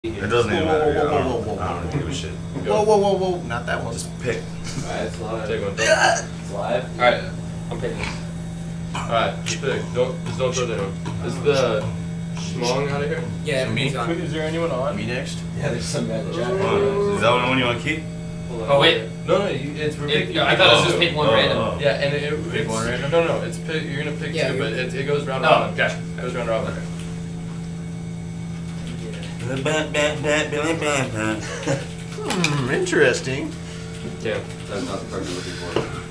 It doesn't even matter. Whoa. I don't give a shit. Whoa. Not that one. Just pick. Alright, it's live. Take one. It's live? Alright, I'm picking. Alright, just pick. Don't throw that in. Is the Schmong out of here? Yeah, me? he's on. Is there anyone on? Me next? Yeah, there's some guy in the chat. Is that one you want to keep? Hold on. Oh wait. No, it's I thought it was just pick one random. Yeah, and Pick one random? No, it's pick. You're gonna pick Yeah, two, but it goes round Oh, robin. gotcha. It goes round robin. Interesting. Yeah. That's not the card you're looking for.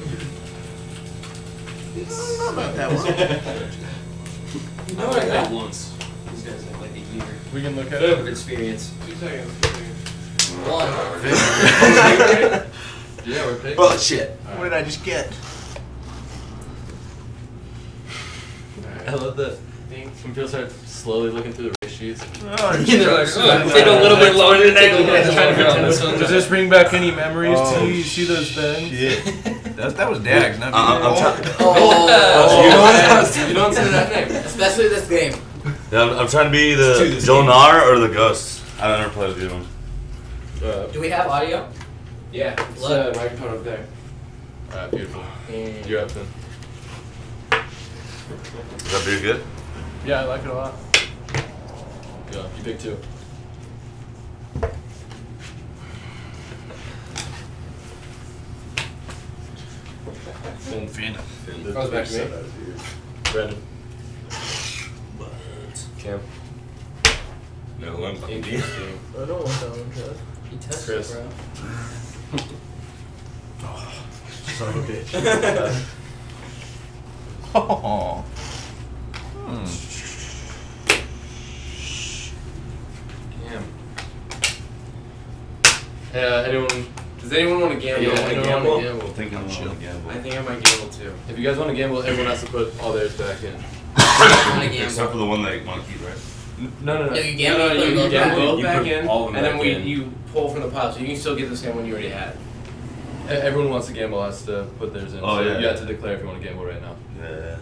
Not about that one. No, I got once. These guys have like a year We can look at of it. experience. 2 seconds. One. Yeah, we're picking. Bullshit. What did I just get? I love that. Some people start slowly looking through the race sheets. Take a little bit longer than Trying to that. pretend this one. Does this bring back any memories to you? You see those bends? Yeah. That was Dags, not me. I'm trying. You don't say that name. Especially this game. Yeah, I'm trying to be the this Jonar or the Ghost. I've never played with you. Do we have audio? Yeah. It's Look. microphone up there. Alright, beautiful. You're up then. Is that pretty good? Yeah, I like it a lot. Go. You pick two. Finn. That was back to me. Brandon. Cam. No, I'm Interesting. I don't want that one, Chad. He touched Chris. it, bro. Son of a bitch. Cam. Does anyone want to gamble? Anyone wanna gamble? I think I'm chill. I think I might gamble too. If you guys want to gamble, everyone has to put all theirs back in. Except for the one that you want to keep, right? No. No, you gamble, No, you put you both gamble back. both You back put in, all of them and then back in. you pull from the pile, so you can still get the same one you already had. Everyone who wants to gamble has to put theirs in. Oh, so yeah. you have to declare if you want to gamble right now. Yeah.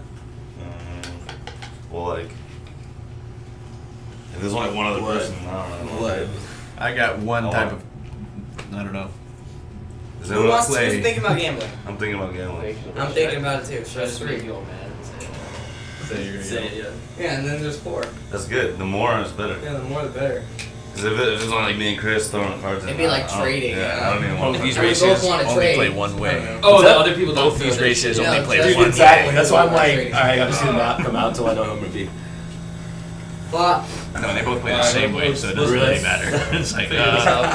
Well, like, if there's only one other person, I don't know. What? I got one Oh, type wow. of. I don't know. Is Who anyone wants else? to, who's thinking about gambling? I'm thinking about gambling. I'm thinking about it too. So That's that's 3. pretty cool, man. Say you're gonna gamble. Yeah, and then there's 4. That's good. The more is better. Yeah, the more the better. Because if it's only like me and Chris throwing cards in, It'd be like I don't- trading, Yeah, yeah. I don't even want Both to. these I mean, races both wanna only trade. play one way. Oh, the other people Both these races only No, play just- one way. exactly. That's why I'm like, Trading. alright, I gotta see the map come out until I know who I'm gonna be. Flop. I know, they both play the same way, so it doesn't really matter. It's like, Figure this out.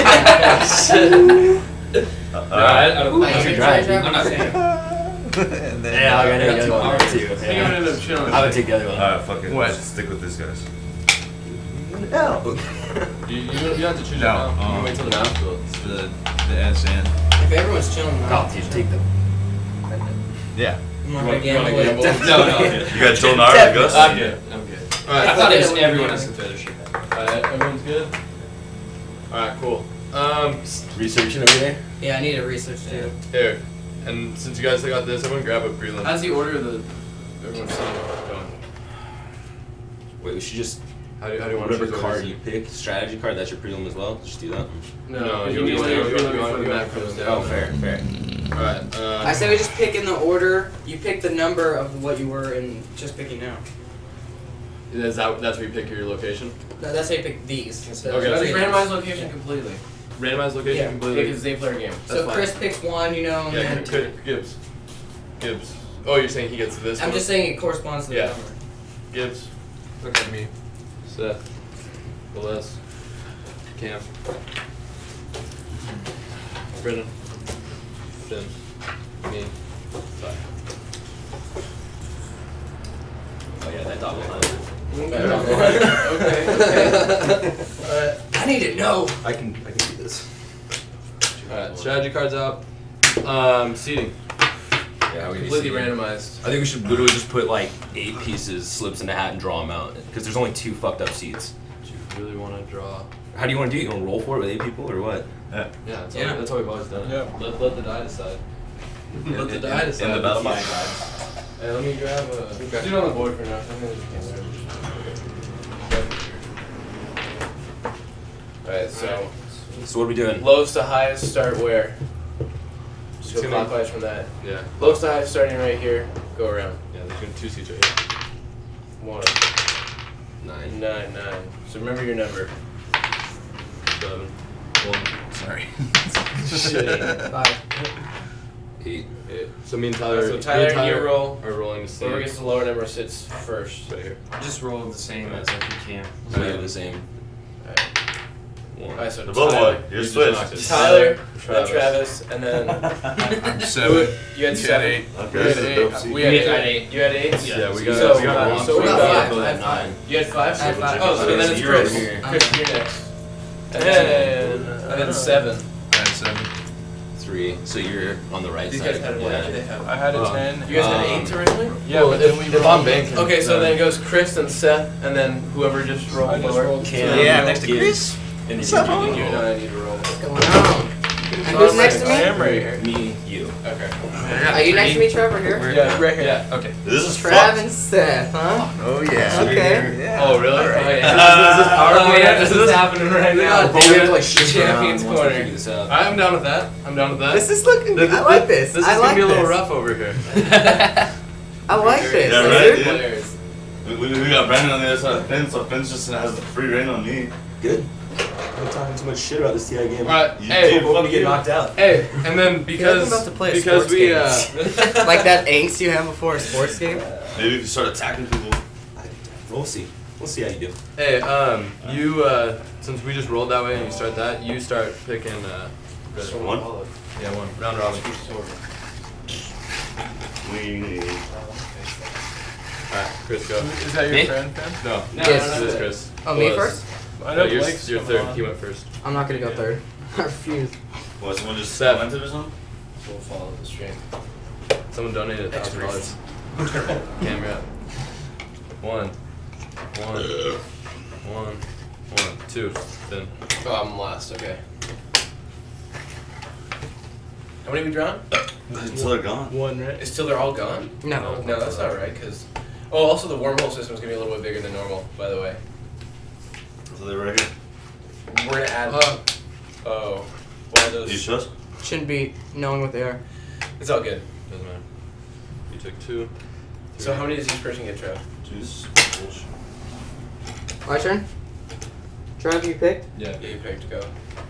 I don't Wait, know. you're driving. I'm not saying. and then, Yeah, I gotta got get the other one too. I think I'm gonna end up shit on I would take the other one. Alright, fuck it. What? Let's stick with this, guys. You have to choose No, it now. You can wait till the map's built. the SN. If everyone's chilling, I'll take them. Yeah. I'm not You gonna wanna gamble. gamble? No. You got Jonar or the Ghost? I'm good. Alright, I thought it was everyone has to finish it. alright, everyone's good? Alright, cool. Researching over there? Yeah, I need to research too. Here. And since you guys got this, everyone grab a prelim. How's the order of the everyone's Going. Wait, we should just How do you want to whatever choose card orders? you pick, strategy card, that's your prelim as well. Just do that. No, you you need want to to do it before before the the map map goes goes down. Oh, fair. Alright, I say we just pick in the order. You pick the number of what you were in just picking now. that's where you pick your location? That's how you pick these. So Okay. Just three randomized of these. location completely. Randomized location Yeah, completely? Because they play a game. So That's Chris fine. picks one, you know, and Yeah, then Gibbs. Gibbs. Oh, you're saying he gets this I'm one? just saying it corresponds to the Yeah. number. Gibbs. Look at me. Seth. Velez. Cam. Brennan. Finn. Me. Ty. Oh yeah, that dog line. Okay. Alright. I need to know. I can do this. Alright, strategy cards out. Seating. Yeah, we Completely randomized. I think we should literally just put like 8 pieces, slips in a hat, and draw them out. Because there's only 2 fucked up seats. Do you really want to draw? How do you want to do it? You want to roll for it with 8 people or what? Yeah. Yeah, that's, Yeah. that's how we've always done it. Yeah. Let the die decide. Let the die decide. In the battle box. Hey, let me grab a. Do it on the board for now. I think there's a camera. Alright, so So what are we doing? lowest to highest start where? Just go It's gonna be- clockwise from that. Yeah. Lowest to highest starting right here. Go around. Yeah, there's gonna be 2 seats right here. 1, 9. 9, 9. So remember your number. 7. Sorry. Shitty. 5. 8. 8. So me and Tyler. So Tyler, me and you roll. Are rolling the same. Whoever gets the lower number sits first. Right here. Just roll the same as if you can. So we have the same. Alright. 1. Alright, so The both Tyler, one. You're You just switched. knocked it. Tyler, Travis. Travis, and then I'm 7. you had 7. 8. Okay, We this had is a dope 8. seat. We had You 8. had 8. You had 8? Yeah, we got. So, we got one. so we got got five. I had 9. You had 5? I had 5. Oh, so then it's You're over Chris. here. Chris, you're next. And then 7. I had 7. 3. So you're on the right These side. guys had what? Did they have? I had a Oh. 10. You guys had 8 originally? Yeah, Well, but then we if I'm banking. Okay, so then it goes Chris and Seth, and then whoever just rolled I just lower. rolled Cam, Yeah, next to Gibbs, Chris. And What's then up, you, homie? You and I need to roll. What's going on? And who's next to I me? am right here. me, you. Okay. Are you next to me, Trevor? Here? Yeah, right here. Yeah. Okay. This is Trav fucked. and Seth, huh? Oh yeah. Okay. Yeah. Oh, really? All right. Oh, yeah. This is Oh, yeah, this is happening right now. God damn it. Champions Once we Corner. figure this out. I'm down with that. I'm down with that. This is looking good. I like this. This is I gonna like be a little this. rough over here. I like this. Yeah, dude. right, dude. Players. We got Brandon on the other side of Finn, so Finn just has the free reign on me. Good. I'm talking too much shit about this TI game. Alright, You hey, do. We're going to get knocked out. hey, and then I'm because about to play a because sports we game. Like that angst you have before a sports game? Maybe we can start attacking people. We'll see. We'll see how you do. Hey, you since we just rolled that way and you start that, you start picking One. Yeah, 1 round robin. We. Alright, Chris, go. Is that your Me? friend, Finn? No, Yes. this is Chris. Oh, me Was. first? I know No, Blake's you're coming third. on. He went first. I'm not gonna go third. I refuse. What, someone just Seth. commented or something? We'll follow the stream. Someone donated $1,000. Camera. 1. 2. Then. Oh, I'm last. Okay. How many we drawn? Until they're gone. 1, right? It's till they're all gone? No. No, that's not right. Cause also the wormhole system is gonna be a little bit bigger than normal. By the way, So they're right here. we're gonna add. Oh, why those? You trust? Shouldn't be knowing what they are. It's all good. Doesn't matter. You took 2. So how many does each person get, Trev? Jeez. Bullshit. My turn? Trav, you picked? Yeah. Yeah, you picked. Go.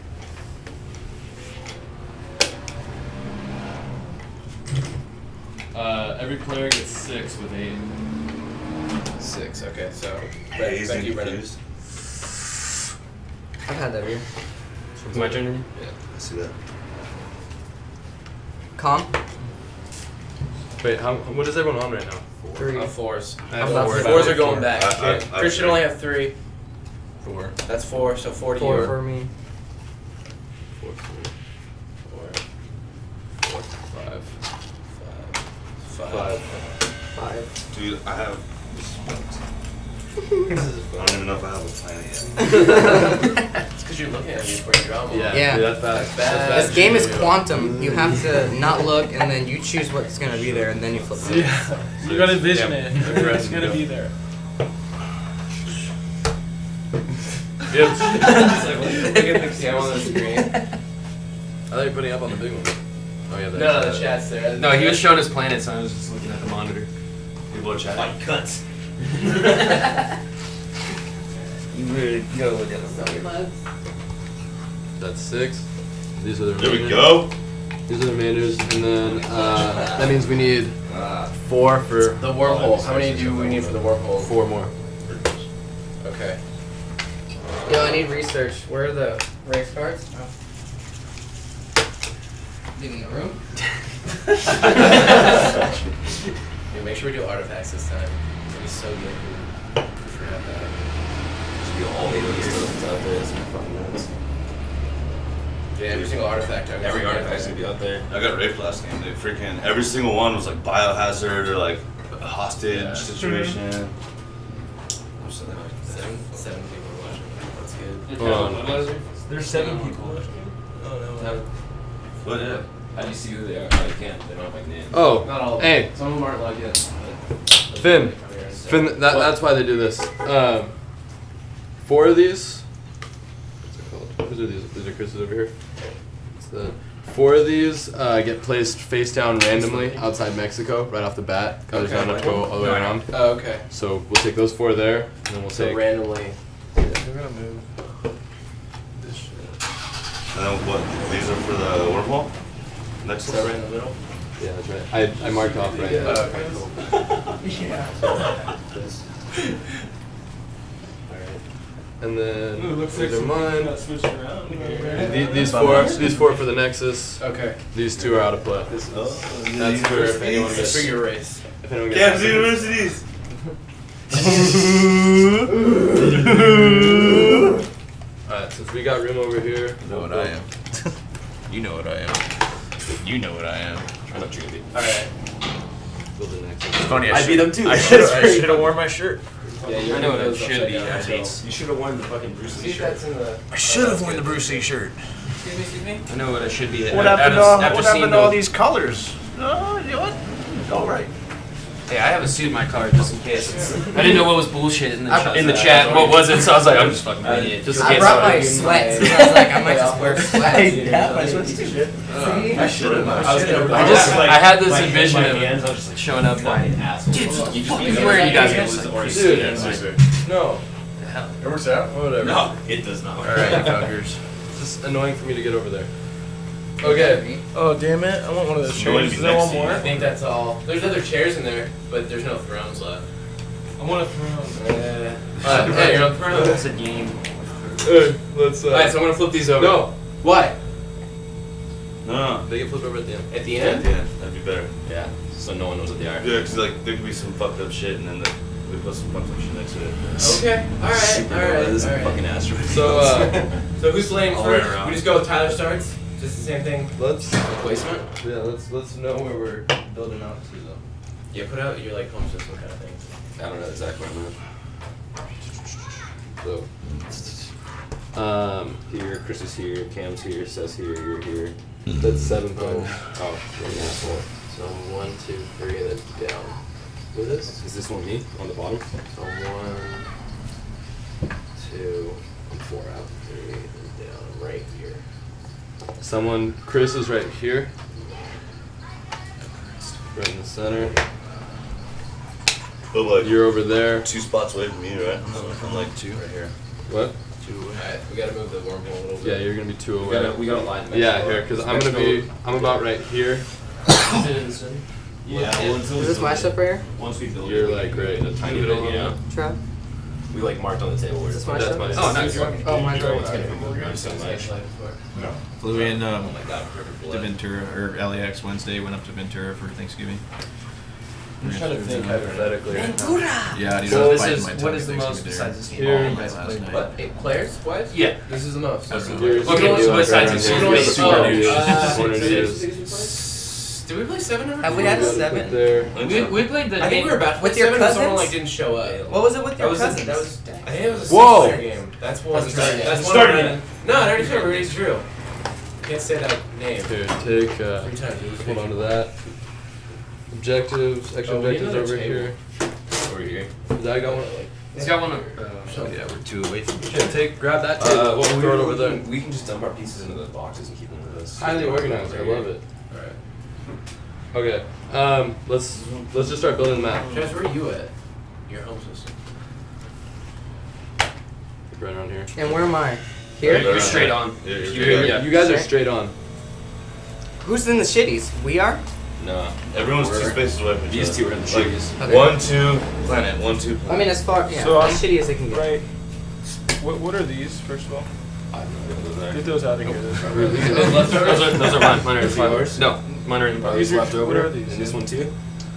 Every player gets 6 with 8. 6. Okay, so Hey, thank you, Brennan. confused. I've had that beer. It's my turn. I see that. Calm? Wait, what is everyone on right now? 3. 4s. I'm about to say Fours are four. going back. I- Chris should only have 3. 4. That's 4. So 4 to 4 you. for me. 4. 4. 5. 5. 5. Dude, I have. I don't even know if I have a planet yet. It's because you're looking at me before you draw them. Yeah. Yeah. Dude, that's bad. That's bad. This game is quantum. You have to not look and then you choose what's gonna be there and then you flip it. Yeah. You gotta vision Yeah. it. It's gonna be there. Yep. Just like look at the camera on the screen. I thought you were putting up on the big one. Oh yeah, No, the chat's there. No, he was showing his planets, and I was just looking at the monitor. People are chatting. cuts. You really go look at them. That's 6. These are the There we remainders. go. These are the remainders, and then that means we need 4 for The wormhole. How many do we need for the wormhole? 4 more. Okay. Yo, I need research. Where are the race cards? Leaving the room? Yeah, make sure we do artifacts this time. It'll be so good. We forgot that. Should be all 8 of these stuff out there. It's fucking nuts. Yeah, every single artifact. Every artifact's gonna be out there. I got raped last game. They freaking every single one was like biohazard or like a hostage Yeah. situation. I'm so like 7 people are watching. That's good. Hold on. There's 7 people. Oh No. But yeah. How do you see who they are? Oh, you can't. They don't have like names. Oh, Not all. hey, Some of them aren't logged in. Finn. Finn, that's why they do this. 4 of these. What's it called? These are Chris's over here. So 4 of these get placed face down randomly outside Mexico right off the bat. Colors don't have to go all the way around. Oh, okay. So we'll take those 4 there, and then we'll So take. randomly. We're gonna move this shit. And then what? These are for the wormhole? Next So right in the middle. Yeah, that's right. I marked off right now. Oh, okay, cool. And then Ooh, looks these like are mine. got switched around. These 4 for the Nexus. Okay. These 2 are out of play. Oh, That's for if anyone It's gets. for your race. If anyone gets. Kansas Universities! Alright, since we got room over here. You know what I am. You know what I am. You know what I am. Try not to be. Alright. Build the Nexus. It's funny. I beat them too. I should have worn my shirt. Yeah, I know what it those should upside be. down, Actually. so- You should have worn the fucking Bruce See Lee if shirt. that's in the. I should have worn the Bruce Lee shirt. Excuse me. I know what I should be. What happened to all these colors? Oh, you know what? All right. Hey, I have a suit in my car just in case. I didn't know what was bullshit in the chat. What was it? So I was like, I'm just fucking an idiot. Just in I case. brought my sweats. I was like, I might just wear sweats. my sweats too. I should have. I had this vision of showing up like, dude, you just be wearing you guys gonna lose it. No. It works out. Whatever. No, it does not. Alright, fuckers. It's just annoying for me to get over there. Okay. Oh damn it! I want one of those Going to chairs. be Is there next one to you. more? I think that's all. There's other chairs in there, but there's no thrones left. I want a throne. Hey, you're on throne. That's a game. Let's. Alright, so I'm gonna flip these over. No. What? No, They get flipped over at the end. At the yeah, end? that'd be better. Yeah, so no one knows what they are. Yeah, because like, there could be some fucked up shit, and then we put some fucked up shit next to it. Okay. Alright. This is a Alright. fucking asteroid. So So who's laying All the way first? around. We just go with Tyler starts? Just the same thing? let's Placement? let's know where we're building out to though. Yeah, put out your like home system kind of thing. I don't know exactly what I So. Here, Chris is here, Cam's here, Seth's here, you're here. That's 7 points. Oh, you're an asshole. So 1, 2, 3, and then down. With this? Is this one me on the bottom? So 1, 2, I'm 4 out. 3, and down right here. Chris is right here. Right in the center. But like, You're over there. 2 spots away from you, right? I'm like 2 right here. What? 2. Alright, we gotta move the wormhole a little bit. Yeah, you're gonna be 2 away. We gotta line them. Yeah, here, because I'm about right here. Yeah, Is this my stuff right here? once we build You're it, like right in a tiny move it, bit, yeah. Trev? We like marked on the table where Is this my That's stuff? my Oh, nice. Oh, mine's right It's gonna here. be moved around so much. Flew in Oh my god, perfect to blood. Ventura, or LAX Wednesday, went up to Ventura for Thanksgiving. I'm trying to think hypothetically. Yeah, dude, So I was this biting is, my what tongue is at the most Thanksgiving besides this game? Here. dinner. All night last night. What? 8 players? What? Yeah. This is the most. That's Here's- Okay, you so can do besides like this, right you around don't- here. oh, Corner six- news. Did we play 7 over? Have we had a Put 7? there. We played the I think we were about to play with your 7 and someone cousins? like didn't show up. What was it with That your was cousins? that was. I think it was a Whoa! 6-player game. That's one. That's right. That's one. Started already. No, I already said we drew. Can't say that name. Here, take. 3 times. Hold on to that. Objectives. Extra Oh, we need objectives another over table. here. Over here. I got one. He's got one. Yeah, we're 2 away from each Here, grab that table. Well, throw it over there. We can just dump our pieces into those boxes and keep them with us. Highly organized. I love it. Alright. Okay. Let's just start building the map. Jess, where are you at? Your home system. Right around here. And where am I? Here? You're straight on. Yeah, you're You're- yeah. You guys are Straight? straight on. Who's in the shitties? We are? No. Everyone's 2 We're- spaces away from each These other. 2 are in the Like, trees. Okay. 1, 2, planet. 1, 2, planet. I mean, as far, yeah, So as shitty as it can get. Right. What are these, first of all? I have no idea what those are. Get those out of here. Those are mine. Mine are in the Yours? No, mine are in the These are- left over. what are these? And this one too.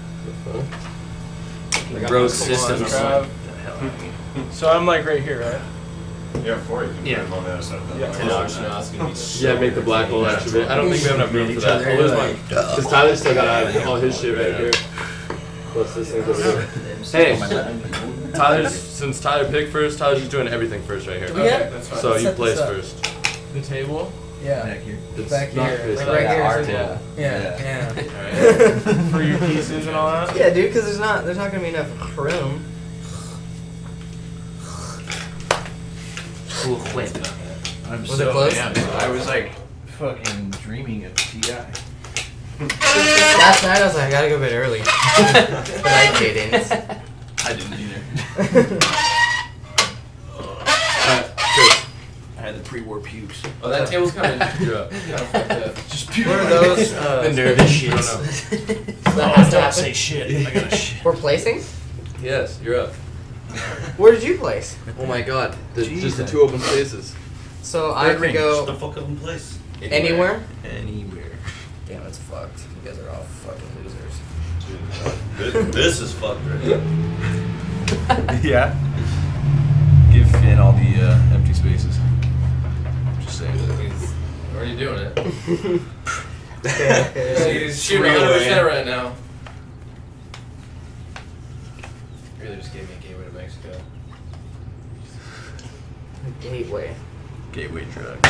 Huh? Like road systems. Trav. So I'm like right here, right? Yeah, 4 you can Yeah. put them on the other side. Yeah. No, it's gonna be so Yeah, make the black hole weird. activate. I don't think we have enough room for that. I'll lose mine. Because Tyler's still got all his shit right here. Plus this thing's over here. Hey, since Tyler picked first, Tyler's just doing everything first right here. Yeah. That's fine. So you Set place this up. first. The table. Yeah. It's Back not here. facing Like right here. our is it? table. Yeah. For your pieces and all that. Yeah, dude, because there's not gonna be enough room. Cool whip. I'm Was it close? I was like fucking dreaming of T.I. Last night I was like, I gotta go to bed early. But I didn't. I didn't either. Chris. I had the pre-war pubes. Oh, that table's kind of You're up. fucked up. Just puke. What are those? The nervous shits. That has to Don't happen? say shit. I got a shit. We're placing? Yes, you're up. Where did you place? Oh my god. Just the Jesus. 2 open spaces. So I Red could ring. Shut go the fuck up in place. anywhere? Anywhere. Damn, it's fucked. You guys are all fucking losers. Dude, this is fucked right here. Yeah. Give Finn all the empty spaces. Just saying. He's already doing it. Okay. He's shooting 100% right now. Really just gave me a gateway to Mexico. Gateway. Gateway drugs.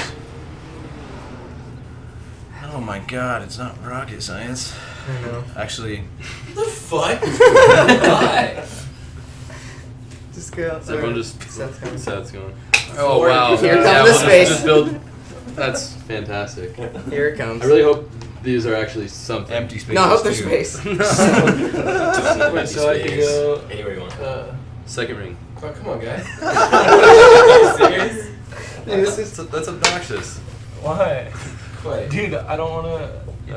Oh my god, it's not rocket science. I know. Actually, The fuck? Why? Just go outside. Everyone just. Seth's coming. Seth's going. Oh, wow. Here comes Yeah, the we'll space. Just build. That's fantastic. Here it comes. I really hope these are actually something. empty spaces. No, I hope there's too. space. Wait, so I could go anywhere you want. Second ring. Oh, come on, guys. Are you serious? That's obnoxious. Why? Quite. Dude, I don't wanna.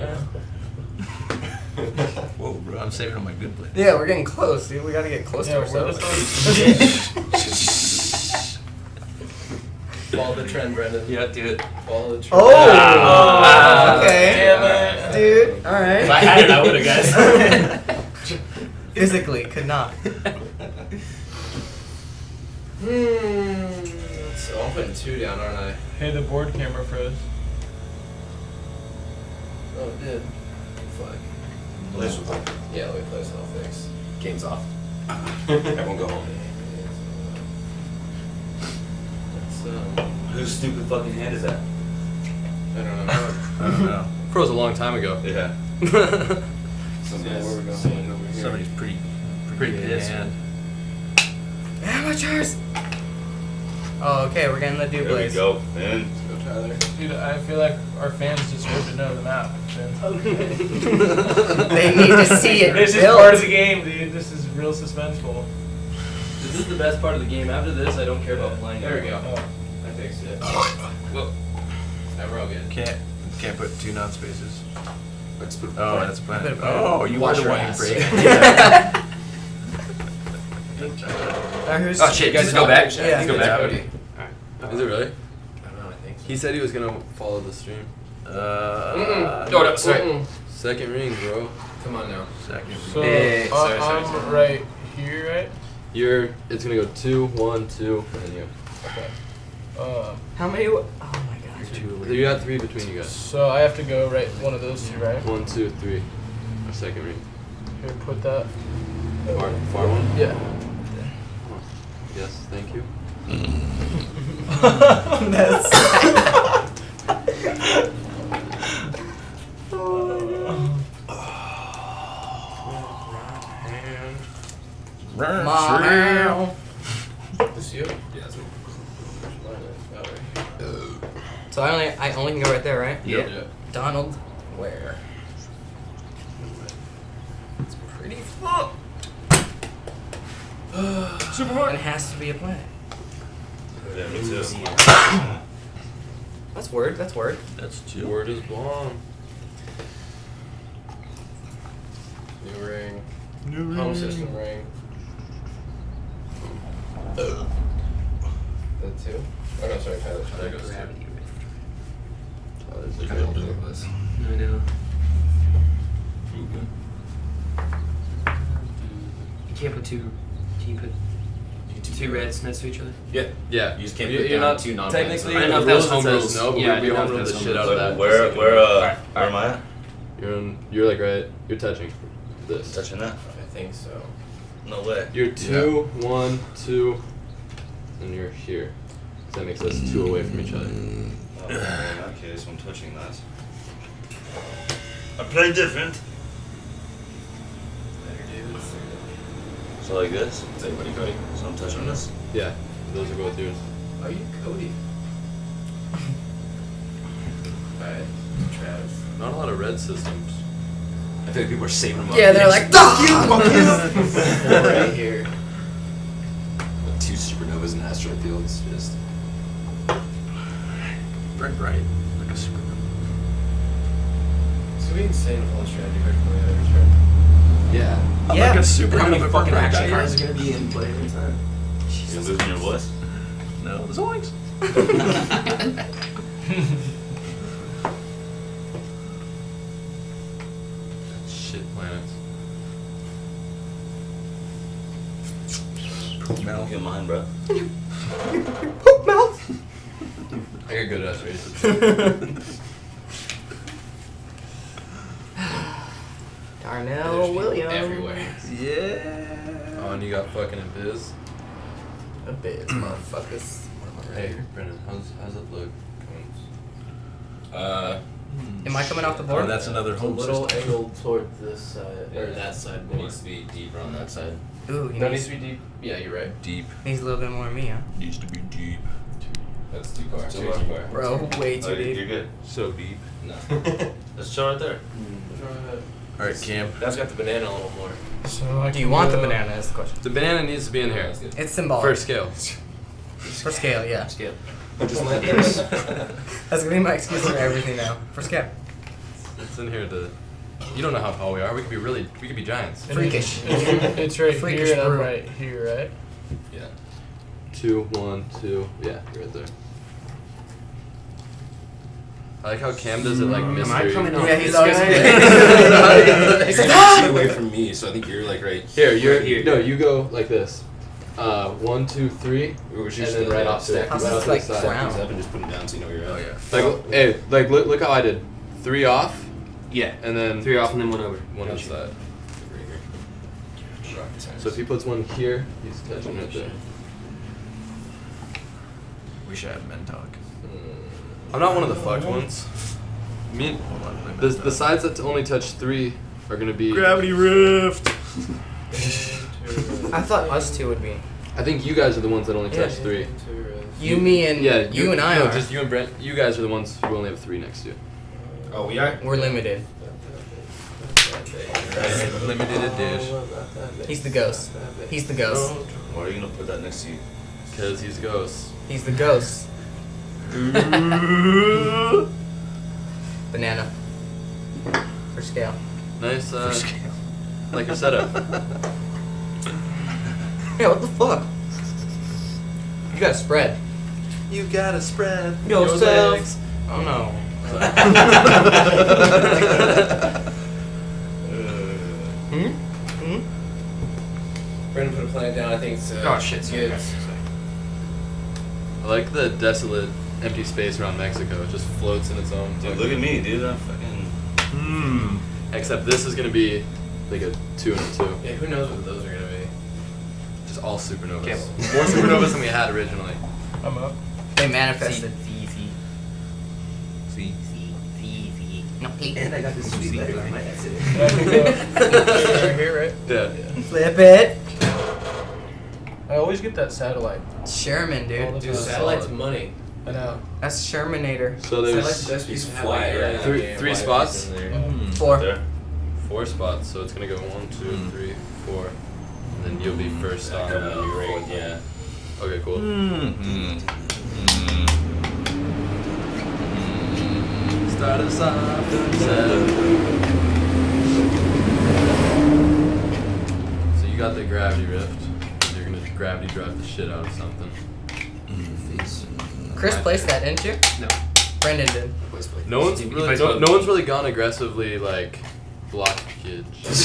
Whoa, bro, I'm saving on my good play. Yeah, we're getting close, dude. We gotta get close Yeah, to we're ourselves. just Follow the trend, Brendan. Yeah, do it. Follow the trend. Oh! Ah, Okay. damn it. Dude, If I alright. had it, I would have, guys. Physically, could not. So I'm putting 2 down, aren't I? Hey, the board camera froze. Oh, it did. Fuck. Place with them. Yeah, let me play this all fix. Game's off. Everyone go home. It's, Whose stupid fucking hand is that? I don't know. I don't know. Froze a long time ago. Yeah. Something where we're going over here. Somebody's pretty Pretty good pissed. hand. Amateurs! Oh, okay, we're getting the There we duplex. go. And Let's go, Tyler. Dude, I feel like our fans deserve to know the map. They need to see it This is built. part of the game, dude. This is real suspenseful. This is the best part of the game. After this, I don't care about playing. There we go. Oh. I fixed it. Whoa. Now we're all good. Can't put 2 non-spaces. let's put Oh, that's Put plan. it Oh, you Wash were the your one who ass. break. Who's Oh shit, guys, go back. Yeah. Let's go back. Cody. Is it really? I don't know, I think so. He said he was gonna follow the stream. No, sorry. Second ring, bro. Come on now. Second. So Hey, sorry, I'm sorry. right here, right? It's gonna go 2, 1, 2, and then you. Okay. How many? Oh my god. You got 3 between you guys. So I have to go right one of those 2, right? 1, 2, 3. Our second ring. Here, put that. Far one? Yeah. Yes, thank you. Wow. This you? Yeah, that's So I only can go right there, right? Yeah. Donald, where? It's pretty full. And it has to be a planet. Yeah, me too. That's word. That's word. That's 2. Word is bomb. New ring. Home system ring. That 2? Oh no, sorry, Tyler. There goes 2. I don't do this. I know. You can't put 2. Can you put 2 reds next to each other? Yeah. You just can't You're put down not 2 non-players. technically. I don't know if the that was rules home it says rules. No, but Yeah, I we didn't know home if ruled that the was shit home out of rules. that. Where am I at? You're like right. You're touching this. Touching that? I think so. No way. You're 2, 1, 2, and you're here. So that makes us 2 away from each other. Oh, in that case, I'm touching that. I play different. So like this? Say, what are you, Cody? So I'm touching this? Yeah, those are both yours. Are you Cody? Alright, Travis. Not a lot of red systems. I feel like people are saving them up. Yeah, they're like, fuck you. Right here. Two supernovas and asteroid fields. Just. Right. Like a supernova. So we insane with all strategy back from the other turn. Yeah. Yeah. Like a How supernova. many fucking bright action guy cards is. are gonna be in play every time? You're losing your voice? No, zoinks. Shit planets. I don't get mine, bro. Poop mouth. I got good ass races. Darnell Williams. Everywhere. Yeah. Oh, and you got fucking Abyss. A bit, motherfuckers. Hey, Brendan, how's it look? Am I coming off the board? Oh, that's another A home little system. angled toward this side, or that side It more. needs to be deeper on that side. Ooh, he No, it needs needs, to be deep. Yeah, you're right. Deep. needs a little bit more of me, huh? Needs to be deep. That's too far. Too Too far. far. Bro, way Oh, too you're deep. good. So deep. No. Let's chill right there. All right, Cam. That's got the banana a little more. So Do you want the banana is the question. The banana needs to be in here. That's good. It's symbolic. First scale. For scale, yeah. Scale. That's gonna be my excuse for everything now. For scale. It's in here to. You don't know how tall we are. We could be giants. Freakish. It's right Freakish here and I'm brew. right here, right? Yeah. 2, 1, 2. Yeah, you're right there. I like how Cam does it like mystery. Yeah, he's always He's like away from me, so I think you're like right Here, you're right here. No, you go like this. 1, 2, 3. We're just and then right off to stack it. How's Right this off to like the side. crown? these up and just put them down so you know where you're at. Oh yeah. Like, hey, like look how I did. 3 off, Yeah. and then 3 off and then 1 over. 1 inside. Right here. So if he puts 1 here, he's touching right there. We should have men talk. I'm not one of the fucked ones. Me, Hold on. let me the mess sides that only touch 3 are gonna be. Gravity rift. I thought us two would be. I think you guys are the ones that only touch Yeah. 3. You, me, and Yeah, you and I no, are. just you and Brent. You guys are the ones who only have 3 next to you. Oh, we are? We're limited. Limited edition. He's the ghost. He's the ghost. Why are you gonna put that next to you? Cause he's ghosts. He's the ghost. Banana. For scale. Nice. Like your setup. Yeah, what the fuck? You gotta spread. You gotta spread Yourself. Oh no. Brendan put a planet down, I think it's Oh, shit, sorry. good. I like the desolate, empty space around Mexico. It just floats in its own. Dude, look at me, dude. I'm fucking. Except this is gonna be like a 2 and a 2. Yeah, who knows what those are gonna be. Just all supernovas. Okay. More supernovas than we had originally. I'm up. They manifested. See. No, And I got this sweet letter. I might have to. Right here, right? Yeah. Flip it. I always get that satellite. Sherman, All dude. the Dude, time. satellite's money. I know. That's Shermanator. So Satellite's there's the best piece Used of to have, like, fly, early right? three- game, three live spots? in there. Mm. 4. There. 4 spots, so it's gonna go 1, 2, 3, 4, and then you'll be first on. You're right, yeah. Okay, cool. Start us off. So you got the gravity rift. You're gonna gravity drive the shit out of something. Chris placed that, didn't you? No. Brendan did. No one's really no one's really gone aggressively like blockage.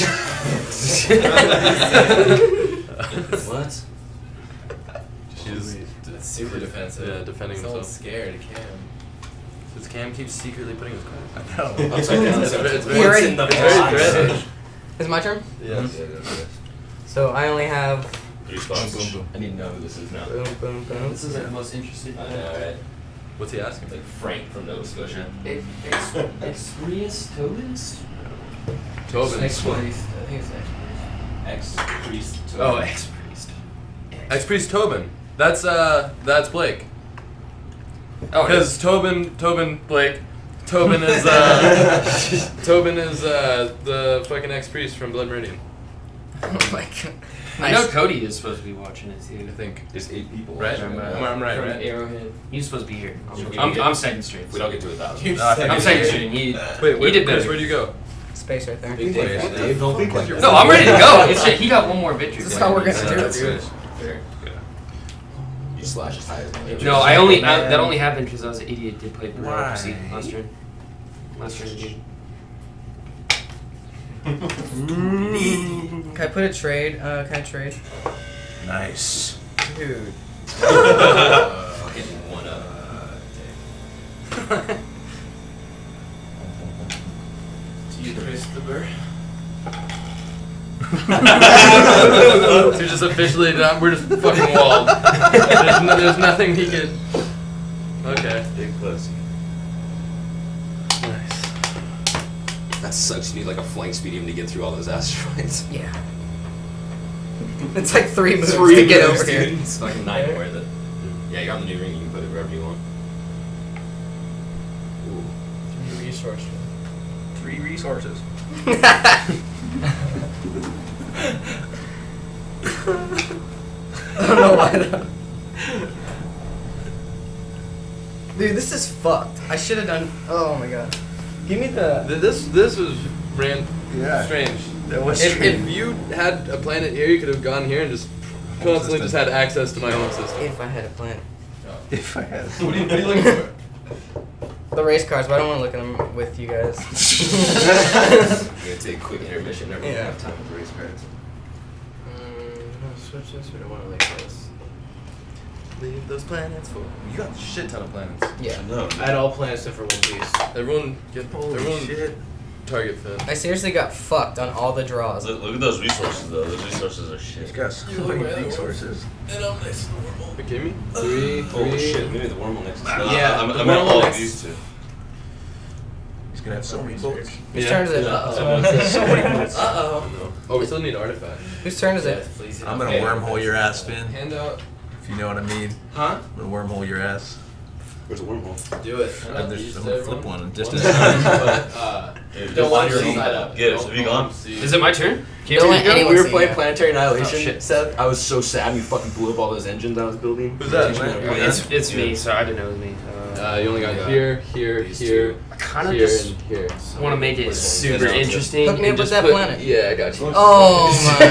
What? She's That's super defensive. yeah, defending Someone's himself. scared, Cam. Because Cam keeps secretly putting his cards. I know. Upside down. It's very- it's very- He already- in the it's very box? aggressive. Is it my turn? Yes. So I only have 3 spots. Boom, boom. I need to know who this is now. boom, boom, boom. This is like the most interesting. I know, right? What's he asking? Like Frank from Nova Scotia. Exprius Tobins? Tobin. Ex-priest. I think it's ex-priest. Ex-priest. Oh, ex-priest. Ex-priest Tobin. That's Blake. Oh, Because Tobin Blake. Tobin is the fucking ex-priest from Blood Meridian. Oh my god. I know Cody is supposed to be watching it too. I think. There's 8 people. Right? watching. I'm right, From right? Arrowhead. He's supposed to be here. Should we I'm get- second stream. If we don't get to 1,000. You're No, I think I'm second stream. He Wait, did Chris, better. where'd you go? Space right there. Big day for Dave. Don't think like you're. No, I'm ready to go. It's just, he got one more victory. This is how we're gonna do it, That's dude. good. You slash as high as much. No, that only happened because I was an idiot. Did play bureaucracy last turn. Last turn, dude. Can I put a trade? Can I trade? Nice. Dude. Fucking 1 up. Do you trace the burr? So you're just officially done. We're just fucking walled. There's nothing he could. Okay. Big pussy. Nice. That sucks. You need like a flying speedium to get through all those asteroids. Yeah. It's like 3 moves to get over here. It's fucking 9 worth it. Yeah, you're on the new ring. You can put it wherever you want. Ooh. 3 resources. 3 resources. I don't know why though. Dude, this is fucked. I should have done. Oh my god. Give me the. This was strange. That was If you had a planet here, you could have gone here and just constantly just had access to my home system. If I had a plan. If I had. What are you looking for? The race cars, but I don't want to look at them with you guys. We're gonna take a quick intermission. Everyone Yeah. have time with the race cards. Switch this or do I want to like this? Leave those planets for. You got a shit ton of planets. Yeah. No. I had all plans except for One Piece. Everyone shit. target fit. I seriously got fucked on all the draws. Look at those resources though. Those resources are shit. He's got so many resources. You kidding me? Three. Oh shit, maybe the wormhole next time. Yeah, I'm the at wormhole all next- of these two. He's gonna have so many bullets. Whose turn is it? So many bullets. Oh, we still need artifact. Whose turn is it? Please. I'm gonna wormhole your ass, Finn. Hand out. If you know what I mean. Huh? I'm gonna wormhole your ass. Where's the wormhole? Do it. I'm gonna flip one and just. Don't want your side up. Get it. So have you gone? Is it my turn? Don't let anyone We were see playing you. Planetary Annihilation, Oh, shit. Seth. I was so sad you fucking blew up all those engines I was building. Who's that? It's me, so I didn't know it was me. You only got Yeah. here, These here, two. I kind of here, just and here. want to make it super That's interesting. Hook me and up with just that put- planet. Yeah, I got you. Oh my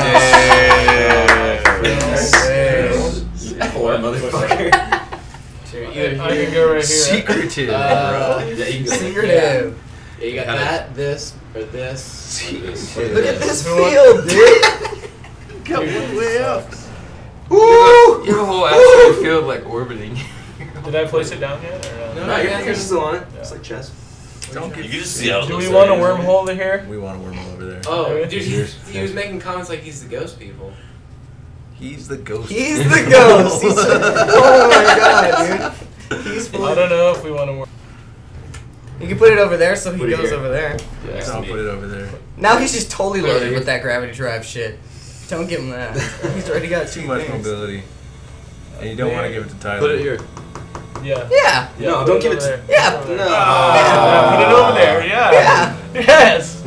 god. Poor motherfucker. I can go right here. Secretive, bro. Yeah, you can go. Secretive. Yeah, you got that, this, or this. Look at this field, dude. Got one way up. You have a whole asteroid field like orbiting. Did I place it down yet? Or No, your fingers are still on it. It's like chess. Don't You get. can just see how it Do looks we want a like. wormhole to here? We want a wormhole over there. Oh, Really? dude, he was making comments like he's the ghost people. He's the ghost. He's the ghost. He's oh my god, dude. He's I full. don't know if we want to work. You can put it over there so he Put it goes here. over there. Next to I'll me. put it over there. Now he's just totally loaded Really? with that gravity drive shit. Don't give him that. He's already got Too 2 much things. mobility. And you don't want to give it to Tyler. Put it here. Yeah. Yeah. Yeah, No, put don't give over it to- there. Yeah. Put it over No. there. Yeah, put it over there. Yeah. Yeah. Yes.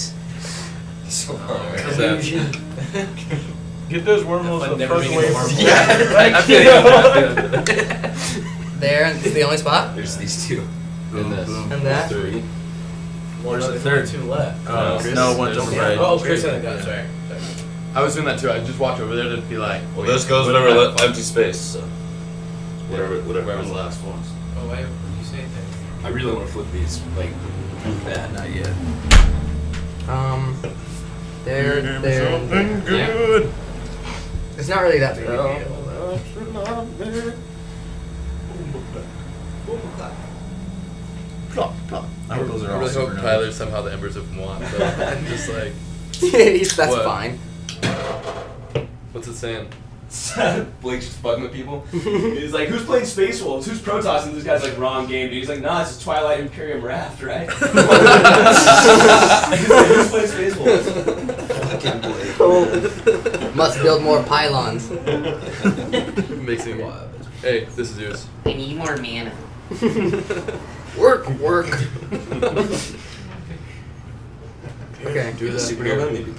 Illusion. Get those wormholes I've the never fuck been away in a from wormhole. me. I feel you. There, it's the only spot. There's these two. In this. And that. Three. Where's the There are third? 2 left. No, one's over right. Oh, Chris and the gun, sorry. I was doing that too. I just walked over there to be like. Well, this goes whatever empty space. So whatever's Whatever's left. last ones. Oh, wait, you say things. I really want to flip these like bad. Not yet. There, there. Something good. It's not really that big. Plop, plop. I hope those are I all really hope supernovas. Tyler's somehow the Embers of Mwah. So I'm just like, That's What? fine. what's it saying? Blake's just fucking with people. He's like, who's playing Space Wolves? Who's Protoss? And this guy's like, wrong game, dude. He's like, nah, it's Twilight Imperium Raft, right? He's like, who's playing Space Wolves? Fucking Blake. Must build more pylons. Makes me. Hey, this is yours. I need more mana. Work. Okay. Do that. Supernova, maybe.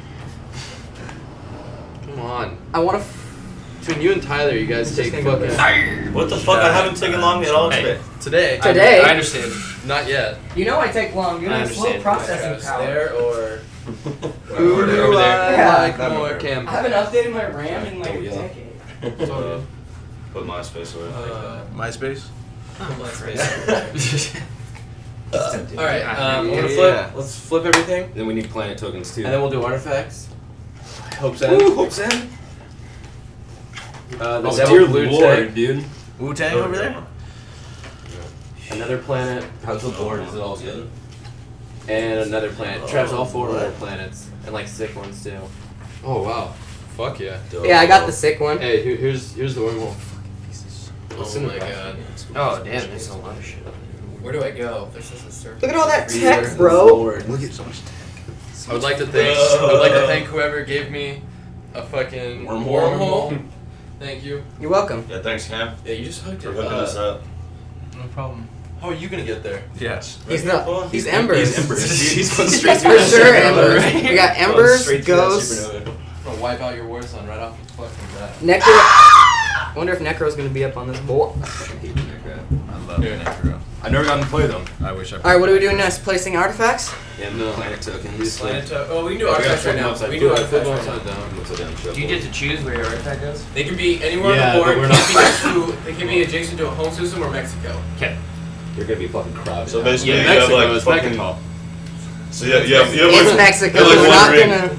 Come on. I want to. Between you and Tyler, you guys take gonna go fucking. What the fuck? I haven't taken long at all today. Today. Today? I understand. Not yet. You know I take long. You I have slow understand. processing power. There or Who do Over there. I Yeah. like more, Cam? I haven't updated my RAM in like a yeah. decade. Put MySpace away. MySpace? Alright, I'm Yeah, gonna flip. yeah. Let's flip everything. Then we need planet tokens too. And then we'll do artifacts. Hope's End. Ooh, Hope's End. The Oh, Devil dear Blue Lord, Tank. dude. Wu-Tang over there? Another planet. How's the board? Is it all good? And another planet. Traps all 4 other planets. And like sick ones too. Oh wow. Fuck yeah. Yeah, I got the sick one. Hey, here's the wormhole. Oh my god. Oh damn, there's a lot of shit. Where do I go? There's just a circle. Look at all that tech, bro. Look at so much I would like to thank whoever gave me a fucking wormhole. Thank you. You're welcome. Yeah, thanks, Cam, Yeah, you just hooked for it. hooking us up. No problem. How are you gonna get there? Yes. He's not. He's Embers. He's going straight For through that sure, supernova. Embers. We got Going Embers, straight through that Ghosts, supernova. I'm gonna wipe out your Warzone right off the fucking bat. Necro. I wonder if Necro's gonna be up on this board. I love Necro. I've never gotten to play them. I wish I All right, what are we doing next? Placing artifacts? Yeah, no. Planet tokens. Oh, we can do Yeah, we artifacts gotta right now. flip We can do upside artifacts Flip right now. upside down. Upside down, Do you shuffle. get to choose where your artifact goes? They can be anywhere Yeah, on the but board. we're They not- can be next to. They can be adjacent to a home system or Mexico. Okay. You're gonna be fucking crowded. So basically, Yeah, you Mexico have like is fucking. Mexico. So yeah, It's like, Mexico. you have, like, We're one not ring. gonna.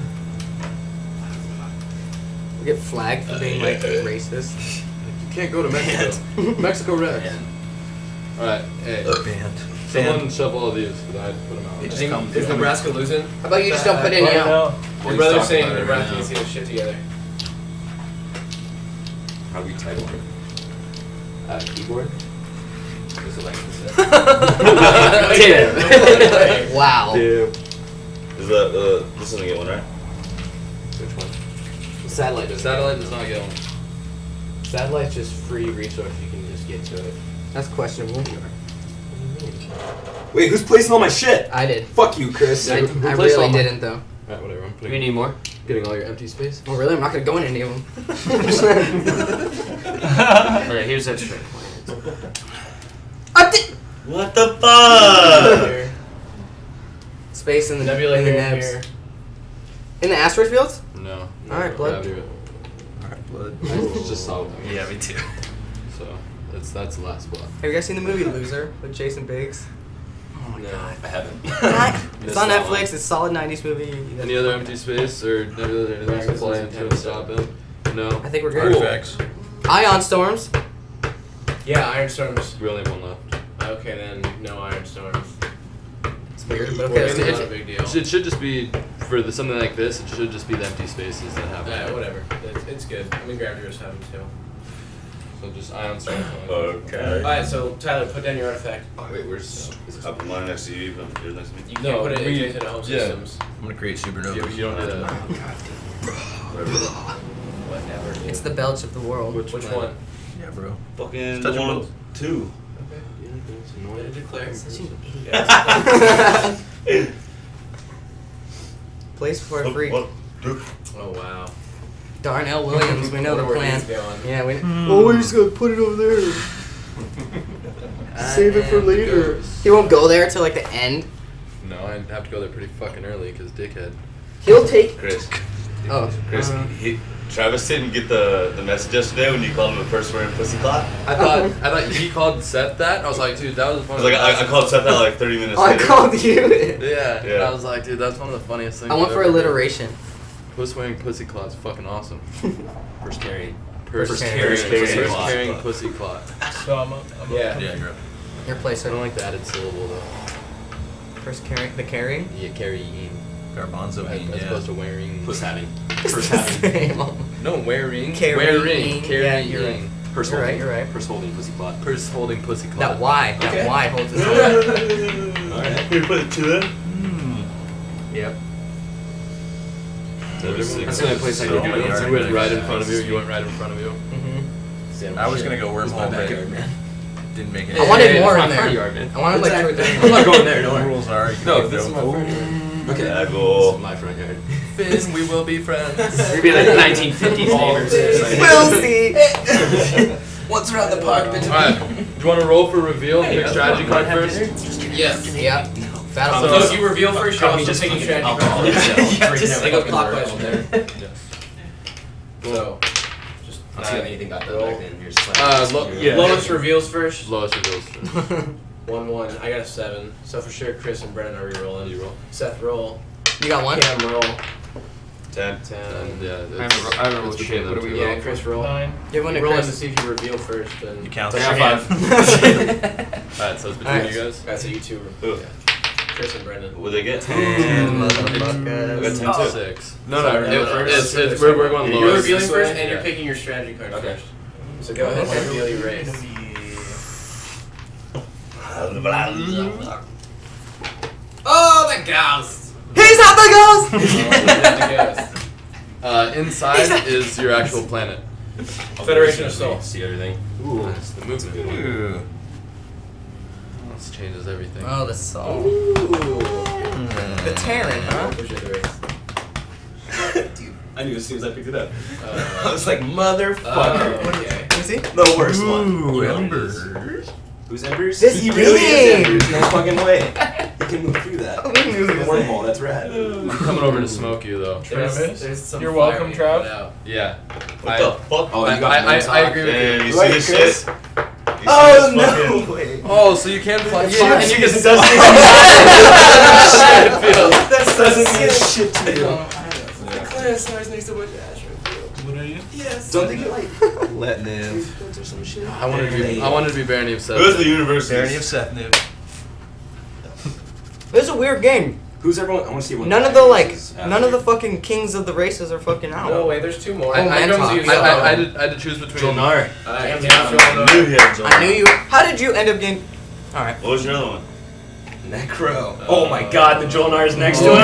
We get flagged for being like racist. You can't go to Mexico. Mexico Red. Alright, hey. Band. Someone shove all of these, but I put them out. It just comes Is in. Nebraska losing? How about you just don't put any out? Your brother's talking saying about it Nebraska right needs to get his shit together. How do we title it? Keyboard? Is it like Damn. Wow. Is that this isn't a good one, right? Which one? Satellite doesn't. Satellite does not get one. Satellite's just free resource. You can just get to it. That's questionable. Wait, who's placing all my shit? I did. Fuck you, Chris. I Who placed really all my- didn't though. Alright, whatever. I'm Do we putting, need more? getting all your empty space. Oh really? I'm not gonna go in any of them. Okay, here's extra. What the fuck? Space in the Nebula in the here, nebs. here. In the asteroid fields? No. Alright, blood. Gravity. Alright, blood. I just saw them. Yeah, me too. So that's the last spot. Have you guys seen the movie Loser with Jason Biggs? No, I haven't. It's Missed on that Netflix. one. It's a solid 90s movie. You guys- Any other empty space or Nebula anything to play until we stop him? No. I think we're good. Artifacts. Ion storms. Yeah, Iron Storms. We only have one left. Okay, then no Iron Storms. It's weird, but Okay, okay. it's not a big deal. It should just be for something like this. It should just be the empty spaces that happen. Whatever. It's good. I mean, Gravity's having too. So just ion storms. Okay. Alright, so Tyler, put down your artifact. Wait, where's I put mine next to you, but yours next to me. You can't No, put it we- adjacent to home yeah. systems. I'm gonna create supernova. Yeah, but you don't do that. Whatever. It's the belch of the world. Which one? Yeah, bro. Fucking Touch the them one both. two. Way to declare. Yeah. Place for What- free. what? Oh wow. Darnell Williams, we know the Where plan. he's going. Yeah, we. Oh, we're just gonna put it over there. Save it for later. He won't go there till like the end. No, I have to go there pretty fucking early because dickhead. He'll take. Chris. Oh. Chris, Travis didn't get the message yesterday when you called him a first wearing pussy clot. I thought he called Seth that. I was like, dude, that was I one was like, I called Seth out like 30 minutes Oh, I later. called you. Yeah. Yeah. I was like, dude, that's one of the funniest things. I went I've for ever heard. alliteration. Puss wearing pussy clot is fucking awesome. First carry. Purse carrying carrying clot. pussy clot. So I'm up. Yeah. Yeah, you're up. Your place. I don't like the added syllable though. First carrying. The carrying. Yeah, carrying. Garbanzo As bean, opposed to wearing. Puss having. It's Purse the having. same. No, wearing. Carrying. Wearing. Yeah, Carrying. you're right. Purse You're right, holding. you're right. Purse holding pussy clot. Purse holding pussy clot. That Y. Okay. That Y holds his own. Alright. You put it two in? Yep. That'd be sick. That's the only place I So can do many it. You went right in front of you. You went right in front of you. Mm-hmm. stand. I was gonna go It's my wormhole, backyard, but man. didn't make it. I wanted more it's in my front there. yard, man. I wanted like 2 or 3. I'm not going there. Don't The worry. rules are. You No, can this is go, my front yard. Okay. I This go. is my front yard. Finn, we will be friends. You're be like 1950s neighbors. We'll see. Once around the park, bitch. Alright, do you want to roll for reveal? Pick strategy card first. Yes. Yeah. Battle. So if you reveal first, you're also taking strategy cards. Just They go clockwise from there. Yes. So, I'll see if anything got done back then. You're just like, Yeah. lowest reveals first. Lowest reveals first. 1-1. I got a 7. So for sure, Chris and Brennan are re-rolling. You roll. Seth roll. You got one? Cam roll. 10. 10. And yeah, I haven't rolled shit. What do we roll? Yeah, Chris roll. 9. Give one to Rolling to Chris. see if you reveal first. Then You count. Take the out hand. 5. Alright, so it's between Alright. you guys. Alright, so you two. Who? Chris and Brendan. What they get? 10 I got motherfuckers. 10 too. 6. No, We're going You're lowest. revealing first, and Yeah. you're picking your strategy card Okay. first. So go ahead and reveal your race. Oh, the ghost! He's not the ghost! Inside is your actual planet. Federation of Soul. See everything. Ooh. That's the movement. Good one. Ooh. This changes everything. Oh, the soul. The Terran, huh? Which is the race? Dude, I knew as soon as I picked it up. I Uh, was like, motherfucker. okay. Let me see. The worst one. Ooh, You know what it embers. is. Who's Embers? This he really thing. is Embers. No fucking way. He can move through that. Oh, we knew The this. wormhole, that's rad. I'm coming over to smoke you though. Travis, some you're fire welcome, when you Trav. put it out. Yeah. What the fuck? Oh, you got I agree with you. Damn, you see Wait, this Chris? shit? You see Oh, this fucking- no way. Oh, so you can fly. Yeah, Yeah, and you you can. can doesn't That doesn't mean shit to you. What are you? Don't think you like Let live. or some shit. I wanted to be Barony of Who's the Seven. university? Barony of Seth Nib. This is a weird game. Who's everyone? I want to see what. None of the like, none of the fucking kings of the races are fucking out. No way, there's 2 more. Oh, man, I had to choose between. Jonar. Alright, I knew he had John. I knew you. How did you end up getting? All right. What was your other one? Necro. Oh my god, the Jolnar is next to him.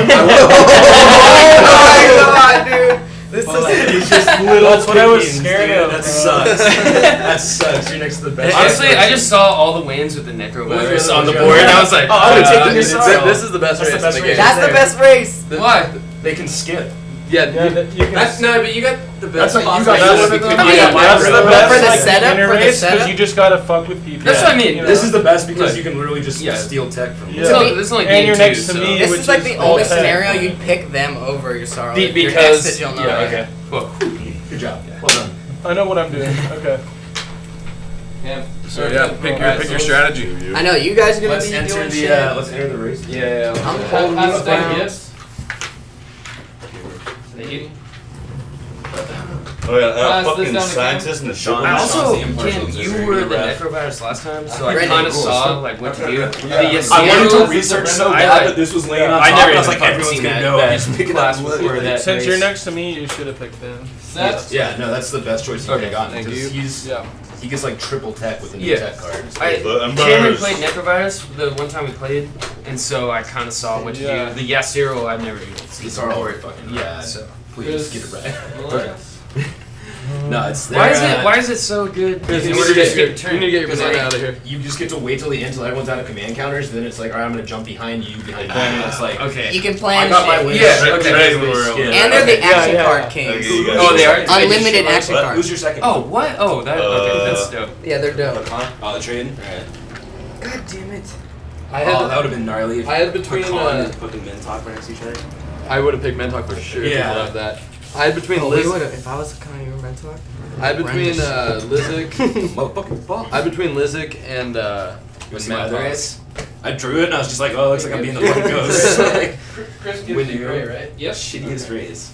Oh my god, dude. This is. He's just little. That's what I was piggies, scared dude. of, That bro. sucks. That sucks. You're next to the best. Honestly, I just saw all the Waynes with the necrovirus on the other board, one? and I was like, Oh, I would've taken your This Sorrow. is the best That's the race best in the race. game. That's the best race. why? They can skip. Yeah, Yeah, that you can. That's no, but you got the best. That's what you possible got. one. That's I mean, That's the best for the like, setup, beginner for the race, setup. you just gotta fuck with people. That's what I mean. You know? This is the best because Look. you can literally just Yeah. steal tech from Yeah. them. So this is only And game you're 2, next to so. me. This which is like the all only tech. scenario you'd pick them over your sorrow. Be- If you're because- next to Jill yeah, Nye. okay. Well, Good job. Well done. I know what I'm doing. Okay. So yeah, pick your strategy. I know you guys are gonna Let's be enter doing the. shit. Let's enter the race. yeah. I'm holding you down. Yes. Oh yeah, Pass this fucking down the scientist and the Sean. Sean. I also, the impartial Ken, you observer. were the Ref. necrovirus last time, so I Brendan, kind of cool. saw like what to do. The I wanted Yasuo- to research so I bad, like- but this was laying on I top. never and I was even like, fucking everyone's seen gonna that- know. that I'm just picking class up before wood. that. Since race. you're next to me, you should have picked them. Yeah, no, that's the best choice you could have gotten. thank because you. Yeah. He gets like triple tech with a new Yeah. tech card. I Cameron played necrovirus the one time we played, and so I kind of saw what to Yeah. do. The Yasuo I've never even seen. These are all very fucking Yeah, rad. so. Please get it right. No, it's Why is it so good? You need We're to just get getting your turned. banana out of here. You just get to wait till the end until everyone's out of command counters. Then it's like, all right, I'm gonna jump behind you, behind them. And it's like, Okay. You can I plan got my shit. win. Yeah, okay. And they're the action yeah, card yeah. kings. Okay, you guys- Oh, they are? Unlimited action What? cards. Who's your second? Oh, what? Oh, that. Okay, that's dope. Yeah, they're dope. Oh, the trade. Alright. God damn it. I Oh, that would have been gnarly. If I had between, Hakan and fucking Mintalk were next to each other. I would have picked Mentalk for sure. Yeah. I love that. I had between Oh, Liz. we would've- if I was kind of your mentor. I had between Lizik. Motherfucking fuck. I had between Lizik and You wanna see my other Mentalk. race? I drew it and I was just like, oh, it looks like I'm being the fucking ghost. Like, Chris gives When you you gray, go- right? yes, shittiest race.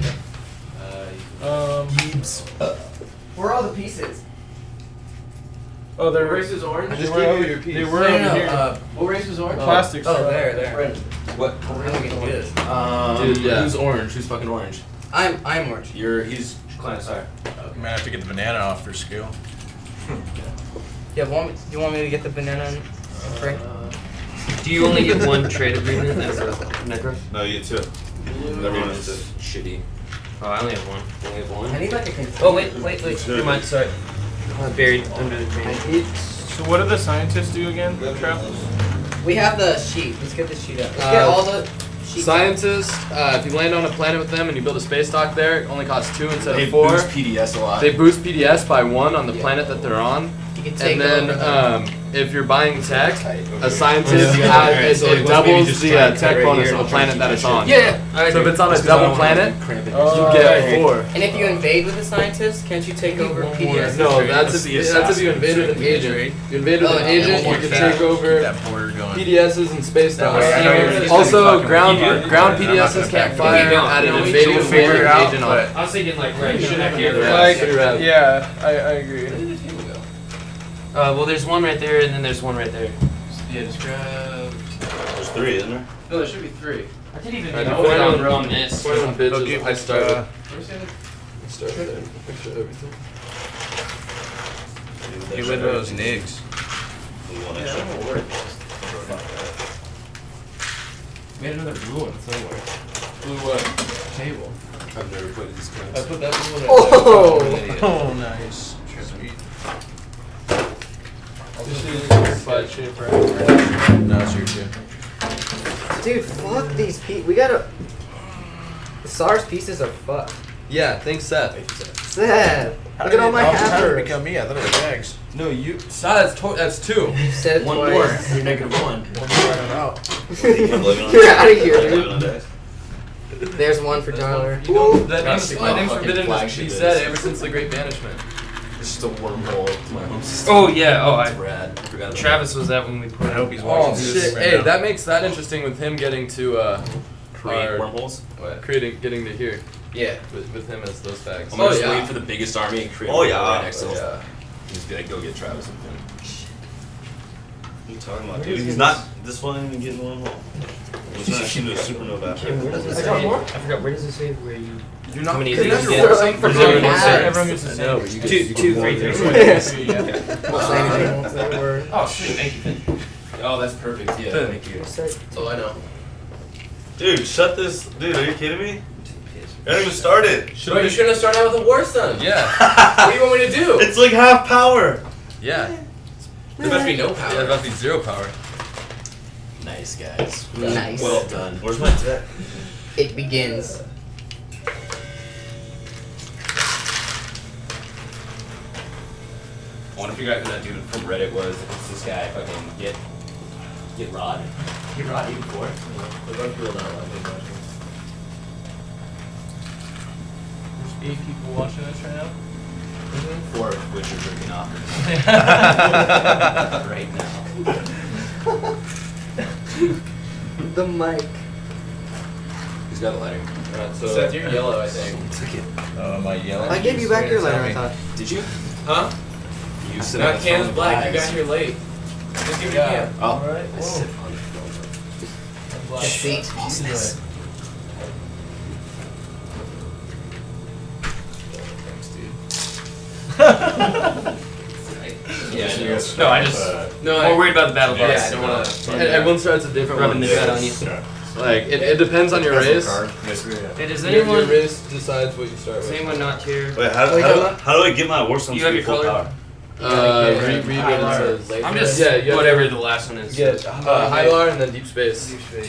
Gibbs. Where are all the pieces? Oh, they're Race is orange. I just They were gave you over- your piece. They were over here. What race is orange? Plastics. Oh, there. What? Dude, yeah. Who's orange? Who's fucking orange? I'm orange. He's Clan Star. You might have to get the banana off for skill. Yeah, do you want me to get the banana and Frank? Do you only get one trade agreement as a necro? No, you too. Everyone is Shitty. Oh, I only have one. Only have one? I need like a Oh, wait. Never mind, sorry. buried under the train. So what do the scientists do again, Trev? We have the sheet. Let's get the sheet up. Let's Uh, get all the sheets. Scientists, if you land on a planet with them and you build a space dock there, it only costs 2 instead They of 4. boost PDS a lot. They boost PDS by 1 on the planet that they're on. You can take And then over if you're buying tech, a So scientist it doubles the tech bonus of the planet that it's on. Yeah. So if it's on a double planet, you get 4. And if you invade with a scientist, can't you take over PDS? No, that's if you invade with an agent. You invade with an agent, you can take over that border going. PDSs and space docks. Yeah. Also, ground PDSs can't fire at an invading figure it out, agent on it. I was thinking like right here. Like, pretty rad. yeah, I agree. Well, there's one right there, and then there's one right there. Yeah, just grab. There's 3, isn't there? No, there should be 3. I didn't even Alright, know before that anyone- on this. Before anyone bitches, I started. uh, I started there. Picture everything. Get rid of those nigs. We had another blue one somewhere. Blue what? Table. I've never played these I guys. put that one in. Oh! Oh, nice. Sweet. Side shape right. No, it's your turn. Dude, fuck these pieces. We gotta. The SARS pieces are fucked. Yeah, thanks, Seth. Sad. Look at all my How did it hammers. become me? I thought it was Jags. No, you. Seth, that's 2. You said One more. twice. You're -1. You're out of here, dude. There's one for Tyler. You know, that That's name's, my my name's fucking forbidden to flagship be is. said ever since the Great Banishment. It's just a wormhole to my home system. Oh yeah. Oh, It's rad. I forgot about Travis was that when we put. I hope he's Oh watching this shit! right Hey, now. that makes that interesting with him getting to create our- wormholes. getting to here Yeah. with him as those facts. I'm gonna just wait for the biggest army and create Oh, a yeah. wormhole right next to Oh, him. yeah. Just be like, go get Travis and Finn. What are you talking about, dude? He's not. This one ain't even getting one hole. He's not shooting a supernova after. I forgot. Where does it say where you? You're not How many getting is it? your Yeah. work thing for Yeah. everyone Yeah. gets it. Everyone gets the same. but you Two, 3, 3. Oh, sweet. Thank you, Finn. Oh, that's perfect. Yeah, Finn. thank you. Oh, I know. Dude, shut this. Dude, are you kidding me? I haven't even started. Bro, you shouldn't have started out with a war stun. Yeah. What do you want me to do? It's like half power. Yeah. There must be no Yeah, power. it must be 0 power. Nice, guys. Nice. Well done. Where's my tech? It begins. I want to figure out who that dude from Reddit was. It's this guy, fucking Get Rod. Get Rod 84. There's 8 people watching this right now. 4 of which are drinking off right now. The mic. He's got a lighter. Alright, so Seth, you're yellow, I think. Am I yelling? I gave you back your letter, I thought. Did you? Huh? You sit No, on the Cam's phone black. You with got here late. Just give it Yeah. to Cam. Oh. Alright. I sit on the phone. Deceit. Awesomeness. Yeah, No, I just. No, I'm more worried about the battle boss. Yeah, I don't want to. everyone starts a different Rubbing one. the gut on you. Like it depends on your race. Hey, does Your anyone? race decides what you start Does with. anyone not here? Wait, how do I get my war stone You to have be your full color? power? Read what it says. I'm just Yeah, you have whatever the last one is. Yeah, Hylar and then deep space.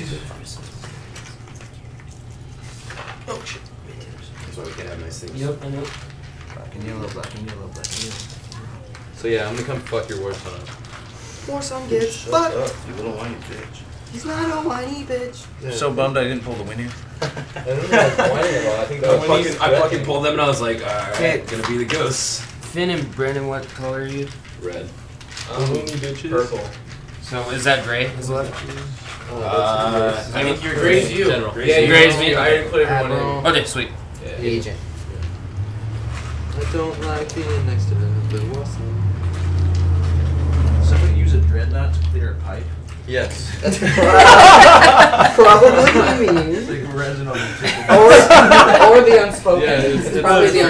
That's why we can have nice things. Yep, I know. Black and yellow, black and yellow, black and yellow. So yeah, I'm gonna come fuck your Warzone up. Warzone gets Shut fucked. up, you little whiny bitch. He's not a whiny bitch. I'm so bummed I didn't pull the winning. I don't know if I'm whining at all. I think that I fucking pulled them and I was like, alright, gonna be the ghosts. Finn and Brandon, what color are you? Red. Purple. So is that gray? Is what? I think you're Gray's you. General. Yeah, you Gray's Gray's me. me. I already put everyone Admiral. in. Okay, sweet. Agent. I don't like being next to the Warzone. Somebody use a dreadnought to clear a pipe. Yes. That's probably what he means. It's like resin on the tip of Or the unspoken. Yeah, it's probably the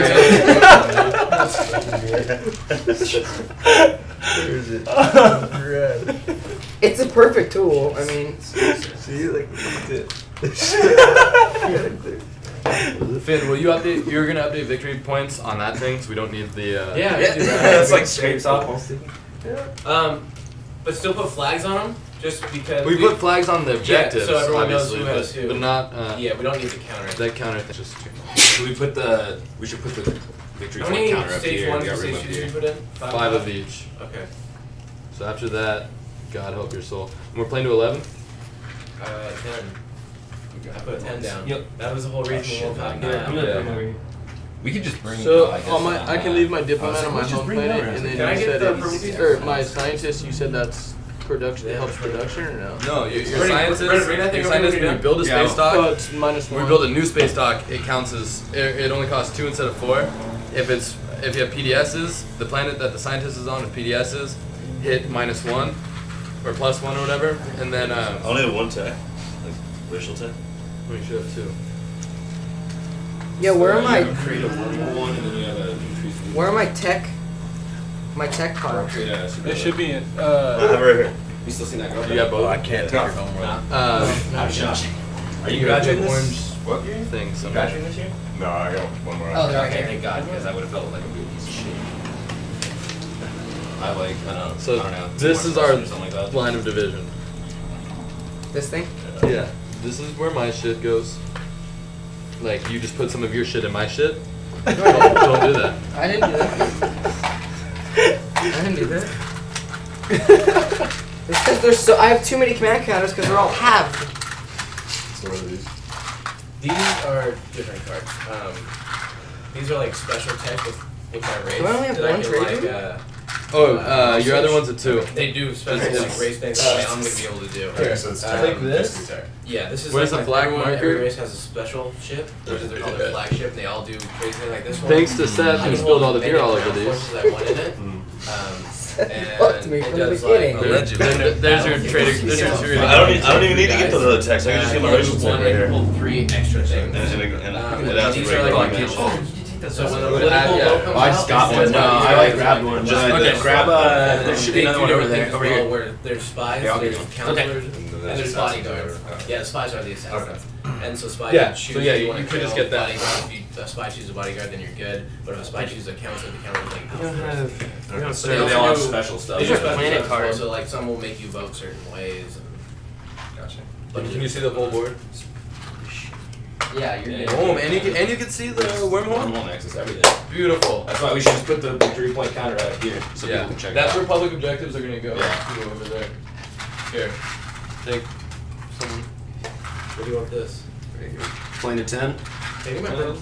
unspoken. Where is it? Red. It's a perfect tool. I mean, See, like, look at it. Finn, will you update? You're gonna update victory points on that thing, so we don't need the. Yeah, I can do that. It's like scrapes off. But still put flags on them, just because. We put flags on the objectives, so everyone knows obviously, who has but, who. but not. Yeah, we don't need the counter. That counter thing just. We should put the victory How point many counter up stage here. 1 We to got room stage up 2 did you here. put in? 5 of each. Okay. So after that, God help your soul. And we're playing to 11. 10. I put 10 down. Yep. That was the whole reason we won't have 9. Yeah. We could just bring. So I guess on my, I can leave my I diplomat was on my like, just home bring it planet, over. and then Can I you get said the it's, purple or piece? my scientist. You said that's production. Yeah, Helps sure. production or no? No, your Brennan, science is. Brennan, I think Your we're science is gonna when be we build a done. space dock. Oh, it's minus When we 1. build a new space dock, it counts as it only costs 2 instead of 4. If you have PDSs, the planet that the scientist is on with PDSs hit -1 or +1 or whatever, and then I only have one tech. Like racial tech. we should have 2. Yeah, where am I? Create a one, and then we have a increase. Where are my tech? My tech pile. Create a super. It should be in. I have it right here. You still see that girl? You got both. I can't take your homework. I'm shocked. Are you There's graduating an this? orange What year? thing somewhere. Graduating this year? No, I got one more. Oh, they're right okay, here. thank God, because I would have felt like a big piece of shit. I like, I don't know. So I don't know. this Two is more our questions or something like that. line of division. This thing? Yeah, this is where my shit goes. Like you just put some of your shit in my shit. Don't do that. I didn't do that. I didn't do that. It's because there's so I have too many command counters because they're all halved. So what are these? These are different cards. These are like special tech with my race. Do I only have that one can, trade like, Oh, your other one's a 2. They do special like race things that I'm gonna be able to do. Okay, so it's Take this. Yeah, this is Where's like the black everyone, marker? Every race has a special ship, which is called their flagship, and they all do crazy things like this one. Thanks to Seth, I who can spilled hold all the many beer all ground over these. forces at one in it. And fucked me it from the does, beginning. Like, There's your trader. There's your trader. I don't even need to get to the text. I can just get my racial tech one right and here. pull 3 extra things. And it has These to are like break. So when the Yeah. political vote comes Oh, I just out, got it one. says No, these I are like like grabbed one. Just Okay. Grab there should be another one over there. Over well, here. where there's spies, Yeah, I'll get there's one. counselors, And and there's there's assassins bodyguards. over there. Yeah, the spies are the assassins. And so spies Yeah, choose so yeah, if you wanna could just kill get that. bodyguard. If a spy chooses a bodyguard, then you're good. But if a spy chooses a counselor, the counselor's like. We don't have. We don't But they They all have also do- special stuff. These are These are special planet stuff as well, cards. so like some will make you vote certain ways. Gotcha. Can you see the whole board? Yeah, you're Yeah, good. Boom, and you can see the wormhole. One won't access everything. Beautiful. That's why we should just put the victory point counter out here so Yeah, people can check that's it where out. public objectives are gonna go. Yeah. Go over there. Here, take someone. What do you want this? Playing to 10? Take my pen.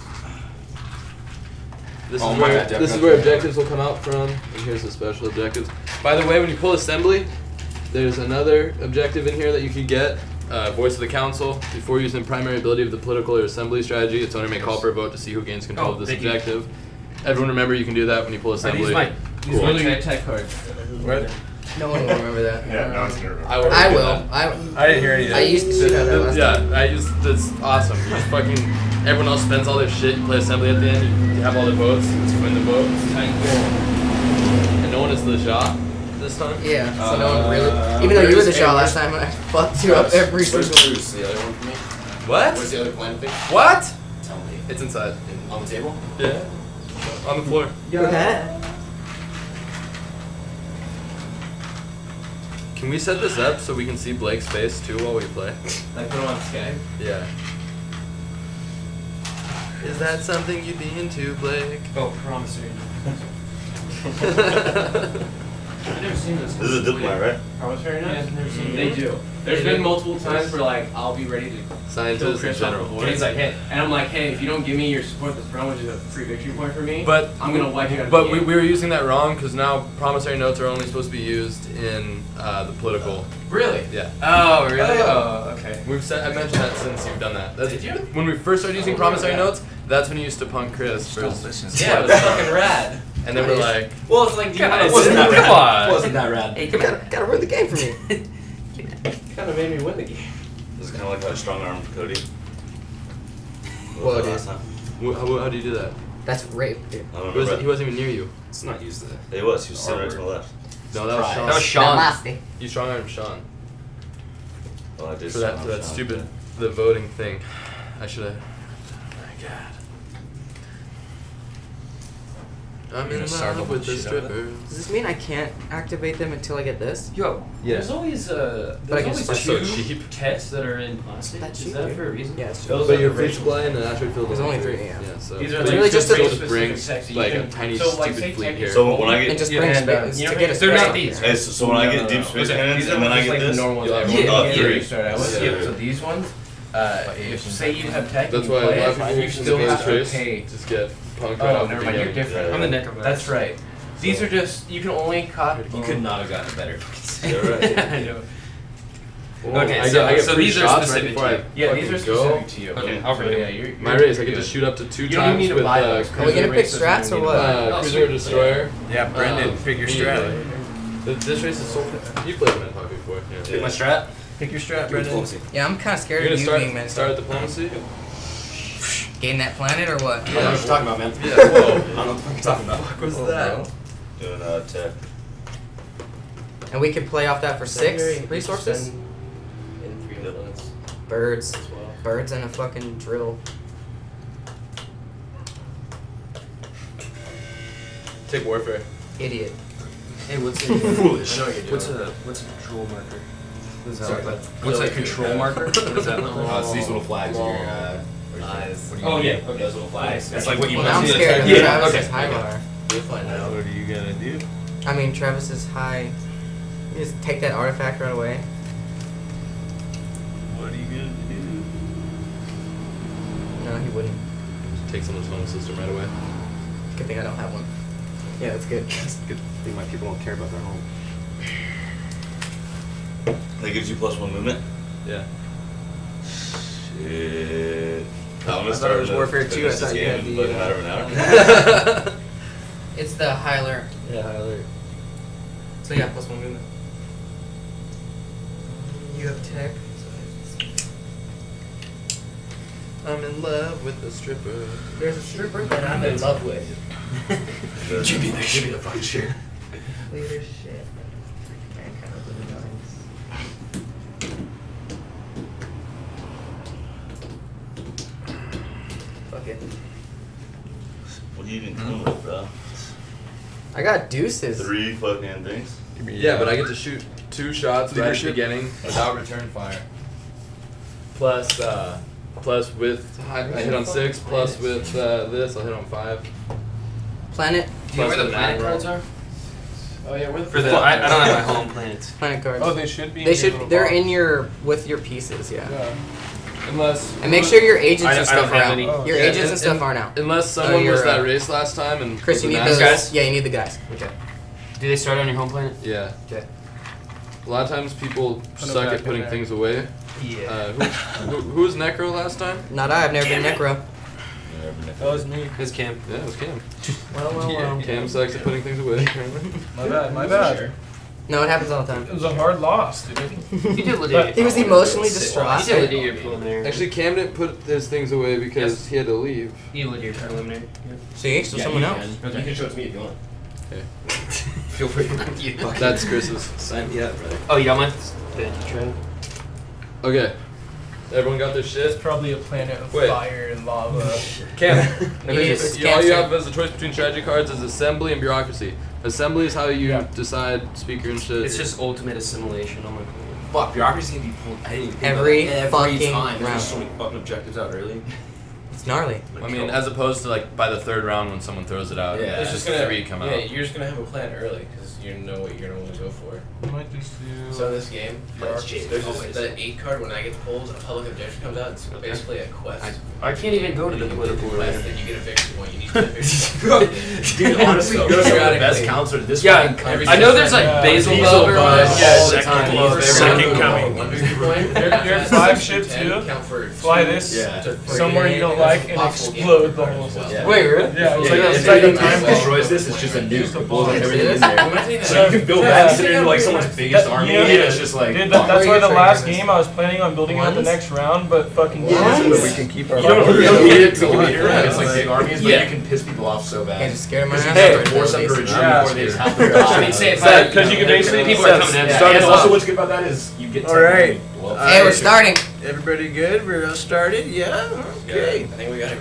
This Oh is my where God, this is where objectives will come out from, and here's the special objectives. By the way, when you pull assembly, there's another objective in here that you could get. Voice of the council. Before using the primary ability of the political or assembly strategy, its owner may call for a vote to see who gains control of this objective. Everyone remember you can do that when you pull assembly. These are your tech cards. Right? No one will remember that. Yeah, no one's gonna remember. I will. I do will. that. I didn't hear any of I that. used to have that last time. Yeah, I just that's awesome. You just fucking everyone else spends all their shit. You play assembly at the end. You have all the votes. It's win the vote. And no one is the shot this time. Yeah, so no one really. Even though you were the shot last time, I fucked you up every Where's single. Bruce, the other one for me? What? Where's the other planet thing? What? Tell me. It's inside. On the table? Yeah. On the floor. Okay. Can we set this up so we can see Blake's face too while we play? Like put them on Skype. Yeah. Is that something you'd be into, Blake? Oh, promissory. I've never seen this. This is a diplomat, right? Promissory Yeah, notes? I've never seen They it. do. There's been multiple times where like I'll be ready to kill Scientists in Chris off the general. board. And he's like, hey, and I'm like, hey, if you don't give me your support this round, which is a free victory point for me, But I'm gonna wipe you out of But the we game. were using that wrong because now promissory notes are only supposed to be used in the political. Really? Yeah. Oh, really? Oh, okay. We've said, I mentioned that since you've done that. That's, Did you? When we first started using promissory notes, that's when you used to punk Chris for his Yeah, it was fucking rad. and then we're like, Well, it's like, do you Guys, wanna- come on. Wasn't that rad? Hey, gotta ruin the game for me. kind of made me win the game. This is kind of like how I strong armed Cody. Well, it Last is. time. how do you do that? That's rape, dude. I don't He wasn't, remember. he wasn't even near you. Let's not use the. He was sitting right to my left. No, that was Sean. That was Sean. Nasty. You strong armed Sean Well, I did for that strong arm Sean. stupid the voting thing. I should have. god. I'm You're in gonna start love with with the shit out of it? strippers. Does this mean I can't activate them until I get this? Yo, Yeah. there's always But I there's can always start so two cheap. texts that are in plastic. That's Is cheap, that dude. for a reason? Yeah, it's Those But are your the fish original. fly and the asteroid field. There's only three, Yeah, yeah. so These are but like you really can just a- still specific bring texts that you like a can- tiny so, like, stupid say fleet tech here. is So when I And get just Yeah, bring and, space you know, to get a they're space not on these. there. so when I get deep space cannons These and are then I just get like the this. normal ones Yeah, everyone yeah, else yeah. started out with. Yeah. Yeah, so these ones, if say you have tech, That's and why you a play lot of it, people you still use have to trace. pay. Just get punked right Oh, off never the mind, you're beginning. different. Yeah. I'm the necromancer. That's right. These are just you can only copy. You could not have gotten a better. Yeah, right. I know. Well, Okay, I so- get so free these are shots right specific before to I you. Yeah, these are fucking specific go. to you. Okay, So, I'll read yeah, them. you're My race, I get to good. shoot up to 2 You don't times need to with buy those. Are we gonna pick Races strats you or need to what? buy. Cruiser Destroyer. Yeah, Brendan, pick your strat. This race is so fun. You played Mentalk before. Yeah. Pick my strat. Pick your strat, Brendan. Yeah, I'm kind of scared You're of gonna you being start mental. diplomacy? Gain that planet or what? I don't know what you're talking about, man. Yeah, whoa. I don't know what the fuck you're talking about. What was Oh, that? well. Doing tech. And we can play off that for 6 Secondary, resources? spend in 3 villains Birds. as well. Birds and a fucking drill. Take warfare. Idiot. Hey, what's Foolish. I know what you're doing. What's a control marker? What does that look like? What's a control marker? What does that look like? It's these little flags in your eyes. Oh, yeah. Okay, those little flags. That's like what you Well, now I'm must scared of Yeah, Travis's okay. high bar. We'll find out. What are you gonna do? I mean, Travis's high. You just take that artifact right away. What are you gonna do? No, he wouldn't. Just take someone's phone system right away. Good thing I don't have one. Yeah, that's good. Good thing my people don't care about their home. That gives you +1 movement. Yeah. Shit. I'm I gonna thought start it was to Warfare 2, I finish this thought you game had in the, like a matter of an hour. It's the Hyler. Yeah, Hyler. So yeah, +1 movement. You have tech. I'm in love with the stripper. There's a stripper that I'm in love with. Give me the fucking shit. Leadership. Man, kind of really nice. Fuck it. What are you even coming with, bro? I got deuces. 3 fucking things. Yeah, but I get to shoot 2 shots right at the Leadership. beginning without return fire. Plus with I hit on 6. Plus with this, I'll hit on 5. Planet. Do you know where the Plus planet with cards are? Oh yeah, where the For the, fuck? I don't have my home planets. Planet cards. Oh, they should be. They in your should. little They're box. in your with your pieces. Yeah. Yeah. Unless. And make sure your agents I and don't stuff are have out. any. Oh, Your yeah, agents and stuff aren't out. Unless someone you're, was that uh, race last time and Chris, you was need an those ass- guys? Yeah, you need the guys. Okay. Do they start on your home planet? Yeah. Okay. A lot of times people Put 'em suck back at in putting there. things away. Yeah. Who was Necro last time? Not I. I've never been Necro. That was me. His camp. Yeah, it was Cam. Well. Cam sucks at putting things away. My bad. My bad. No, it happens all the time. It was a hard loss, dude. You did legit. He was emotionally distraught. You did legit your preliminary. Actually, Cam didn't put his things away because he had to leave. You did your preliminary. See, so someone else. You can show it to me if you want. Okay. Feel free. That's Chris's. Sign me up, brother. Oh, you got mine? Good. Try it. Okay. Everyone got their It's shit? probably a planet of Wait. fire and lava. Cam. Yes, all you Cam, have as a choice between strategy cards is assembly and bureaucracy. Assembly is how you Yeah. decide speaker and shit. It's just ultimate assimilation on my planet. Fuck, bureaucracy can be pulled. I didn't even think Every about that. fucking time. There's round. just so many fucking objectives out early. It's gnarly. I mean, as opposed to like by the 3rd round when someone throws it out. Yeah. It's just just gonna 3 come yeah, out. you're just gonna have a plan early because you know what you're gonna want to go for. Might just do. So this game, Let's change. there's just the 8 card when that gets pulled, a public objection comes out. It's basically a quest. I can't even go to the You political quest, arena. then you get a victory point. You need to get a victory. Dude, honestly, So, go to the periodically. best counselor to this Yeah, fucking country. I know there's like Yeah. Basil Basil Bub Bub, all the second time. love, He's second very coming. One victory point. Your That's flagship 10 too? count for Fly this Yeah. somewhere you don't like and explode the whole system. Yeah. Wait, really? Yeah, it's like Yeah, a it's like second the time time destroys this, it's just a nuke. It blows up everything in there. Imagine that. So you can build Yeah. that into like someone's biggest army, You know, and it's just like. Dude, fuck. that's why the Are you last trying to game I was planning on building out the Ones? next round, but fucking Ones? but we can keep our. You don't need it to Right. be right. It's like big armies, but Yeah. you can piss people off so Can't bad. just scare my Because ass. you Hey, have to force them to retreat Yeah. before they just have to I mean, say if That- I, 'cause you can basically- people are coming in. Yeah, Start and us also off. what's good about that is you get. All right. Hey, we're starting. Everybody good? We're all started? Yeah? Okay. I think we got everything.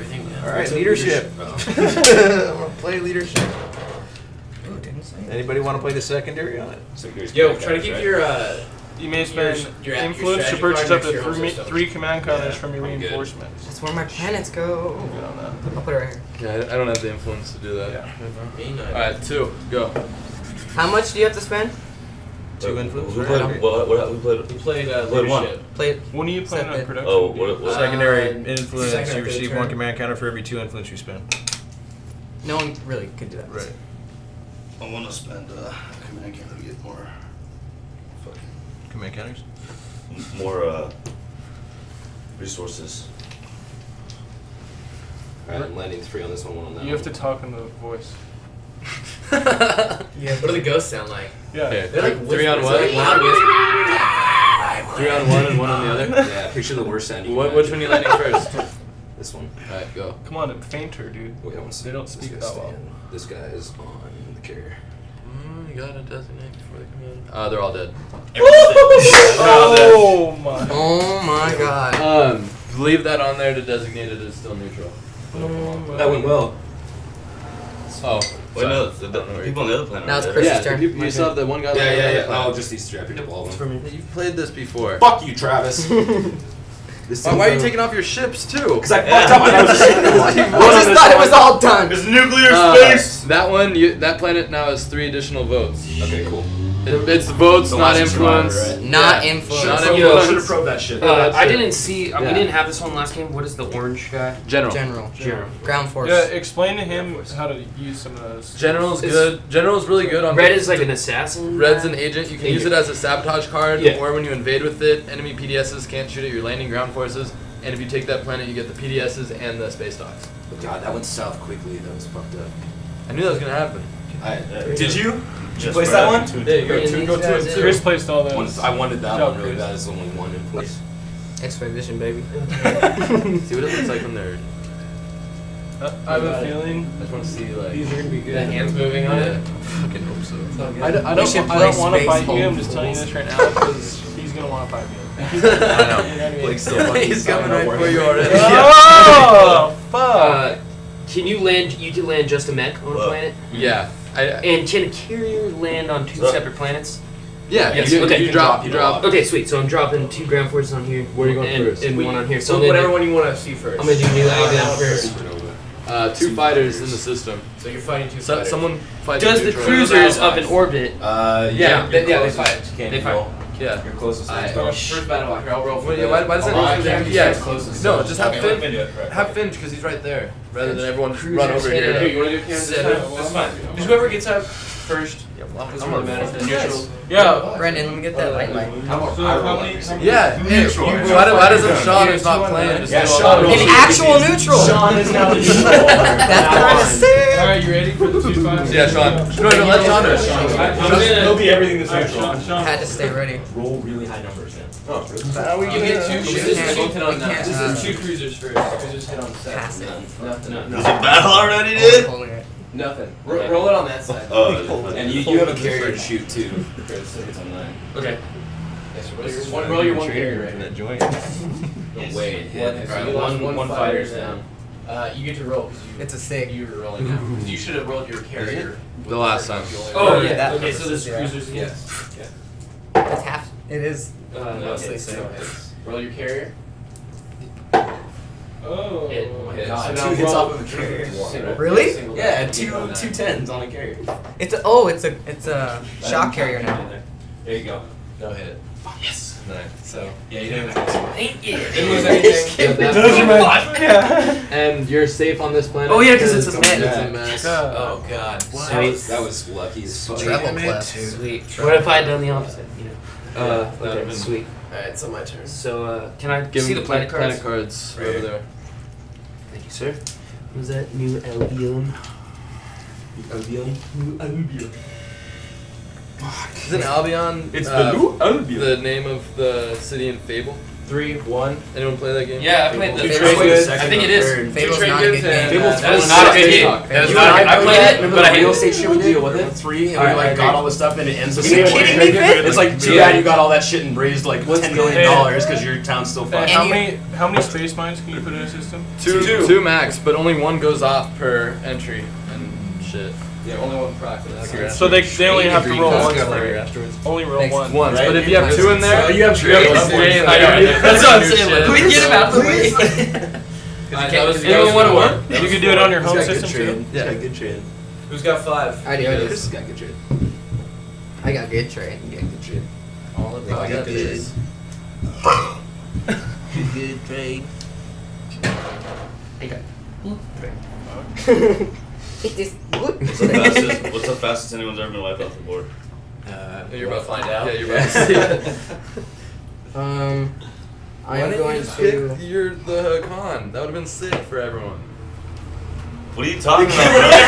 Alright, leadership. I'm gonna play leadership. Ooh, didn't say. Anybody want to play the secondary on it? Yo, try to keep your You may spend your influence to strategy purchase card up to next to your also three command counters from your I'm good. reinforcements. That's where my planets go. Good on that. I'll put it right here. Yeah, I don't have the influence to do that. Yeah. Alright, 2, go. How much do you have to spend? 2 influence. We played, what we played. You played Played one. leadership. Play it. When are you planning on Second. production? Oh, what? Secondary Uh, influence. second or You third receive turn. 1 command counter for every 2 influence you spend. No one really could do that. Right. I want to spend command counter to get more, fucking, Command counters. more resources. Alright, I'm landing 3 on this one on that You have to talk in the voice. Yeah. What do the ghosts sound like? Yeah. Okay, They're like 3 on whispers, what? like loud whispers. 3 on 1 and 1 on the other? Yeah, picture the worst sound you What, can which one you landing first? This one. Alright, go. Come on, fainter, dude. Wait, I want to see. They don't This speak guy's that well. staying. This guy is on the carrier. You gotta designate before they come in. They're all dead. Oh my. Oh my god. Leave that on there to designate it as still neutral. That went well. Oh. Wait, no, the people on the other planet. Now it's are dead. Chris's Yeah, turn. you still have the one guy. Oh, just these 3. I picked up all of them. You've played this before. Fuck you, Travis. Why are you taking off your ships too? Because I fucked up and I was just I just thought it was all done. It's nuclear space. That one, that planet now has 3 additional votes. Okay, cool. It's votes, The not last survivor, influence. right? Not Yeah. influence. Not Should influence. have probed that shit. that's I it. didn't see. We Yeah. didn't have this one last game. What is the orange guy? General. General. General. Ground force. Yeah, explain to him how to use some of those. General's It's- good. General's really good on. Red is like an assassin. Red's guy? an agent. You can use it as a sabotage card, Yeah. or when you invade with it, enemy PDSs can't shoot at your landing ground forces. And if you take that planet, you get the PDSs and the space docks. God, that went south quickly. That was fucked up. I knew that was gonna happen. Did you? Did you Yes, place Brad. that one? There you go. Bring 2, these go 2 guys and in. 2. Chris placed all those. I wanted that Good job, one really Chris. bad. It's only 1 in place. X-ray vision, baby. See what it looks like when they're. I have a feeling. I just want to see like. These are gonna be good. The hands moving on it. Fucking hope so. I We should don't play want to Space fight you. I'm Home just telling you Fools. this right now because he's gonna want to fight me. I know. You know what I mean? Blake's still fucking He's coming not right for working. you already. Oh fuck! Can you land? You can land just a mech on a Well. planet. Yeah. And can a carrier land on 2 separate planets? Yeah. Yes, You, okay. you drop. You drop. Okay, sweet. So I'm dropping 2 ground forces on here. Where are you going and, first? And one on here. So So I'm gonna whatever do, one you want to see first. I'm gonna do new Albion first. 2 fighters in the system. So you're fighting 2 So, fighters. someone fight. Does the neutral. cruisers up in orbit? Yeah, they closest. fight. Can't They be fight. roll. Yeah. You're closest. First battle block. I'll roll for Why does it? Yeah. No, just have Okay, Finch. Have Finch because he's right there, rather than everyone Cruisers run over hit here. it. You want to do Kansas? That's fine. Just whoever gets up first. Doesn't really matter. Neutral. Yeah. Brendan, let me get that light. Yeah. Hey, why doesn't Sean, who's not playing, just Yeah, do all Sean that? rolls. An actual neutral. Sean is now the neutral. That's kind of sick. All right, you ready for the 2 fights? Yeah, Sean. No, let Sean do it. He'll be everything that's neutral. Had to stay ready. Roll really high numbers then. You get 2 We ships. can't- Hit on we that. can't, This is 2 cruisers first. Cruisers hit on the Pass it. Nothing. There's a battle already, dude. Holding it. Nothing. Roll it on that side. And you have a carrier to shoot too. Chris, it's on 9. Okay. Roll your one carrier right now. Joint. No way it hit. One- Alright, one fighter's down. You get to roll because It's a sig. you were rolling now. 'Cause you should have rolled your carrier. The last time. Oh yeah, yeah. that Okay, so purposes, there's yeah. cruisers again. It's half. It is. No, Mostly hits, so. no hits. Roll your carrier. Oh. Hit. Oh my Hit. god. So Two now hits roll- off of a carrier. Single. Really? Single. Yeah, two 10s on a carrier. It's a shock carrier now. There you go. No hit. Yes. So Yeah, you didn't have to. didn't lose anything. And you're safe on this planet. Oh, yeah, 'cause it's a mech. It's a mech. Oh god. That was lucky as fuck. Treble clef. Sweet. What if I had done the opposite? You know. That would've Okay, been- sweet. Alright, so my turn. So can I Give see him the planet cards? Planet cards Right over here. there. Thank you, sir. What was that? New Albion. Isn't Albion It's the new Albion. the name of the city in Fable? 3, 1. Anyone play that game? Yeah, I played the Fable's Fable's good. I think it is. Fable's Trade not a goods good game. and, Fable's that is fun. not a good game. Fable's That is You not. and I played it, remember but the I real hated estate it. shit we did with it? 3, and we Alright, like I got agree. all this stuff and it ends the You same kidding way. me, Finn? It's like too bad you got all that shit and raised like $10 million because your town's still Fat, fucked. how many space mines can you put in a system? Two max, but only one goes off per entry and shit. Yeah, only one practice. So they only have to roll one. afterwards. Only roll one. Once, Right? but if you have two in there, You have you have to trade. stay in I there. know. That's what I'm saying. Like, can we get him out of the way? Anyone want to work? You can do it on your home He's got good system trade. too. He's got good trade. Who's got 5? I do. Chris has got good trade. I got good trade. You got good trade. All of I got it. Good trade. It is good. What's the fastest anyone's ever been wiped off the board? You're about to find out. Yeah, you're about to see it. I am going to. pick the con. That would have been sick for everyone. What are you talking about,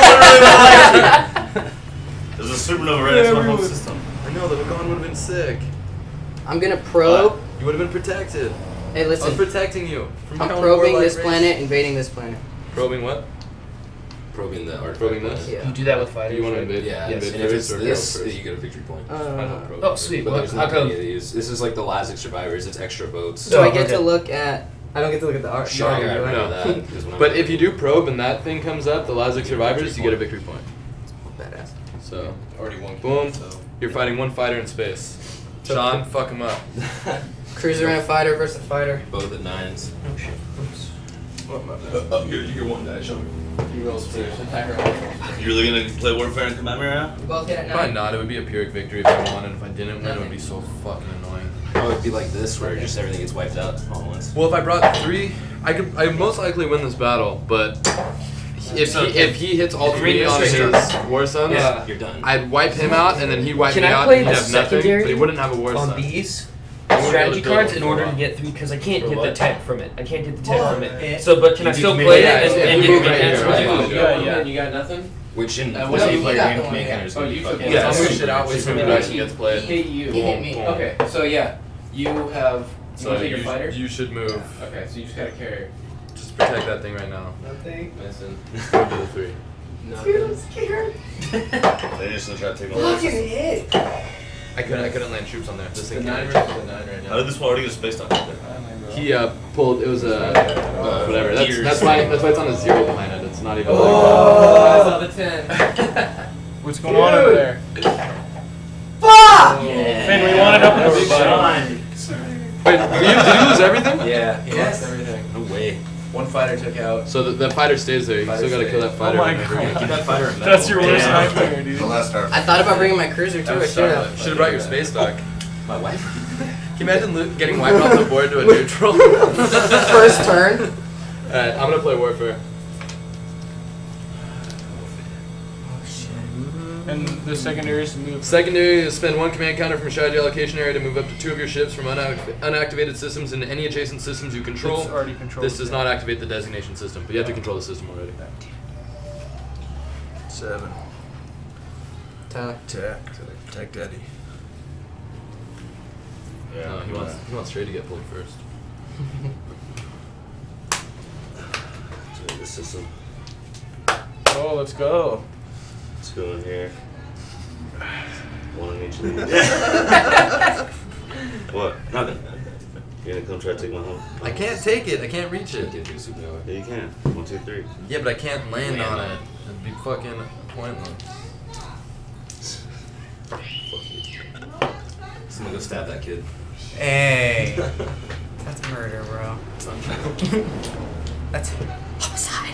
bro? There's a supernova right next to my home system. I know the con would have been sick. I'm gonna probe. You would have been protected. Hey, I was listen. protecting you. From I'm Count probing Warlike this race. planet, invading this planet. Probing what? Probing the art. Probing this? Yeah. You do that with Do fighters. you want to right? invade? Yeah, invade and if it's first or this, go first? you get a victory point. Oh, sweet. But What? there's How not many come? of these. This is like the Lazic survivors. It's extra votes. Do I get okay. to look at? I don't get to look at the art. Sure, I do I? remember that. 'cause when I But was- if you do probe and that thing comes up, the Lazic survivors, you get a victory point. Badass. So, Already one. boom. So. You're fighting one fighter in space. Sean, fuck him up. Cruiser and fighter versus fighter. both at 9s. Oh shit. Oops. You get one die, show me. He rolls 2. You really gonna play Warfare and Command me right now? We both get it Probably now. not. It would be a Pyrrhic victory if I won, and if I didn't win, it would be so fucking annoying. Oh, it'd be like this where just everything gets wiped out all at once. Well, if I brought 3, I'd most likely win this battle, but if he hits all 3 on his War Suns, You're done. I'd wipe him out, and then he'd wipe Can me I out, play and he'd the have nothing, secondary but he wouldn't have a War On Sun. these I wouldn't be able strategy to build cards one in for a order to while. get 3 because I can't For get the what? tech from it. I can't get the tech from it. So, but can I You still can play make- it and yeah, get you the can make advanced it, version? right? Yeah, you got nothing? Which in what what do you you play got Green going Command here? Counter is Oh, going to you be took fucking it. Yeah, Yeah, I'll so move you shit out, wait so till the you direction gets played. Hit you. He hit me. Okay, so yeah, you have. So you take your fighter? you should move. Okay, so you just gotta carry. Just protect that thing right now. Nothing. Listen. Go to the 3. Dude, I'm scared. They just gonna try to take my life. Fucking hit. I couldn't land troops on there. This It's the thing 9 can't. versus the 9 right now. How did this already get space dock? He pulled. It was a whatever. That's Gears. why it's on a 0 planet. It's not even. I saw the 10. What's going on over there? Fuck! Finn, we wanted up in Big shot. Wait, did you lose everything? Yeah, he Yes. lost everything. No way. One fighter took out. So the fighter stays there. You Fighter still gotta kill that stays. fighter. Oh my whenever- God. Keep that fighter in That's your worst Yeah. nightmare, dude. The last star. I thought about bringing my cruiser too. I should have. Should have brought your space dock. My wife. Can you imagine getting wiped off the board to a neutral? First turn. Alright, I'm gonna play Warfare. And the secondaries move. Secondary is spend 1 command counter from strategy allocation area to move up to 2 of your ships from unactivated systems into any adjacent systems you control. It's already controlled. This does not activate the designation system, but you have to control the system already. 7. Tyler. Protect Daddy. Yeah. No, he wants Trey to get pulled first. So the system. Oh, let's go. Let's go in here. One in each of these. What? Nothing. You're gonna come try to take my home? I can't take it. I can't reach it. Can't do supernova. Yeah, you can. 1, 2, 3. Yeah, but I can't land on it. It'd be fucking pointless. Someone go stab that kid. Hey. That's murder, bro. That's homicide.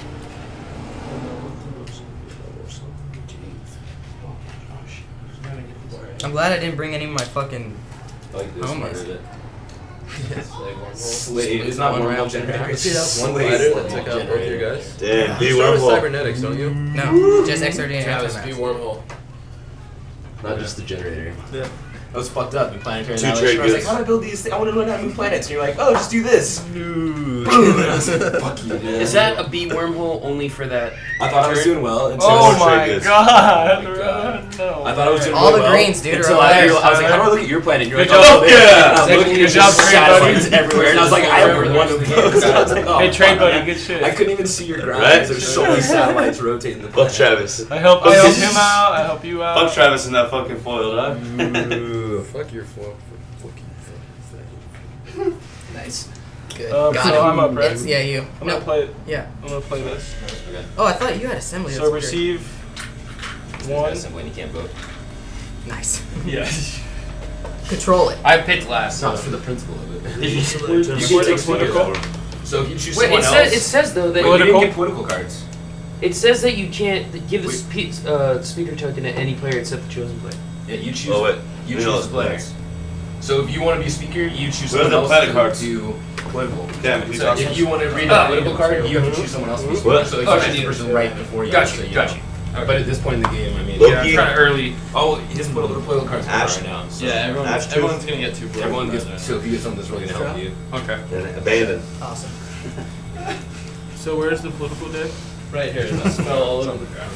I'm glad I didn't bring any of my fucking. I like this Almost. part of it. Slave. It's not One one round generator. See that one fighter that took out both your guys? Damn, be You start with wormhole. cybernetics, don't you? No, just XRD and Travis, be Antimax. wormhole. Not just the generator. Yeah. I was fucked up in Planetary Two Annihilation. trade I was like, goods. how do I build these things? I want to learn how to move planets. And you're like, oh, just do this. Boom. And I was like, fuck you, man. Is that a B wormhole only for that? I thought I was doing well until Oh Trade my goods. god! Oh my God. No. I thought I was doing All really the well greens, dude, are Until over I there. was like, how do I look at your planet? And you're like, Good oh, job. yeah. I'm Good looking at job, just trade satellites buddy. everywhere. And I was like, I have one of those. I was like, oh, Hey, trade fuck. buddy, good shit. I couldn't even see your ground. Right? There's so many satellites rotating the Fuck planet. Travis. I help him out. I help you out. Fuck Travis in that fucking foil, dog. Ooh, fuck your foil. Nice. Good. So Got him. I'm up, right? It's, yeah, you. I'm No. gonna play it. Yeah. I'm gonna play this. Oh, I thought you had assembly. So That's weird. receive one. Assembly and you can't vote. Nice. Yeah. Control it. I picked last. No, it's for the principle of it. You can can take take political. So if you choose Wait, someone it else, says, it says though that Wait, you didn't Political? get political cards. it says that you can't give the speaker token to any player except the chosen player. Yeah, you choose. Oh, wait. You We know choose those player. players. So if you want to be a speaker, you choose Where are someone the else planet to cards? do political. Damn, he's So awesome. if you want to read a political card, you have to choose someone else to be speaker. What? So if Oh, you shit. choose the person right before you. Got so you, got know. you. But at this point in the game, I mean, Loki. Yeah, it's kind of early. oh, he just put a little political cards Ash. right now. So Yeah, Ash tooth. everyone's gonna get 2 points. everyone gets. So if you get something that's really gonna help you, Okay. Then abandon. Awesome. So where's the political deck? Right here. That's spell all over the ground.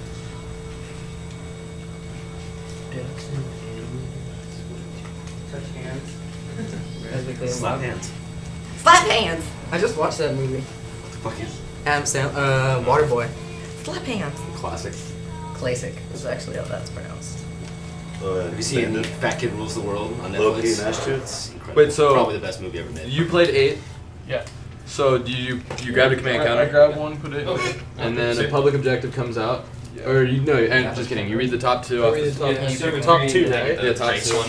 Touch hands. As we clean them Slap up. hands. Slap hands. I just watched that movie. What the fuck is Adam Waterboy. Slap hands. classic. Classic is actually how that's pronounced. Have you seen Fat Kid Rules the World on Netflix? Loki and Ash tooth? It's incredible. Wait, so- probably the best movie ever made. You played 8. Yeah. So do you grabbed a command I counter, grabbed one, put it. Okay. and then a public objective comes out. Or you no, I'm just kidding. You read the top 2 off read the the top yeah, two. you Top read two, the- right? Yeah, top Trace 2. one.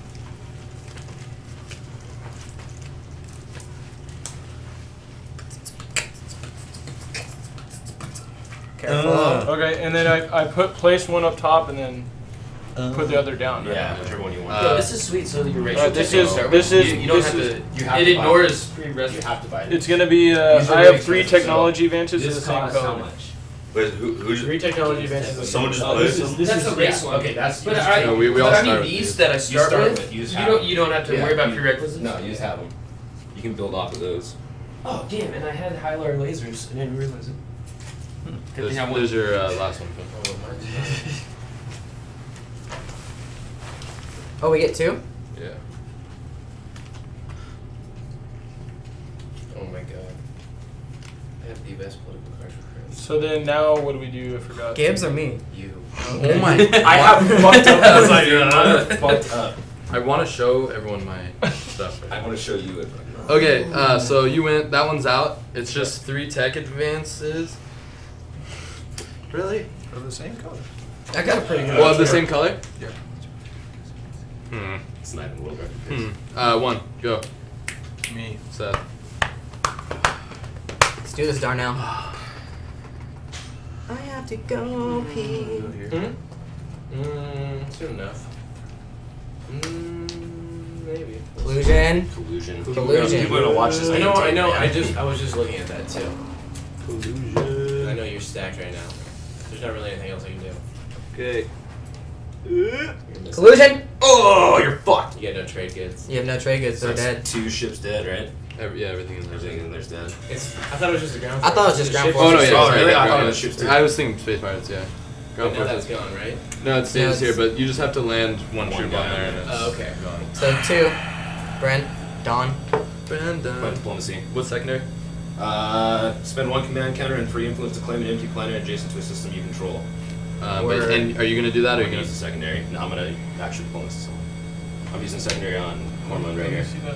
Careful. Okay, and then I place one up top and then put the other down. Right? Yeah, whichever one you want. Yo, this is sweet. So your racial Alright, this technique is- start this with. is- You don't this have is- to. You have It to buy ignores it. pre-res. You have to buy it. It's gonna be. These are I have really 3 expensive, technology advances in the This same costs how color. much? Wait, who just? 3 technology advances. Someone just Oh, played this it? is this That's is the race yeah, one. Okay, that's. But you I, No, we all but I start mean with these these. that I You start start with. with, you just You have don't. them. You don't have to Yeah, worry about you- prerequisites. No, you just have them. You can build off of those. Oh damn! And I had Hylar lasers. I didn't realize it. Good There's, thing I won. there's your last one. Phil. Oh, we get 2? Yeah. Oh my god. I have the best political cards for Chris. So then now what do we do? I forgot. Gibbs or me? You. Oh my. I have fucked up. I was like, I'm fucked up. I want to show everyone my stuff. I want to show you it. Okay, so you went. That one's out. It's just 3 tech advances. Really? They're the same color. I got a pretty good Well, the same color. Yeah. Hmm. It's not even world record. 1. Go. Me. Seth. Let's do this, Darnell. I have to go pee. Soon enough. Maybe. Collusion. Collusion. Collusion. People are gonna watch this. I know. game, man. I was just looking at that too. Collusion. I know you're stacked right now. There's not really anything else I can do. Okay. You're missing- Collusion. Oh, you're fucked. You get no trade goods. You have no trade goods. They're That's dead. 2 ships dead, right? Yeah, everything is Everything in there's dead. I thought it was just the ground. I thought it was just ground Oh no, yeah. Oh, sorry, really? yeah, I thought ground- it was ships too. I was thinking space pirates. Yeah. Ground Now that's forces. gone, right? No, it No, stays it's- here, but you just have to land one One troop guy. on there, and it's Oh, okay. gone. So 2. Brent. Don. By Brandon. diplomacy. What's secondary? Spend 1 command counter and free influence to claim an empty planet adjacent to a system you control. And are you gonna do that, or are I'm you gonna gonna? use the secondary. No, I'm gonna actually diplomacy someone. I'm using secondary on hormone right here. See that?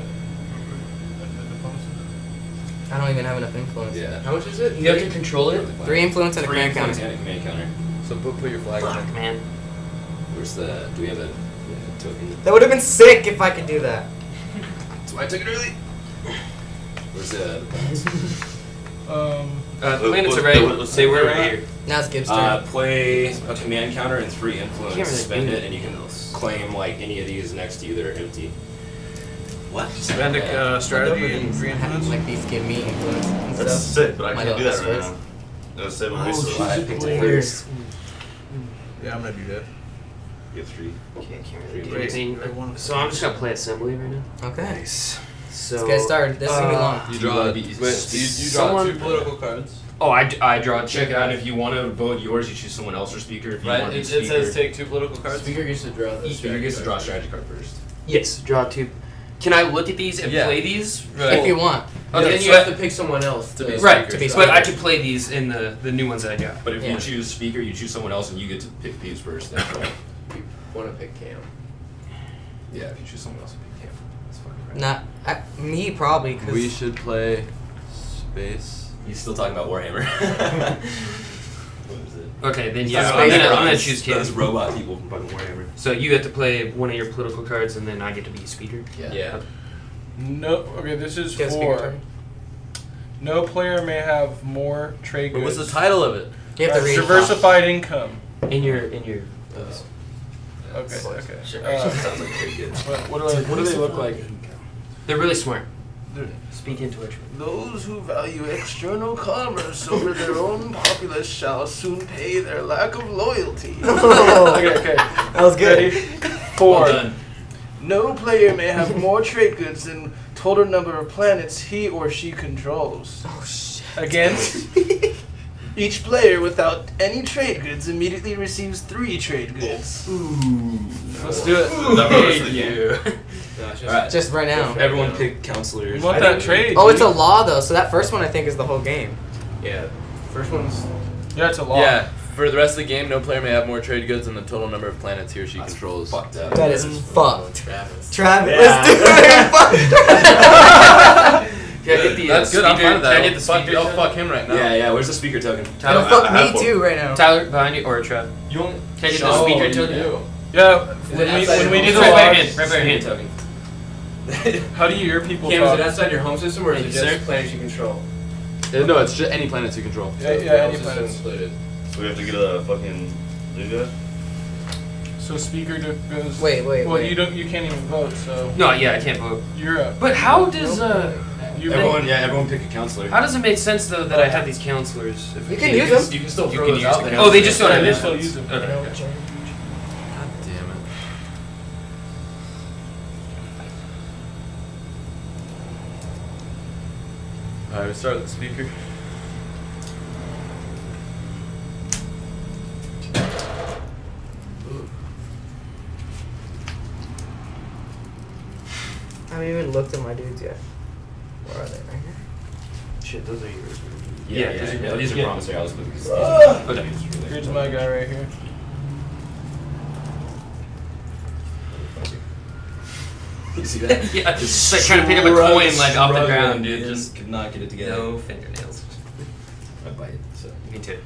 I don't even have enough influence. Yeah. How much is it? You have to control it. 3 influence and a Free command influence counter. and a command counter. So put your flag on Fuck, it. man. Where's the? Do we have a token? That would have been sick if I could do that. That's why I took it early. Where's the? Planets are ready. Say we're right here. Now it's Gibbs' turn. Play a command counter and 3 influence. Can't really Spend do it, and you can claim like any of these next to you that are empty. What? Spend a strategy and free influence. Like these give me influence and That's stuff. sick, but I My can't do that little right Swiss. now. That was 7 Oh, resources. Weird. Yeah, I'm gonna do that. You have 3. Okay, I can't really do Wait, anything. So I'm just gonna play assembly right now. Okay. So Let's get started. This is gonna be long. You draw. Wait, You draw someone- 2 political cards. Oh, I draw. Check it out. If you want to vote yours, you choose someone else for speaker. If you Right. want to It be speaker, says take 2 political cards. Speaker gets to draw the speaker gets to draw a strategy card first. Yes, draw 2. Can I look at these and Yeah. play these? Right. If you want. Okay, then you so have to pick someone else To be right, to be but I speaker. can play these in the new ones that I got. But if Yeah. you choose speaker, you choose someone else, and you get to pick these first. That's right. Want to pick Cam? Yeah, if you choose someone else, you pick him. That's fucking right. Not me probably because We should play space. He's still talking about Warhammer. What is it? Okay, then Yeah, yeah, I'm I'm gonna Those- choose Those Cam. robot people from fucking Warhammer. So you have to play one of your political cards, and then I get to be speaker. Yeah. No. Okay, this is Get a speaker for. turn. No player may have more trade But goods. what's the title of it? You have to read. Diversified income. In your. Okay. Okay. Sounds like pretty good. What do they look like? They're really smart. Speak into it. Those who value external commerce over their own populace shall soon pay their lack of loyalty. Okay. Okay. That was good. Ready? 4. Well done. No player may have more trade goods than total number of planets he or she controls. Oh shit. Against. Each player without any trade goods immediately receives 3 trade goods. Let's do it. Thank you. No, it's just, Alright. Just right now. Everyone pick counselors. We want that trade. Oh, it's a law though. So that first one I think is the whole game. yeah. First one's Yeah, it's a law. Yeah. For the rest of the game, no player may have more trade goods than the total number of planets he or she controls. Fucked up. That is fucked. Travis. Travis, Yeah. let's do it. Fuck. Can I get the That's good. I'm speaker? fine with that. Can I get the speaker? I'll fuck him right now. Yeah, yeah. Where's the speaker token? Tyler, It'll fuck I have me too right now. Tyler, behind you, or Trev. You want? Can I get the Oh, speaker you token? do. Yeah. Is When it we outside when we your do the home Right by your law, hand. Right by your hand. token. how do your people Cam, is talk? it outside your home system or is it Thank you, just sir. planets you control? No, it's just any planets you control. Yeah, yeah, Home any system planets. included. So we have to get a fucking blue guy? So speaker goes. Wait. Well, you don't. You can't even vote. So No, yeah, I can't vote. you're up. But how does You Everyone pick a counselor. how does it make sense though that I have these counselors? If You I can can't- use them. You can still You throw can those use out the there. Oh, they just don't Yeah, have they this. still use them. Okay. God damn it. Alright, we start with the speaker. I haven't even looked at my dudes yet. Where are they? Right here. Shit, those are yours. Yeah, these are promissory. I was looking because Okay. Here's my guy right here. You see that? Yeah, just like trying to pick up a coin like off the ground, dude. Just could not get it together. No fingernails. I bite. So. Me too.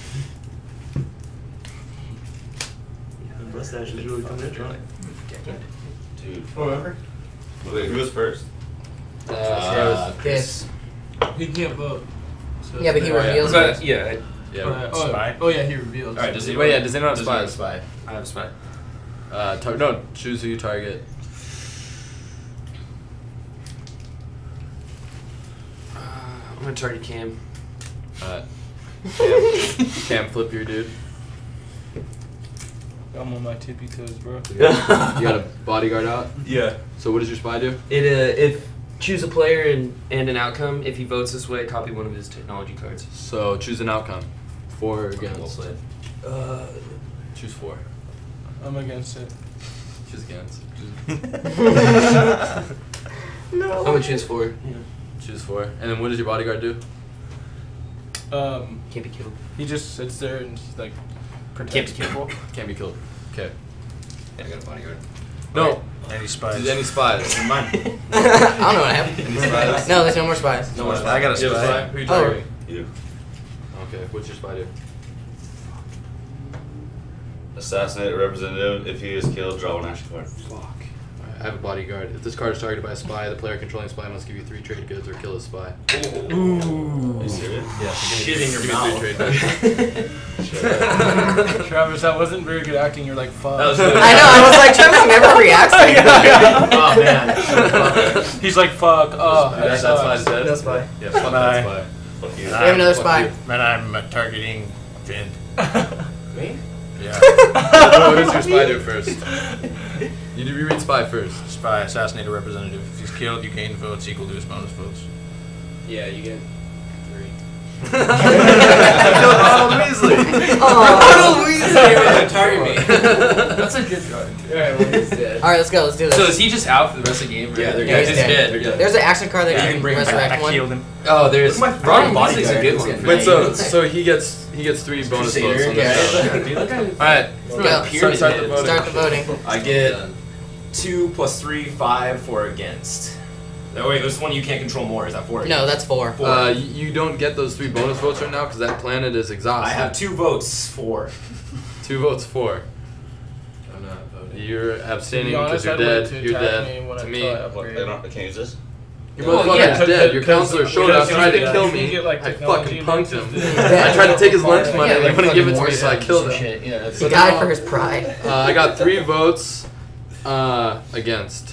Mustache is really coming in. Dude. Whoever. Wait, who was first? Yes. He can't vote. So Yeah, but he Oh, yeah. reveals But it. yeah, Yeah. Oh yeah, he reveals. Alright, does he? Wait, yeah, does anyone have anyone spies? spy? I have a spy. No, choose who you target. I'm gonna target Cam. Cam, flip your dude. I'm on my tippy toes, bro. You got a bodyguard out. Yeah. So what does your spy do? It if choose a player and an outcome. If he votes this way, copy one of his technology cards. So choose an outcome. For or against. Well played. Choose for. I'm against it. Choose against. I'm gonna choose 4. Yeah. Choose for. And then what does your bodyguard do? Can't be killed. He just sits there and just like Can't protects be killed. people. Can't be killed. Okay. Yeah, I got a bodyguard. No. Any spies? Any spies? Mine. I don't know what happened. Any spies? No, there's no more spies. No more spies. I got a You have spy. Who you Oh. targeting? You. Okay. What's your spy do? Assassinate a representative. If he is killed, draw one action card. Fuck. Alright, I have a bodyguard. If this card is targeted by a spy, the player controlling spy must give you 3 trade goods or kill a spy. Are you serious? Yeah. Shit in your give me mouth. 3 trade goods. Travis, that wasn't very good acting. You're like, fuck. That was I know. I was like, Travis never reacts. Oh man. He's like, fuck. Oh, That's that spy sucks. dead. No spy. Yeah, fuck that spy. Fuck you. We have another spy. Man, I'm targeting Finn. Me? Yeah. Oh, who's your spy do first? You read spy first. Spy, assassinate a representative. If he's killed, you gain votes equal to his bonus votes. Yeah, you get 3. Ronald Weasley. Ronald Weasley! Target me. That's a good card. Alright, well, he's dead. Alright, let's go. Let's do this. So is he just out for the rest of the game? Right? Yeah, they're Yeah, he's just dead. They're dead. There's an action card that Yeah, you I can can bring him resurrect back. one. Killed him. Oh, there's Look at my Ronald fucking Weasley's a good bodyguard. one. Wait, man. so he gets 3 bonus votes on this round. Alright. Go. Start the voting. Start the voting. I get 2 + 3, 5 for against. Oh wait, this one you can't control more. Is that 4? No, that's 4. You don't get those 3 bonus votes right now because that planet is I exhausted. have 2 votes for. 2 votes for. I'm not voting. You're abstaining To be because honest, you're I'd wait dead. to You're attack dead. me when To I me, try What, upgrade. I can't use this? your Well, motherfucker's yeah, dead. Your counselor showed up, tried to kill You me. get, like, I technology fucking punked him. advances. I tried to take his lunch money. Yeah, and like he wouldn't give it to fucking me, so I Warzone killed and him. shit. Yeah, that's He died for his pride. I got 3 votes against.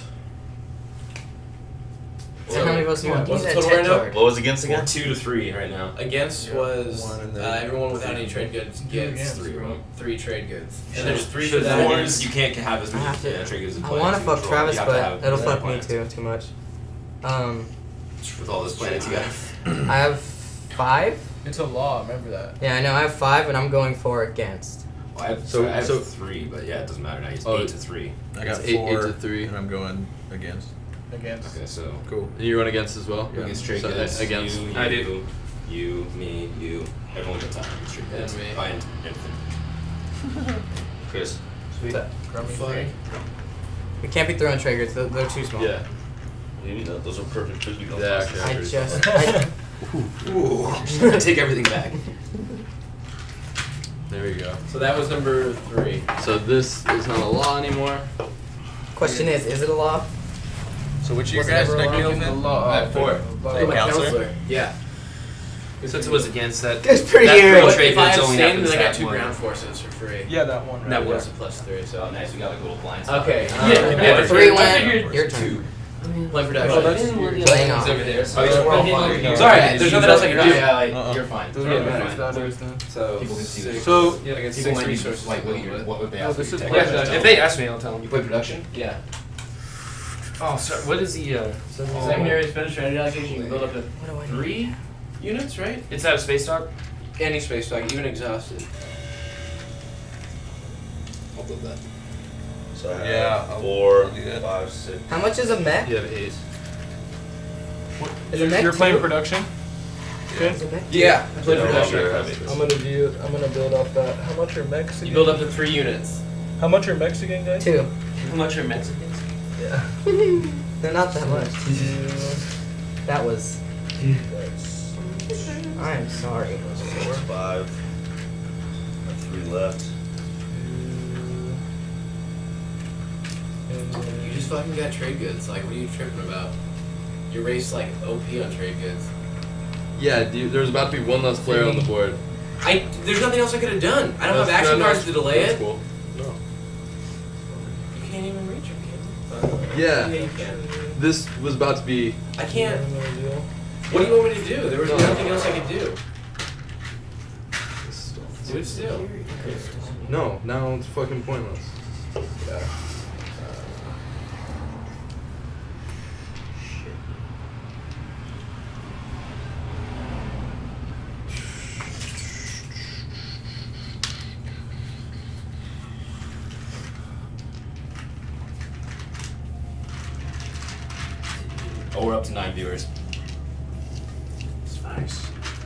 So how many votes do you want? What's Give the me that total tech right now? card. What was against We're again? 2 to 3 right now. Against was 1 and then everyone without any trade goods gets 3 trade goods. And there's 3 for Should that. 4s, you can't have as I many have to- trade goods as I planets want to you fuck control. Travis, You have to but have it'll more fuck me planets. too much. With all those planets you have. I have 5. It's a law, remember that. Yeah, I know. I have 5, and I'm going for against. Well, I have, So- I have so- 3, but yeah, it doesn't matter now. It's Oh, 8 to 3. I got It's 8 4 to 3. and I'm going against. Against. Okay, so Cool. And you're going against as well? who gets trade So, goods? against. You, I do. You, me, you. Everyone gets trade goods. And me. Find anything. Chris. Sweet. Fuck. We can't be throwing triggers. They're too small. Yeah. You need those are perfect frisbee golf. Yeah, balls. okay. I just. I, Ooh. Take everything back. There we go. So that was number 3. So this is not a law anymore. question is it a law? So which of your Was guys never did I kill allowed then? in the law. I have 4. But- The counselor? Yeah. Since it was against that. It's pretty that good. free trade If I goods only abstained, happens then I got that 2 one. ground forces for free. Yeah, that one. That right was there. Plus 3, so. Oh, nice. We got like a little blind spot. Okay. Yeah, 3 I win. figured- Your turn. Play production. Oh, that's Playing off. over there. Oh, we're all fine. No. Sorry, there's nothing else I can do. Yeah, like, Uh-uh. you're fine. Doesn't You're matter. fine. Fix that others then. So people can see this. So, People might be like, what would they Oh, ask this you? is Tech production. questions? If they ask me, I'll tell them. You play production? Yeah. Oh, sorry. What is the? Secondary special strategy allocation, you can build up to What do I need? 3 units, right? It's out of space dock. Any space dog, even exhausted. I'll build that. So I have Yeah, I'll 4, do that. 5, 6. How much is a mech? You have 8. Is a mech you're playing 2? production? Is a mech 2? Yeah, I played Yeah, production. yeah. I'm gonna build off that. How much are mechs again? You build up to 3 units. How much are mechs again, guys? 2. How much are Mexicans? Yeah. They're not that much. That was. I am sorry. 6, 5. 3 left. You just fucking got trade goods. Like, what are you tripping about? Your race like OP on trade goods. Yeah, there's about to be one less player on the board. There's nothing else I could have done. I don't have action cards to delay That's it. cool. No. You can't even reach him, can you? Yeah. Yeah, you can. This was about to be. I can't. What do you want me to do? There was nothing else I could do. Do it still. No, now it's fucking pointless. Oh, we're up to 9 viewers. It's nice.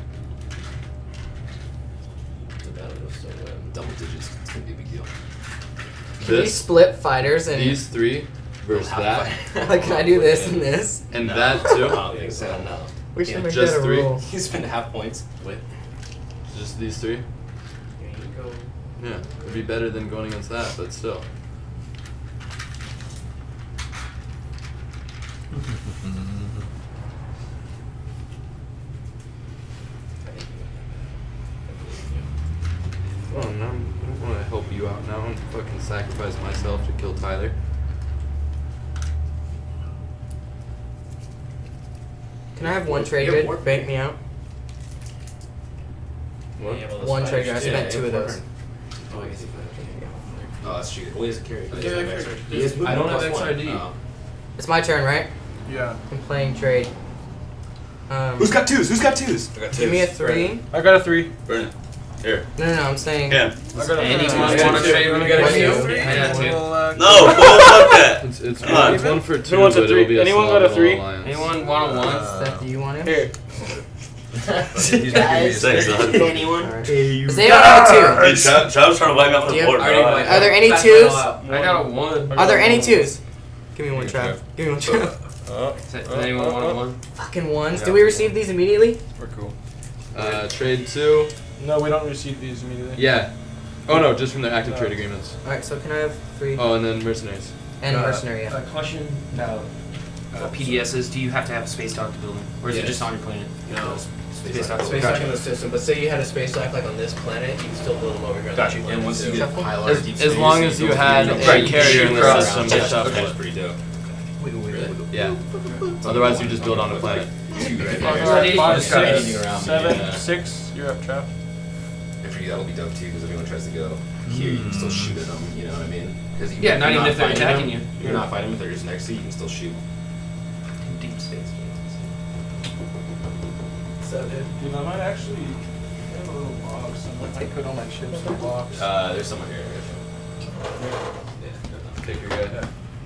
Double digits. It's gonna be a big deal. Can we This, split fighters and these 3 versus that, like can I do this and this? and No. that I too. don't think so. No. We should Yeah, make just that a 3. rule. You spend half points with. Just these 3. Here you go. Yeah, it'd be better than going against that, but still. Oh, now I want to help you out now and fucking sacrifice myself to kill Tyler. Can I have one trade Yeah, good? work. Bank me out. What? Yeah, well, those One fighters trigger. I do. spent 2 of those. Oh, I guess he Oh, that's true. Well, he has a carry. Yeah, I don't have XRD. It's my turn, right? Yeah. I'm playing trade. Who's got twos? Who's got twos? I got Give me a 3. I got a 3. Burn it. Here. No, I'm saying. Yeah. I got a Anyone 3. want to trade? We got a 2. I got 2. No, fuck that. It's Come on. one for 2, Who wants a but it'll 3? be a Anyone small got a 3? alliance. Anyone want a 1? Seth, do you want him? Here. Thanks, son. Anyone? Does anyone have a 2? Hey, Travis trying to wipe me off Do the you- board, bro. Are there any That's 2s? I got a 1. Are there any 2s? Give me one, Trav. Give me one, Trav. Does anyone want a 1? Fucking 1s. Do we receive these immediately? We're cool. Trade 2. No, we don't receive these immediately. Yeah. Oh no, just from their active trade agreements. Alright, so can I have 3? Oh, and then mercenaries. And mercenary, yeah. A question about PDSs. Do you have to have a space dock to build them? Or is it just on your planet? No. Space dock. Space dock in the system, but say you had a space dock like on this planet, you can still build them over here on Gotcha. the And once you too. get Pilar deep As long as you had a carrier in the system, that's stuff. pretty dope. Yeah. Otherwise, you just build on a planet. 2, right? Alright, 5, Just kinda 6, hanging around, 7, yeah. 6. You're up, Trav. And for you, that'll be dope too, because if anyone tries to go here, you can still shoot at them. You know what I mean? Because Yeah, not even if they're attacking you. You're not fighting them if they're just next to you. You can still shoot. Deep space. Dude, I might actually get a little box. I might put all my chips in a box. There's someone here. Take your guy.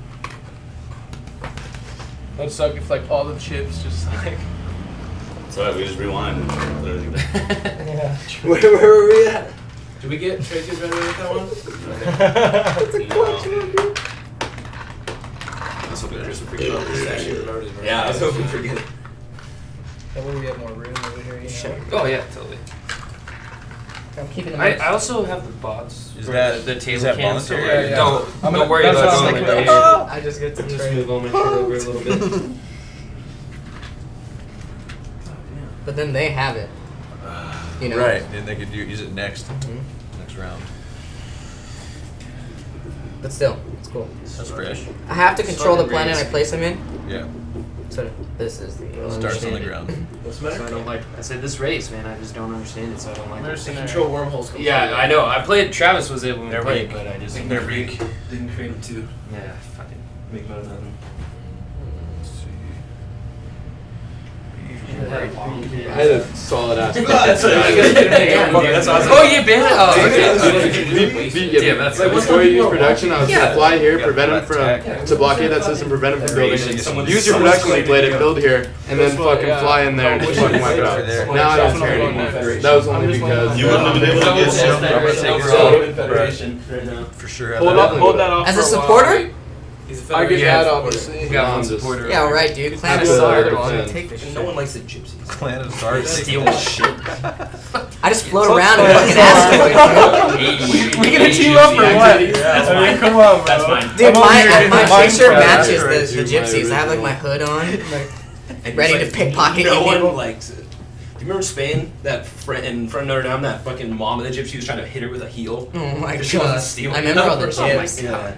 That'd suck if like all the chips just like. So we just rewind. Literally. Yeah. Where were we at? Did we get Tracy's ready with that one? That's a question, dude. I was hoping Chris would forget about this. Actually remembered it. Yeah, I was hoping to forget it. That way we have more room over here, you know. Oh yeah, totally. I'm keeping them. I also have the bots. Is for that- the table is that cans? voluntary? so Yeah, yeah. Don't I'm worry that's about what I'm going thinking. there. I just get to Just trade. move all my shit over a little bit. But then they have it. You know? Right, and they could use it next Mhm. next round. But still, it's cool. That's fresh. I have to control the Fucking planet I great. place them in. Yeah. So this is the Starts on the understanding. ground. What's the So matter? I don't like. I said this race, man. I just don't understand it, so I don't like it. Mercenary. Control wormholes. Yeah, I know. I played. Travis was able to They're play, weak. but I just They're weak. They can create them too. yeah, fucking. Make them out of nothing. I had a solid ass. That's awesome. Oh, you banned it. Oh, okay. Yeah, that's like before you use production, I was gonna fly here, prevent him from to blockade that system, prevent him from building. Use your production link blade and build here, and then fucking fly in there and just fucking wipe it out. Now I don't care anymore. That was only because You wouldn't have been able to get some. Federation right now. For sure. Hold that off As for a while. supporter? I get Yeah, that obviously. You got No, one I'm just- supporter. Yeah, alright, dude. Planet That's Star. what I I'm gonna said. take this shit. No one likes the gypsies. Clan of Stars. Steal shit. I just float around in fucking asteroids. We gonna team up or what? That's I mean, fine. come on, bro. That's fine. Dude, I'm over here my getting picture Minecraft. matches Right, the you're my gypsies. I have like original. my hood on, like And ready he's to pickpocket no you one people. likes it. Do you remember Spain? That in front of Notre Dame, that fucking mom of the gypsy was trying to hit her with a heel. Oh my Because she wasn't god. stealing I remember all the enough or something. gyps. Yeah.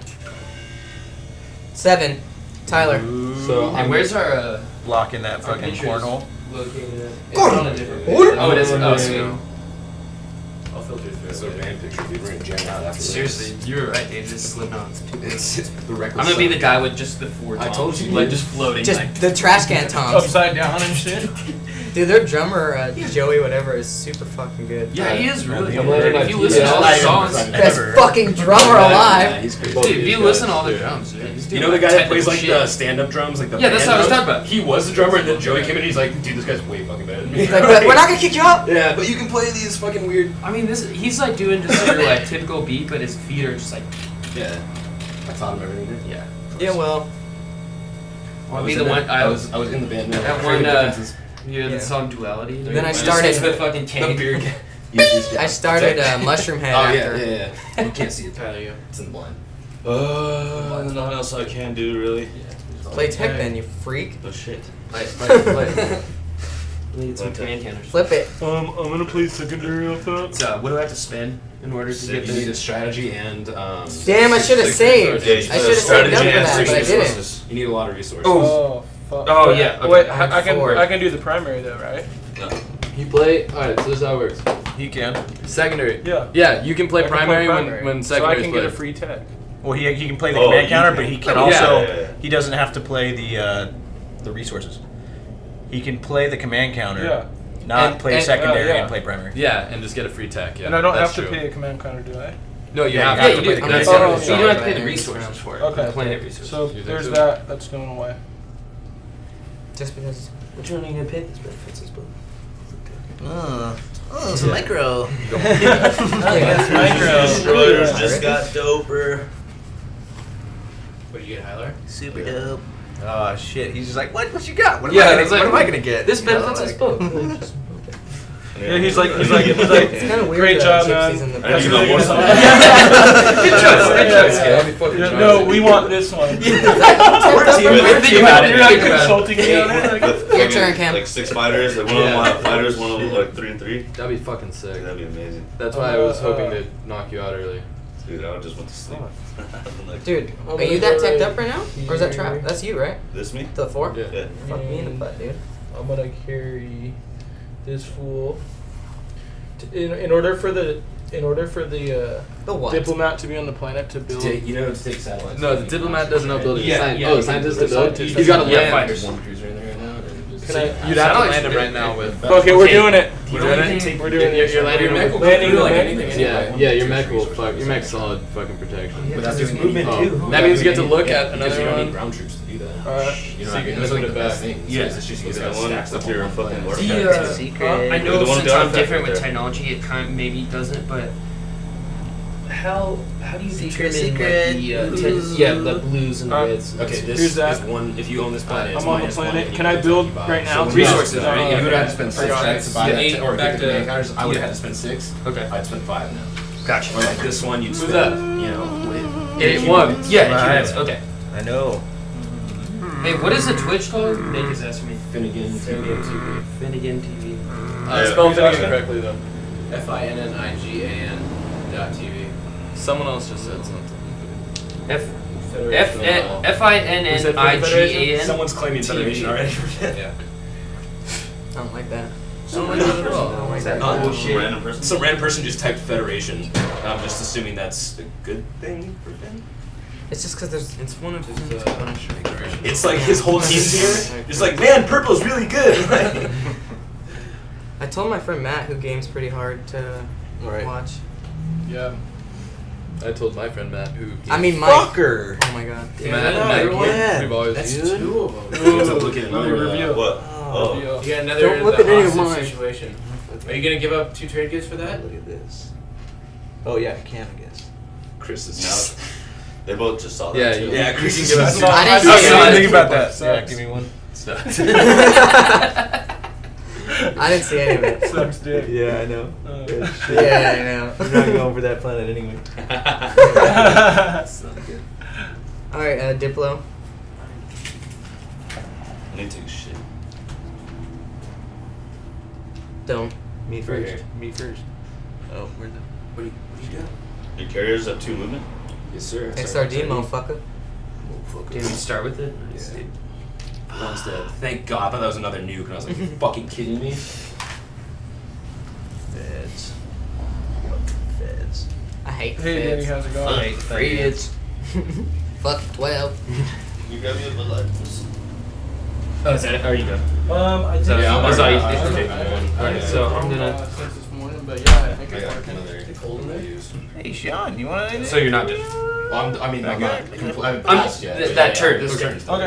7. Tyler. So And where's our Block in that fucking pictures? cornhole. located at? It's on a different page. Oh, it is. Oh, sweet. I'll filter through it. So band picture, dude. We're gonna jam out after Seriously, you were right, Dave. This slid on. It's the record. I'm gonna be the guy with just the 4 I toms, told you, like dude. just floating. Just like, the trash can toms. Upside down and shit. Dude, their drummer, Joey whatever, is super fucking good. yeah, he is really I'm good. letting my If you listen to all PDS their songs, Best fucking drummer Yeah, alive. he's crazy. dude, if you listen to all their drums, dude, he's You doing know the like guy that plays technical like shit. the stand-up drums, like the Yeah, that's band what I was drums? talking about. He was the drummer, and then Joey came in and he's like, "Dude, this guy's way fucking better than me." He's like, but we're not gonna kick you out. Yeah, but you can play these fucking weird. I mean, he's like doing just your like typical beat, but his feet are just like, Yeah, I taught him everything. Dude. yeah. Yeah, well. I'll be the one. I was in the band. Man. That one. You had Yeah. the song Duality. Then I Just started- the fucking The tank. beer. I started Mushroom Head Oh after. yeah. You can't see it. Tyler, you. It's in the blind. There's nothing else I can do, really. Play tech then, you freak. Oh shit. We need some command counters. Flip it. I'm gonna play secondary off that. So, what do I have to spend in order to get You need a this? strategy and. Damn, I should have saved. Yeah, I should have saved up for that, but I didn't. You need a lot of resources. Oh, fuck. Oh, Wait, yeah, okay. Wait, I'm I can forward. I can do the primary though, right? You play. Alright, so this is how it works. He can. Secondary. Yeah. Yeah, you can play I can play primary, primary. when So I secondary can is get a played. free tag. Well, he can play the Oh, command you counter, can. but he can Yeah. also Yeah. he doesn't have to play the resources. He can play the command counter, Yeah. not And- play and- secondary yeah. and play primary. Yeah, and just get a free tech. Yeah, And I don't that's have to true. pay a command counter, do I? No, you Yeah, have you have to to play play the the command command counter. counter. So you don't have to pay the Primary resources for it. Okay. Planet resources. So think there's so? that. That's going away. Just because. Which one are you gonna pay these benefits as well? Oh, it's a micro. Destroyers just got doper. What do you get, Hylar? Super dope. Oh shit! He's just like, what? What you got? What am, Yeah, I, gonna, it's like- what am I gonna get? This You know, benefits us like- both. Yeah, he's like, It's kind of weird. Great that job, Gypsy's man. in the I need to know more something. Good choice, Yeah, no, we want this one. Think about it. You're not Think about it. consulting me on it. Like, With, Your turn, Cam. Like 6 fighters, like one of them Yeah. want fighters, one of them like 3 and 3. That'd be fucking sick. That'd be amazing. That's why I was hoping to knock you out early. Dude, I just went to sleep. Like, Dude, are you that teched up right now? Or is that Trap? That's you, right? this me? The 4? Yeah. Yeah. Fuck me in the butt, dude. I'm gonna carry this fool. In order for the The what? diplomat to be on the planet to build. You know, to take satellites. No, the diplomat doesn't know ability. Yeah, Oh, the scientist to build. Scientist. He's got to Yeah, land. fighters. One cruiser in there right now. Can I? You'd have to land him right now with. Okay, we're doing it. You We're doing don't it? even We're doing it. You're landing Your mech him will with. Landing do like the anything mech? anyway. Yeah, your mech will fuck. Your mech's solid fucking protection. Without doing movement, anything. too. That means you get to look at Because you another don't need one. ground troops to do that. Alright. You know, So you can that's just like put the it best back. thing. Yeah, It's just you it's got the one stacks with up your on one fucking planet. work. It's a secret. I know The one since with the I'm artifact different right with there. technology, it kind of maybe doesn't, but how do you Secret, determine secret. the blues and the reds? Okay, this Here's that. is one. If you own this planet, it's I'm on the -1, planet. and Can you I get build to buy. right now? So resources, No. right? You would have to spend I 6 got cents to it. buy Yeah, that, 8 or back get the to- command counters. I would have yeah. had to spend 6. Okay. I'd spend 5 now. Gotcha. Or like this one, you'd Who's spend, that? you know, with It won. Yeah, Right. it's okay. I know. Hey, what is the Twitch called? Make his ass for me. Finnegan TV. Finnegan TV. Spell Who's Finnegan that? correctly though. FINNIGAN.TV. Someone else just said something. FINNIGAN. Someone's claiming Federation already. Yeah. I don't like that. I don't like that at all. I don't like that. that. Oh, Some random person. Some random person just typed Federation. I'm just assuming that's a good thing for Finn. It's just because there's. It's one of It's like his whole team's here. Just like, man, purple's really good. Like, I told my friend Matt, who games pretty hard, to Right. watch. Yeah. I told my friend Matt who. I mean, Mike. Fucker. Oh my god. Matt, we've always That's used. 2 of them. you have to look at another review. What? Oh. Review. You got another Don't look the at any of hostage mine. situation. Are you gonna give up 2 trade goods for that? Look at this. Oh yeah, I can, I guess. Chris is Now, they both just saw that Yeah, too. Yeah, Chris you is can give us. That's I didn't not- see I it. didn't think about that. Yeah, give me one. I didn't see any of it. Sucks dick. Yeah, I know. Yeah, I know. I'm not going for that planet anyway. That's not good. Alright, Diplo. I need to take a shit. Don't. Me first. Me first. Oh, where'd the... What do you do? Your carriers have 2 movement? Yes, sir. XRD, motherfucker. Did we start with it? Nice. One's dead. Thank God. I thought that was another nuke, and I was like, you fucking kidding me? Feds. Feds. I hate Hey, Danny, how's it going? hate Feds. Fuck 12. You grab me a Bud Light. Oh, is that it? Or you go? I did. So, yeah, some I saw you. work. Okay. Alright, so I'm gonna. Since this morning, but yeah, I think I it's got working. another Cold in there? Hey, Sean, you want anything? So you're not just. Well, I'm not. I haven't I'm passed yet. that turn. This Okay. turn. Okay.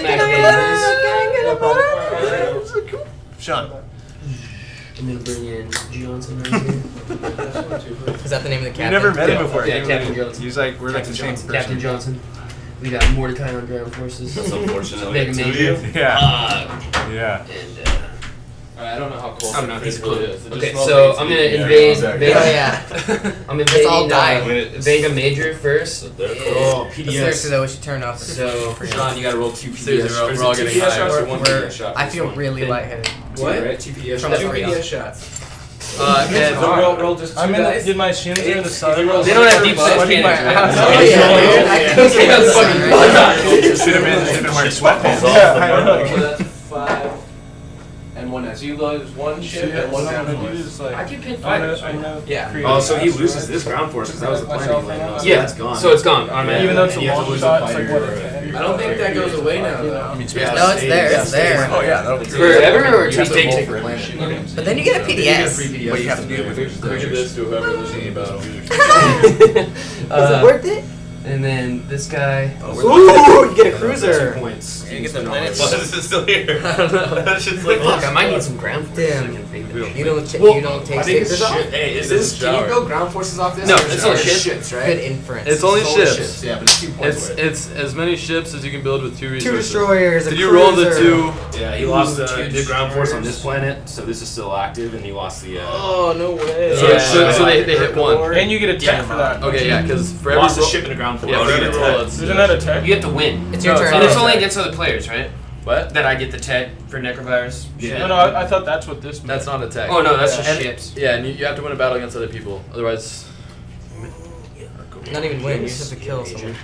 Sean. I'm gonna bring in Johnson right here. Is that the name of the You captain? never met him before. Yeah, He- Captain Johnson. He's like, we're like the same person. Captain Johnson. We got Mordecai on ground forces. That's unfortunate. Mega Major. Yeah. Yeah. And I don't know how cold I don't know, he's it really cool. is. It just Okay, smells so like I'm tea. gonna Yeah, invade exactly. Vega. Oh yeah. I'm Let's all invading die. I mean, it's- Vega Major first. So they're cool. Oh, Seriously PDS. though, we should turn off. So, Sean, you gotta roll 2 PDS. Seriously, we're all Or is it getting 2 PDS high. shots or 1 We're- PDS shot? I Which feel one? really lightheaded. Two, right? 2 PDS From shots. the Two three. PDS shots. and Roll just 2 I'm in the, dice. did my shins in the sun? they don't have deep set Sweating my cannons, ass right? off. Oh, yeah, dude. I couldn't see the sun right now. Should have been wearing sweatpants. Yeah, I know. So that's 5 and 1 one night. So you lose one ship and one ground force. Like, I can pick I wanna- 5. I wanna Yeah. create Oh, so he a loses this ground force because that was the plan. Myself he landed and on. I- So Yeah, that's gone. so it's gone automatically. Even though it's a And you have to long lose shot, a it's like fighter what? or I don't think that goes away now, though. I mean, Yeah, No, it's there. It's there. Oh yeah, that'll be Forever or You just have to take roll the for planet? every ship. But then you get a You get PDS. free PDS. But you have to do it with Give this to whoever loses in battle. Is it worth it? And then this guy. Ooh, you get a 2 cruiser. points. You get the planets. Why is it still here? I don't know. That's just like. Fuck, I might need some ground forces. Damn. I can fake that. You don't Well, you don't I take think it's stickers off? shit. Hey, is this? Can you go ground forces off this? No, Or it's is all it ships. ships, right? Good inference. It's only It's ships. Yeah, but it's 2 points. worth. It's as many ships as you can build with 2 2 resources. destroyers. A Did you roll the cruiser. 2? Yeah, he lost Ooh, the ground force on this planet, so this is still active, and he lost the. Oh, no way. So, Yeah. so they hit 1. And you get a tech for that. Okay, yeah, because for every Lost the roll, ship in a ground force. yeah, for every it's roll, it's Isn't that a tech? You have to win. It's your No, turn. And it's not only tech. against other players, right? What? That I get the tech for necrovirus. Yeah. No, no, I thought that's what this meant. That's not a tech. Oh no, that's just And- ships. Yeah, and you have to win a battle against other people. Otherwise, Not even win. You just have to kill someone.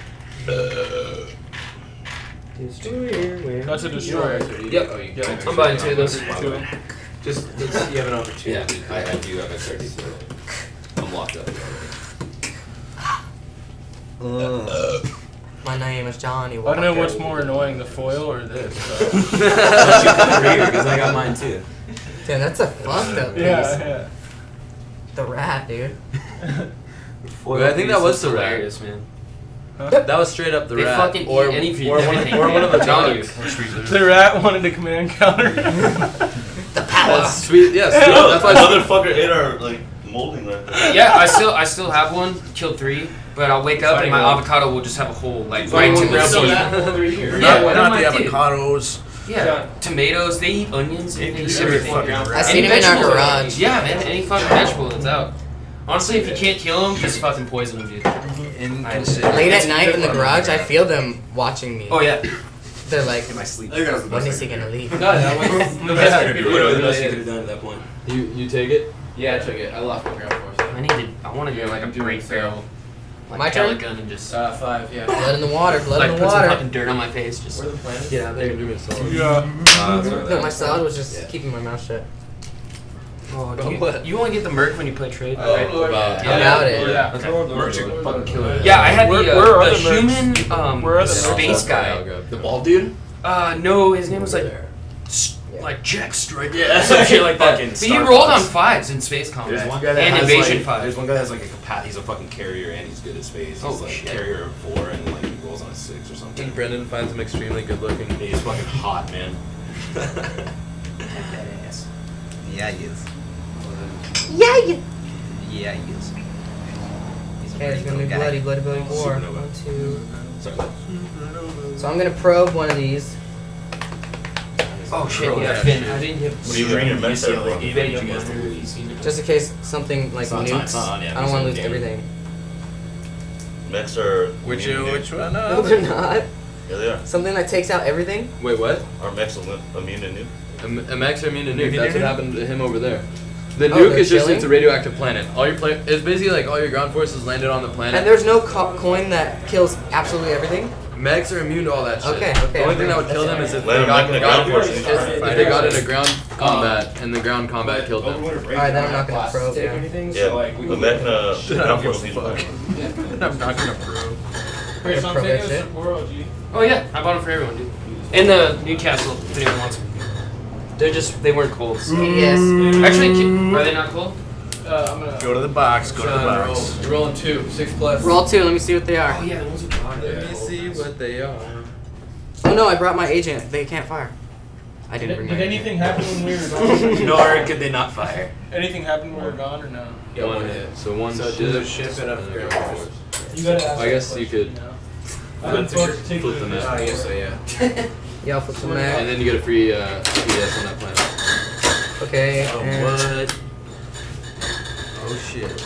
That's a destroyer. Yep. Oh, you Yeah, I'm buying 2 of those. Just you have an opportunity. Yeah, I do have XRD, so I'm locked up. My name is Johnny I Walker. don't know what's more annoying, the foil or this. Because I got mine too. Damn, that's a fucked up piece. Yeah. The rat, dude. Wait, I think that was the rat. hilarious, man. That was straight up the They rat. fucking or, eat anything, or, one, everything, or one of the I'm telling you. dogs. The rat wanted a command counter. The power. That's sweet. Yes. No, That's why. motherfucker ate our like molding right there. Yeah, I still have one. Killed 3, but I'll wake up and my avocado will just have a hole like right to the So seed. that one over here. Yeah, not, that not the might do. avocados. Yeah, tomatoes. They eat onions. They eat everything. I seen him in our garage. Yeah, man. Any fucking vegetable that's out. Honestly, if you can't kill them, just fucking poison them, dude. Late at night in the garage, I feel them watching me. Oh yeah. They're like, In my sleep. when is he gonna leave? No, that was The best you could have done at that point. You take it. Yeah, I took it. I lost my ground force. I want to do like a great barrel. Like My turn? pellet gun and just 5, yeah. Blood in the water, blood like in put the some water. fucking dirt on my face. Just Where are the planets? Get out They there. can do me a solid. Yeah. No, my salad was just keeping my mouth shut. oh, What? you only get the merc when you play trade, Oh, right? Lord. About- I'm about it. Yeah. Merch are fucking killer. Yeah, I had Where the, are the other mercs? human Where are the space mercs? guy. The bald dude? No, his name was like like Jack Striker. Yeah, some shit like that. fucking But he Star rolled on Fox. 5s in space combat. There's one guy that and has invasion like, 5. There's one guy that has like a he's a fucking carrier and he's good at space. He's Oh, like shit. carrier of 4 and like he rolls on a 6 or I something. think Brendan finds him extremely good looking. He's fucking hot, man. Badass. Yeah, he is. Yeah, you. Yeah, he is. He's a Okay, it's pretty gonna be cool guy. bloody, bloody, bloody war. Supernova. 1, 2. Sorry. So I'm gonna probe one of these. Oh shit, Bro, yeah, yeah, Finn. shit. I didn't get What are you bringing your mess there UCLA for? game that you guys did release. Just in case something like It's not nukes. it's not on, yeah, I don't want to lose game. everything. Mechs are. Which immune one? No, they're not. Yeah, they are. Something that takes out everything? Wait, what? Are mechs immune to nuke? A Max are immune to nuke. Maybe That's they're what happened to him over there. The Oh, nuke they're is just chilling? it's a radioactive planet. All your it's basically like all your ground forces landed on the planet. And there's no coin that kills absolutely everything? Mechs are immune to all that shit. Okay, The only thing that would that's kill them fine. is if Let they them got mech in in a ground force. if they got into ground combat and the ground combat killed them. Alright, then I'm not gonna probe. Stick or Yeah. anything? Yeah, So, like, we the can- mech and a I ground don't force give need a to fuck. I'm not gonna prove. Wait, so I'm Probe taking that this shit. for Boro, G. Oh yeah, I bought them for everyone, dude. In the Newcastle, if anyone wants them. They weren't cold. So. Yes. Actually, are they not cold? I'm gonna. Go to the box. Go to the box. You're rolling 2, 6+. Roll 2, let me see what they are. Oh yeah, the ones you bought. Let me see what they are. Oh no, I brought my agent. They can't fire. I didn't bring my Did agent. anything happen when we were gone? Nor could they not fire. Anything happen when we were gone or no? Yeah, one hit. So one So ship. there's a ship and a ground force. You gotta ask I guess that you question, could know? I didn't flip the map. I guess so, yeah. Yeah, I'll flip some And back. then you get a free PS on that planet. Okay, Oh, and what? Oh shit.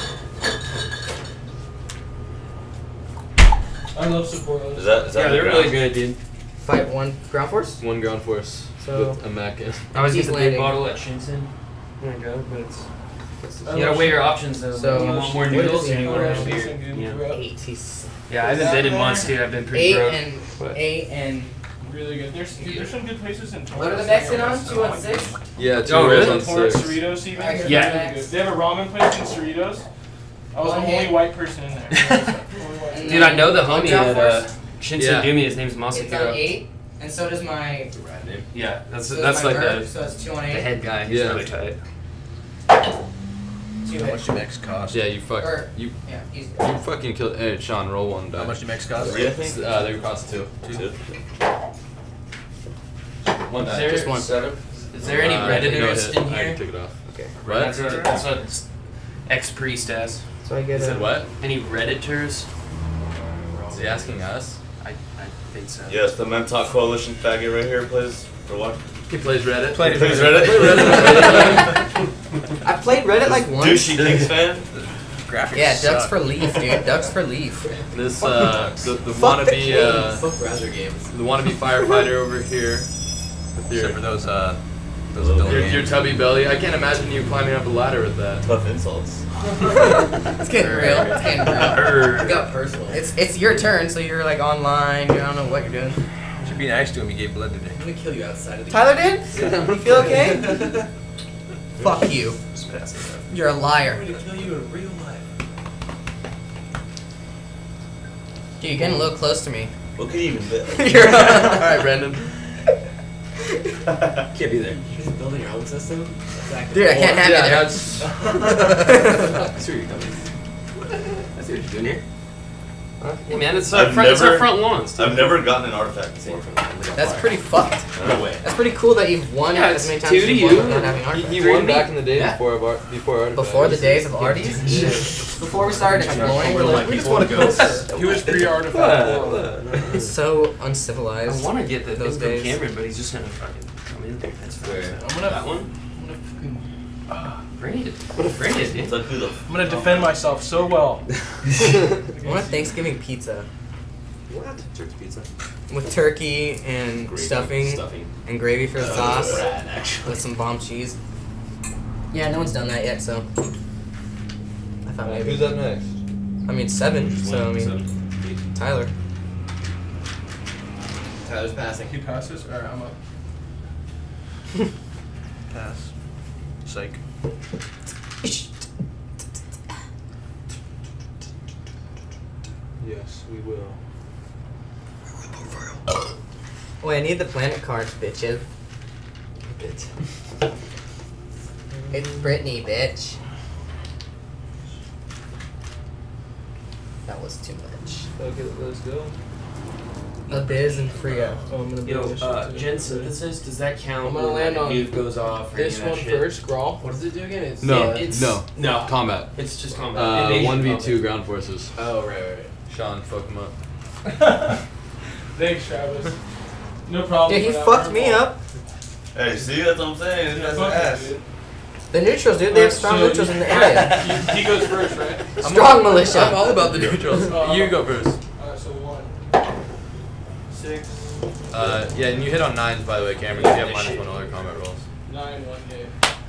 I love support. Is that Yeah, the they're ground? really good, dude. fight one ground force? One ground force So- with a mech in. I always He's get the landing. big bottle at Shinsen. When I go, but it's. I You gotta love weigh your options though. So, you want more what noodles is or it? you I want love more beer? Shinsen, Yeah. bro. 8. He's Yeah, I haven't been in months, dude. I've been pretty 8 broke. and What? 8 and really good. There's some good places in Torrance. What are the next in on? 216? Yeah, 2 Oh, really? rolls on Torrance 6. Cerritos even. Alright, They're yeah. really good. They have a ramen place in Cerritos. I was the One only hit. white person in there. Dude, I know the homie Drop at force? Shinsengumi. His name's It's on Masahiro. 8, and so does my. Yeah, that's So that's does my like Merc, the so it's 2 on 8. head guy. He's Yeah. really tight. 2 How hit. much do mechs cost? Yeah, you Or- you Yeah, easy. fucking killed. Hey, Sean, roll 1 die. How much do mechs cost? Three, I think. They cost 2. 1 die. There- Just 1. 7. Is there any No Redditors hit. in I here? can take it off. Okay. What? That's what ex-priest has. So I get You said what? Any Redditors? Is he asking us? I think so. Yes, the Mentalk Coalition faggot right here plays for what? He plays Reddit. Played Plays Reddit. I played Reddit like once. Douchey Kings fan. Graphics. Yeah, ducks suck. for leaf, dude. Ducks for leaf. This Fuck the ducks. the Fuck the wannabe Kings. Fuck browser games. the wannabe firefighter over here. With Except for those Little adult your games. tubby belly. I can't imagine you climbing up a ladder with that. Tough insults. It's getting real. It's getting real. It got personal. It's your turn, so you're like online. You don't know what you're doing. Should be nice to him. He gave blood today. I'm gonna kill you outside of the Tyler did? You feel okay? Fuck you. Just passing it up. You're a liar. I'm gonna kill you in real life. Dude, you're getting a little close to me. What can you even do? You're Alright, Brandon. Can't be there. You're just building your own system? That's active. Dude, I can't have Yeah, you there. that's. I see where you're coming. I see what you're doing here. Hey man, it's I've our never- front lawns. Dude. I've never gotten an artifact before. That's pretty fucked. No way. That's pretty cool that you've won Yeah, as many it's times 2 as to you've won you. without having He artifacts. won back in the days Yeah. before Artifact. Before the days of Arties? Before we started exploring, we're like, we just want to go. He was pre-artifact world. It's so I uncivilized. want to get the Those thing from days. Cameron, but he's just gonna fucking come in there. That's fine. Where? I'm gonna That one? Bring it. Bring it, dude. It's like who the I'm gonna defend myself so well. I want a Thanksgiving pizza What? Turkey pizza. with turkey and stuffing and gravy for the sauce Rad, actually. with some bomb cheese. Yeah, no one's done that yet, so I thought maybe. Who's up next? I mean 7, so I mean Tyler. Tyler's passing. He passes. Alright, I'm up. Pass. Psych. Yes, we will. Wait, I need the planet cards, bitches. Bitch. It's Brittany, bitch. That was too much. Okay, let's go. Abiz and Freya. Oh, I'm gonna Yo, build this Gen Synthesis, does that count I'm gonna when land that on nuke goes off or this any of one that shit? first, Grawl. What does it do again? It's No, it's- no. No. Combat. It's just combat. Invasion 1v2 combat. ground forces. Oh, right. Sean, fuck him up. Thanks, Travis. No problem. Dude, he for that fucked me fireball. up. Hey, see, that's what I'm saying. This Yeah, guy's fuck an it, ass. dude. The neutrals, dude. They have strong So neutrals you- in the area. He goes first, right? Strong militia. I'm all about the neutrals. You go first. Alright, so 1. 6, Yeah, and you hit on 9s, by the way, Cameron. You have -1 on all your combat rolls. 9, 1 day.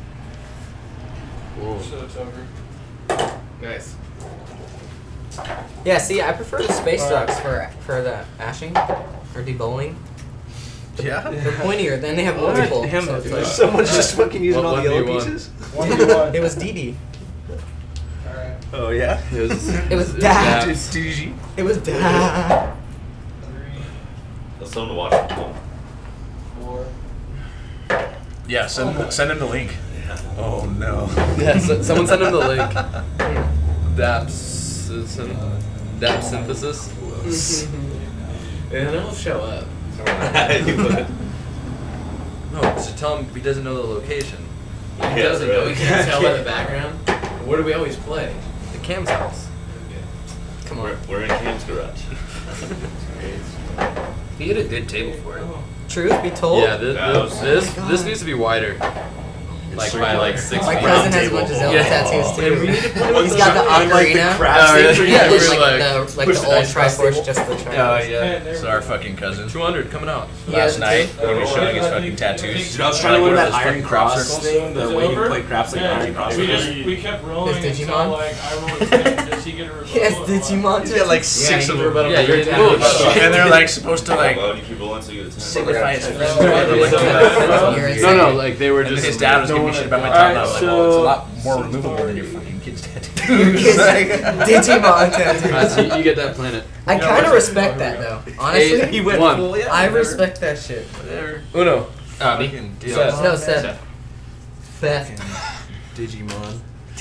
Whoa. So it's over. Nice. Yeah, see, I prefer the space ducks for the ashing or debowling. Yeah. They're pointier, then they have multiple. damn so it, it's dude. like- Someone's just fucking using What, all the yellow 1v1? pieces. 1v1. It was Dee. Alright. Oh yeah. It was. It was that. Daps. DG. It was that. 3, That's something to watch. Oh, 4. Yeah. Send him the link. yeah. Oh no. Yeah, someone send him the link. Daps synthesis. And it'll show up. You would. No, just tell him he doesn't know the location. He Yeah, doesn't know. really. We can't tell by the background. Where do we always play? The Cam's house. Come on. We're in Cam's garage. He had a good table for it. Truth be told, Yeah, That was- this needs to be wider. Like by like 6 My feet. cousin has a bunch of Zelda tattoos too. And we need to play one He's of got the those, like, ocarina. craft things where you Yeah, push, like push the the old dice across the Triforce, table. just the Triforce. Yeah. It's our fucking cousin. 200 coming out. Last Yeah, night when he was showing his fucking tattoos. Dude, I was trying to learn that Those iron fucking cross circles. thing, the Is it way you over? play craps like iron cross. We kept rolling Is until Digimon? like I rolled a 10. Does he get a rebuttal? Yes, or what? Digimon He's too. got like 6 of them. Yeah, you're And they're like supposed to like Why would you keep rolling until you get a 10? signify his friends. You're No, insane. like they were And just. his dad was giving me shit about my Alright, tattoo. I was like, well, it's a lot more removable than your fucking kid's tattoo. Digimon tattoos. So you get that planet. I kind of respect that though. Honestly, He went one. full, yeah. I respect that shit. Whatever. Uno. Me. Fucking deal. Seth. No, Seth. Fucking Theft. Digimon.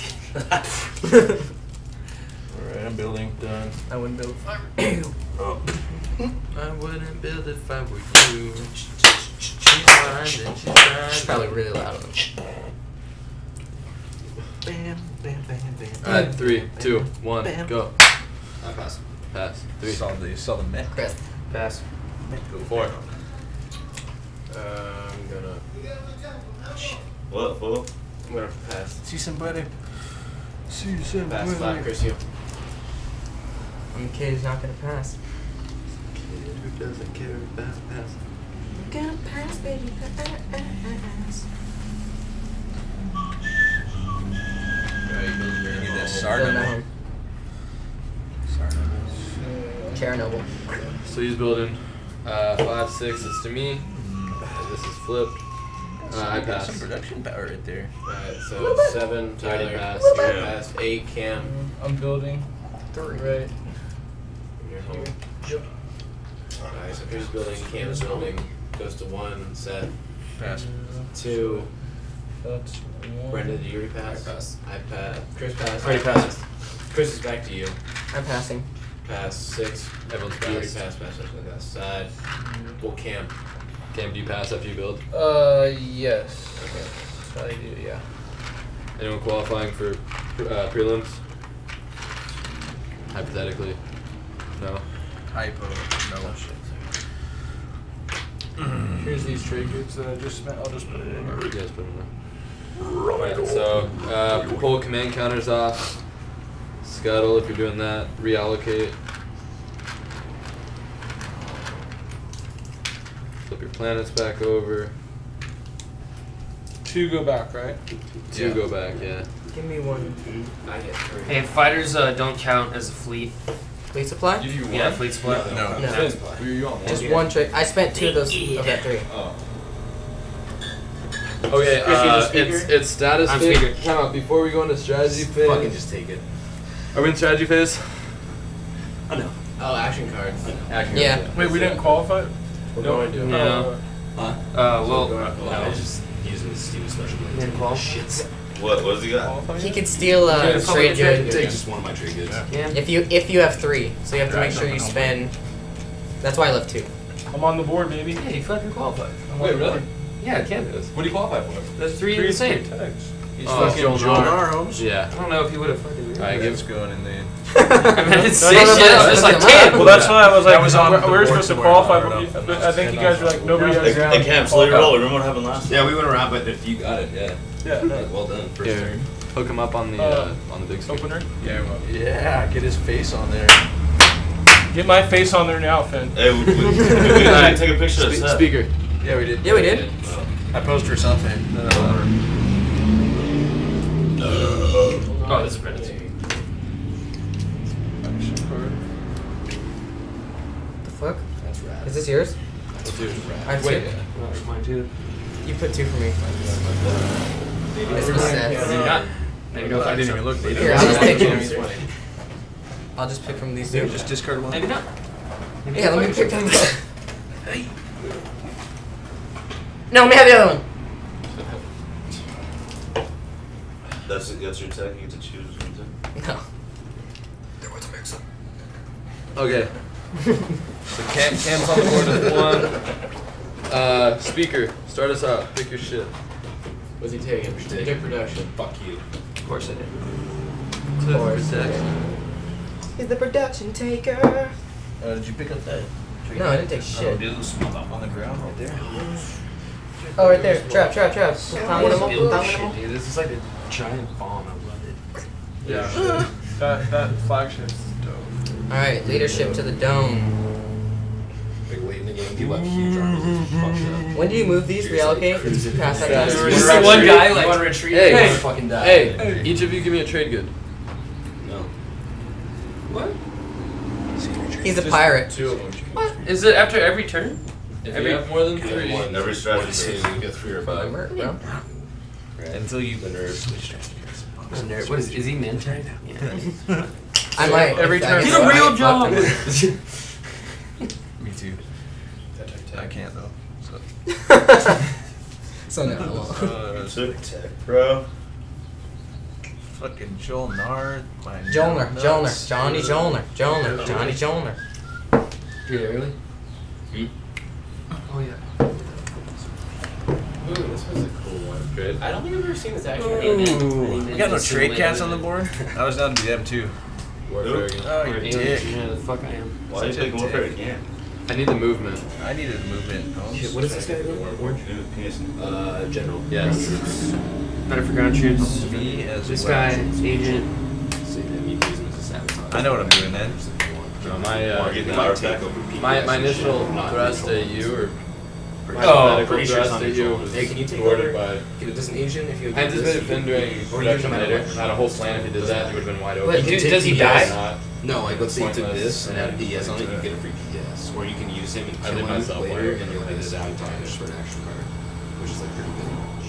Alright, I'm building. Done. I wouldn't build fire. I wouldn't build if I were you. She's mine and she's mine. It's probably really loud. Bam, bam, bam, bam. Alright, 3, 2, 1, Bam. go. I pass. Pass. 3. Saw the mech. Chris. Pass. Go 4. I'm gonna What, fool? I'm gonna pass. See somebody? See Pass 5, Chris, you. I'm kid who's not gonna pass. Who doesn't care about pass? Gonna pass, baby, pass. You need that Doesn't Sarda. matter. Chernobyl. So he's building 5, 6 is to me. This is flipped. I Some pass. production power right there. Alright, so 7, I already Tyler. passed. You Yeah. passed. 8, Cam. I'm building. 3. Right. You're home. Alright, so Chris is building, Cam is building. Goes to 1, Seth. Pass. 2, That's 1. Brendan, did you already pass? I passed. I passed. Chris passed. Already I passed. Chris is back to you. I'm passing. Pass. 6. Everyone's You already passed. passed. Side. Well, Cam. Cam, do you pass after you build? Yes. I do, yeah. Anyone qualifying for prelims? Hypothetically. No? Hypo. No. Here's these trade goods that I just spent. I'll just put it in Or here. you guys put them in? Alright, so pull command counters off. Scuttle if you're doing that. Reallocate. Flip your planets back over. 2 go back, right? 2 go back, yeah. Give me one. I get 3. Hey, fighters don't count as a fleet. Fleet supply? Give you Yeah, fleet split. No. No. Were you on Just one trick. I spent 2 of those of that 3. Okay, Chris, you the speaker? it's status I'm phase. speaker. Come on, before we go into strategy phase. Fucking just take it. Are we in strategy phase? I know. Oh, action cards. Action. Yeah. Wait, we didn't qualify? We're going to. No. Well, Go ahead. I was just using the Steven special blades. Didn't qual? Shit. What's he got? He could steal trade Take goods just one of my trade goods. if you have 3. So you have to make sure you spend. That's why I left 2. I'm on the board, baby. Yeah, you fucking qualified. I'm Wait, on the really? board. Yeah, Cam is. What do you qualify for? There's 3 Three the same. tags. He's Oh, fucking Joel Joel Nar. Holmes. Yeah. I don't know if he would have fucking. Alright, Let's give. go in then. I mean, it's No, shit. no, no, no, It's no, like no, Cam. Well, that's why I was like, That was on we the were board supposed to somewhere, qualify, I don't know. but I think you guys were like, nobody has Hey, Cam, slow your roll. Remember what happened last time? Yeah, we went around, but if you got it, yeah. Yeah, no. Well done. First Here. turn. Hook him up on the big screen. Opener. Yeah, get his face on there. Get my face on there now, Finn. Hey, we gotta take a picture of Seth. Speaker. Yeah, we did. Yeah, we did. I posed for something. Oh, this is Brendan's. The fuck? That's rad. Is this yours? Dude. I have 2. Wait. Mine too. You put 2 for me. This was Seth's. Maybe not. Maybe not. I didn't even look. Here, I'll just pick I'll just pick from these 2. Just discard one. Maybe not. Yeah, let me pick from both. No, let me have the other one. That's your tech. You get to choose one. No. Okay. So Cam's on the board with 1. Speaker, start us out. Pick your shit. What's he taking? Strategic production. Fuck you. Of course I did. Of course. He's the production taker. Did you pick up that? No, I didn't take shit. On the ground right there. Oh, right there. Trap. Dude, this is like a giant bomb. I love it. Yeah. that flagship's dope. Alright, leadership to the dome. Like late in the game, people have huge armies. Fucked up. When do you move these? Reallocate? Pass that Yeah. time? You see one guy like one retreat, Hey. one fucking die. Hey, each of you give me a trade good. No. what? He's a pirate. Two of them. What? Is it after every turn? If you have more than Yeah, 3, one. Every strategy Two, phase. you get 3 or 5. Bro. Until you. The nerves. What is he ninja? Yeah. I might. Every turn. Get a real job. Me too. I can't though. So. So no, I won't. Took tech, bro. Fucking Joel Nard. My Joelner. nuts. Johnny Joelner. Dude, really? Oh yeah. Ooh, this was a cool one. Trade. I don't think I've ever seen this actually. We got no trade cats on the board? I was down to be them too. Warfare again. Oh, you dick. Yeah, the fuck I am. Why are you Such a taking warfare dick. again? I need the movement. I needed movement. What is this guy doing? Orange? General. Yes. Better for ground troops. Me as This well. guy, agent. So you use him as a sabotage. I know what I'm doing then. No, my Wanna get the power attack over PBS my and initial shit? Not thrust neutral. at you or my Oh, hypothetical pretty sure it's thrust not at you neutral. was Hey, can you take thwarted over? by. Get a distant agent if you I anticipated Finn doing Or production you later. can- I had a whole plan if he did that, he would have been wide open. But dude, does he die? Not. No, like let's say you took Pointless. this and add a DS on it, you get a free PS. Or you can use him and I kill leave him myself later where and you'll get a sabotage for an action card. Which is like pretty good.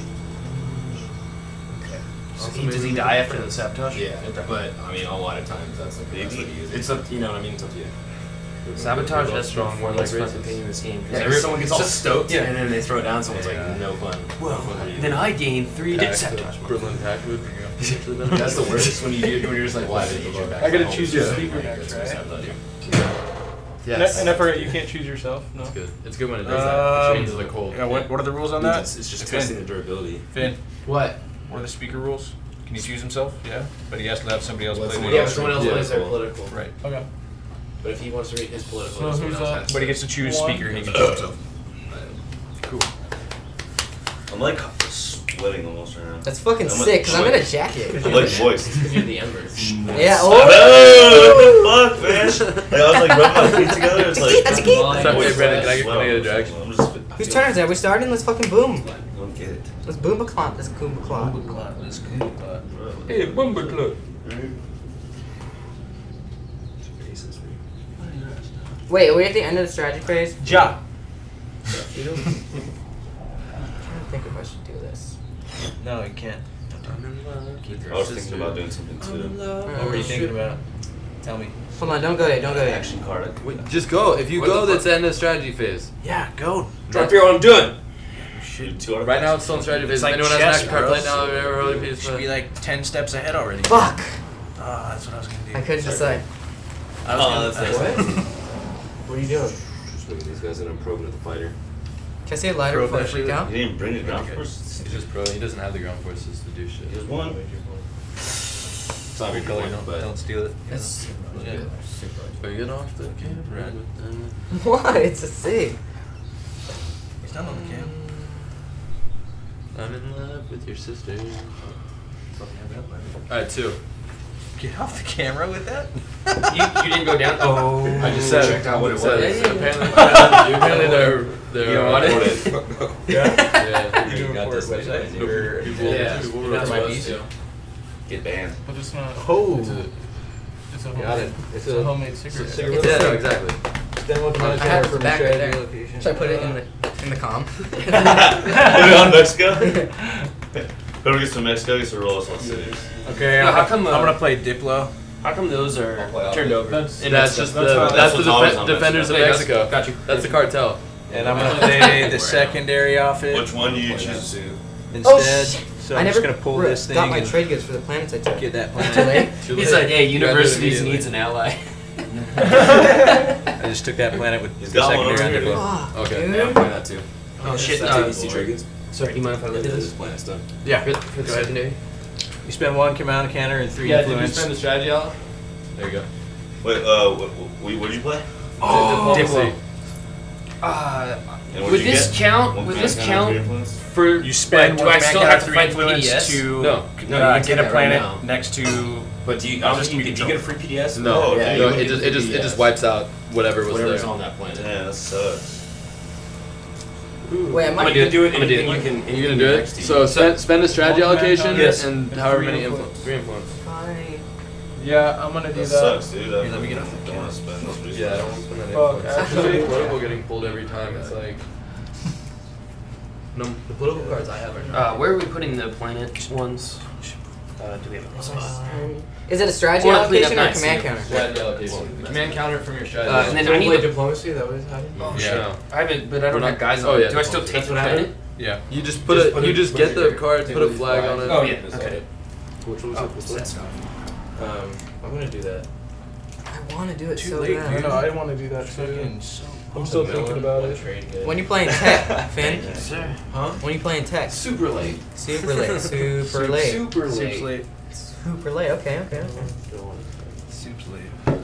Does he die after the sabotage? Yeah, but I mean a lot of times that's like the best way to use it. It's up, you know what I mean? It's up to you. Sabotage has strong, been more one less like fucking races. thing in this game. Yeah, every someone gets all stoked yeah. and then they throw it down, someone's Yeah. like, no fun. Well, No fun to then use. I gain 3 Tax, sabotage. Berlin Packwood. That's the worst when you're just like, why did you back? I gotta home? choose your Yeah. speaker Like, next, that's right? what sabotage. Yes. And I forgot you can't choose yourself. No. It's good. It's good when it does that. It changes the cold. Yeah, what are the rules on Dude, that? It's just Finn. testing the durability. Finn, What? what are the speaker rules? Can he choose himself? Yeah. But he has to have somebody else What's play the- the Yeah, but someone else Yeah. plays their political. Right. Okay. But if he wants to read his political, So someone who's else up? has But he gets to choose One. speaker. He can choose himself. Cool. I'm like sweating almost right now. That's fucking I'm sick, because I'm in a like- jacket. I'm like moist. Because you're the embers. Yeah, Oh, what the fuck, man? Like, I was like rubbing my feet together. It's like. That's a key. What's up, moist hey, Brendan? Can I as get well. a direction? I'm just. Whose turn is it? Are we starting? Let's fucking boom. I don't get it. Let's boom a clot. Let's boom a clot. That's good. Hey, Bumper Club. Wait, are we at the end of the strategy phase? Ja. I'm trying to think if I should do this. No, you can't. I was thinking about doing something too. What were you thinking about? Tell me. Hold on, don't go yet, don't go yet. Action card. Wait, just go. If you What go, the that's the end of the strategy phase. Yeah, go. Try to figure out what I'm doing. Shoot 2 out of Right 5. now, it's still in strategy phase. It's like if anyone has chess, an action card bro. play now, they're early piece. Should be like 10 steps ahead already. Fuck! Oh, that's what I was gonna do. I couldn't decide. I was Oh, gonna, that's nice. What are you doing? Just look at these guys and I'm probing at the fighter. Can I see a lighter Pro before I dash freak it. out? He didn't bring his ground force. He's just pro. He doesn't have the ground forces to do shit. He has one. It's not very color, but don't steal it. It's Yeah. So you get off the camera. what? It's a sig. He's not on the cam. I'm in love with your sister. Alright, 2. Get off the camera with that. You didn't go down? Oh. I just said checked out what it said was. Apparently they're You don't want it? Yeah. You do got report this website. later. Or- Yeah. People You're were not supposed supposed to. Get banned. But it's not. Oh. It's a Got homemade. it. It's a homemade cigarette. It's Yeah, a- no, exactly. I have it back right there. Should I put it in the comm? Put it on Mexico. Whoever gets to Mexico gets to roll us all cities. Okay, Yeah, how come, I'm gonna play Diplo. How come those are I'll play off turned it. over? That's- And that's just That's the not- that's the that's what's always on defenders of Mexico. Mexico. Got you. That's the cartel. And I'm gonna play the secondary outfit Which one do you choose to? instead. Oh, shit. So I I'm never just gonna pull got this thing my and trade goods for the planets I took. get that Too planet. late? Too He's late. like, hey, You gotta do it universities immediately. needs an ally. I just took that planet with He's the got one secondary over on here, Diplo. Fuck, Okay. Yeah, I'm dude. playing that too. Oh shit, That's DC Dragons. sorry, do you mind if I look at This this? is planet stuff. Yeah. For the secondary? You spend 1 command counter and 3 Yeah, did you influence. spend the strategy out? There you go. Wait, what did you play? Oh, Diplomacy. Diplo. And what'd Would you this get? count? One Would command this counter, count three influence? for? You spend do one I command still counter have to 3 find influence PDS? to No, you can take get a that planet right now. next to. But do you? I'll Do just you be get a free PDS? No, Oh, yeah, no, you it get just PDS. it just wipes out whatever was Whatever's there. on that planet. Damn, that sucks. Wait, I But might you can do it. I'm gonna do it. You can. You're gonna do it. So spend a strategy One command allocation counter and and however 3 many influence. 3 influence. Fine. Yeah, I'm gonna do That that. sucks, dude. Here, let me get off the don't want to spend those resources. Yeah, I don't want to spend that Fuck, influence. actually- Political getting pulled every time. It's like. No, the political cards I have are not. Where are we putting the planet ones? Do we have a Is it a strategy Or clean up allocation or a nice, command yeah. counter? Strategy allocation. The command counter from your strategy. And then Do I we need play the. diplomacy? That was how do you? Oh, Yeah. shit. I haven't, but I don't We're not- have guys oh, on. yeah, Do I still that's take what the happened? planet? Yeah. You just put it. You just get the card, put a flag on it. Oh yeah. Okay. Which one was it? This one? That's I'm gonna do that. I want to do it Too so late, I bad. know, I want to do that too. Fucking so. I'm still thinking about it. When you playing tech, Finn? Sir. Huh? When you playing tech? Super late. Super late. Super late. Super late. Soup's late. Super late. Okay, okay, okay. Soup's late. I'm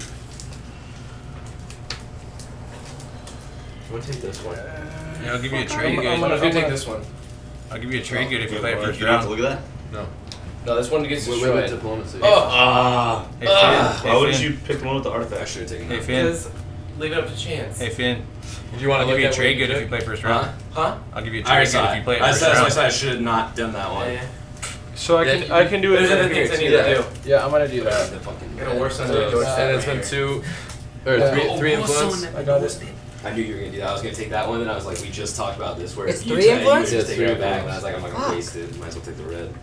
gonna take this one. Yeah, I'll give you a trade I'm good. gonna- I'm gonna take this one. I'll give you a trade good if you play it first draft. round. Look at that. No. No, this one gets Wait, wait, wait, destroyed. diplomacy. Oh! Ah. Hey Finn. Why wouldn't Hey you pick the one with the artifact? I should have taken Hey that. Finn. Because leave it up to chance. Hey Finn. Do you want I'll to give you a look at trade what good if you play first Huh? round. Huh? I'll give you a I trade already good saw if you it. play it I first said, round. I should have not done that one. Yeah. So I can do it. There's in other here things I too. need to do. Yeah, I'm gonna do that. The fucking- Gonna worse on So, the George and it's been here. 2 or Yeah. 3 influence. I got it. I knew you were gonna do that. I was gonna take that one, and I was like, we just talked about this. Where It's you 3 said influence? You Yeah, just it's take 3 it back, and I influence. was like, I'm not gonna waste it. Might as well take the red.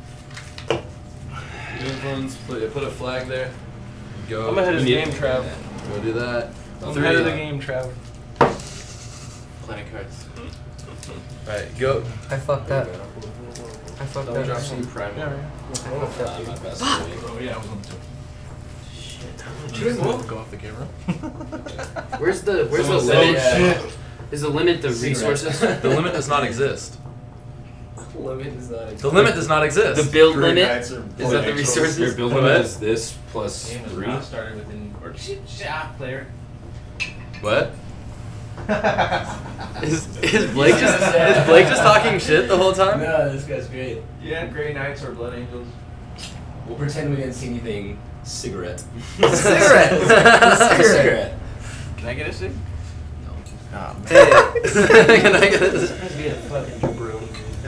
3 influence. Put a flag there. Go. I'm ahead of the You game, need- Trav. Go do that. I'm 3. ahead of the game, Trav. Planet cards. Alright, go. I fucked up. I fucked Don't up. drop some prime. Yeah, My best Oh yeah, I was on 2. Go off the camera. Where's the Someone said limit? it. Is the limit the resources? The limit does not exist. Limit is not. The limit does not exist. The build Green limit? Knights are Is that the resources? Your build What? limit is this plus Game was 3. not started within. Or player. What? Is Blake just talking shit the whole time? No, this guy's great. Yeah, Grey Knights or Blood Angels. We'll pretend we didn't see anything. Cigarette. Cigarette. Cigarette. Can I get a cig? Can I get this? Be a fucking jabroni.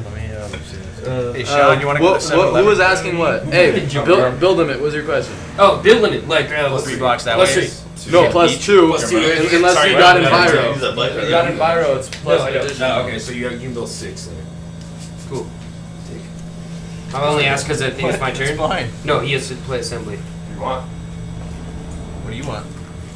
Hey Sean, you want to go to 7-Eleven? Who was asking what? Hey, build limit. What's your question? Oh, build limit. Like Plus 3 blocks that plus way. 3. No, plus 2. Plus 2. Unless Sorry, you got in Use Pyro. that black If you got in Pyro, it's plus addition. No, okay, so you can build 6 then. Cool. I'll only ask because I think it's my turn. It's fine. No, he has to play assembly. You want? What do you want?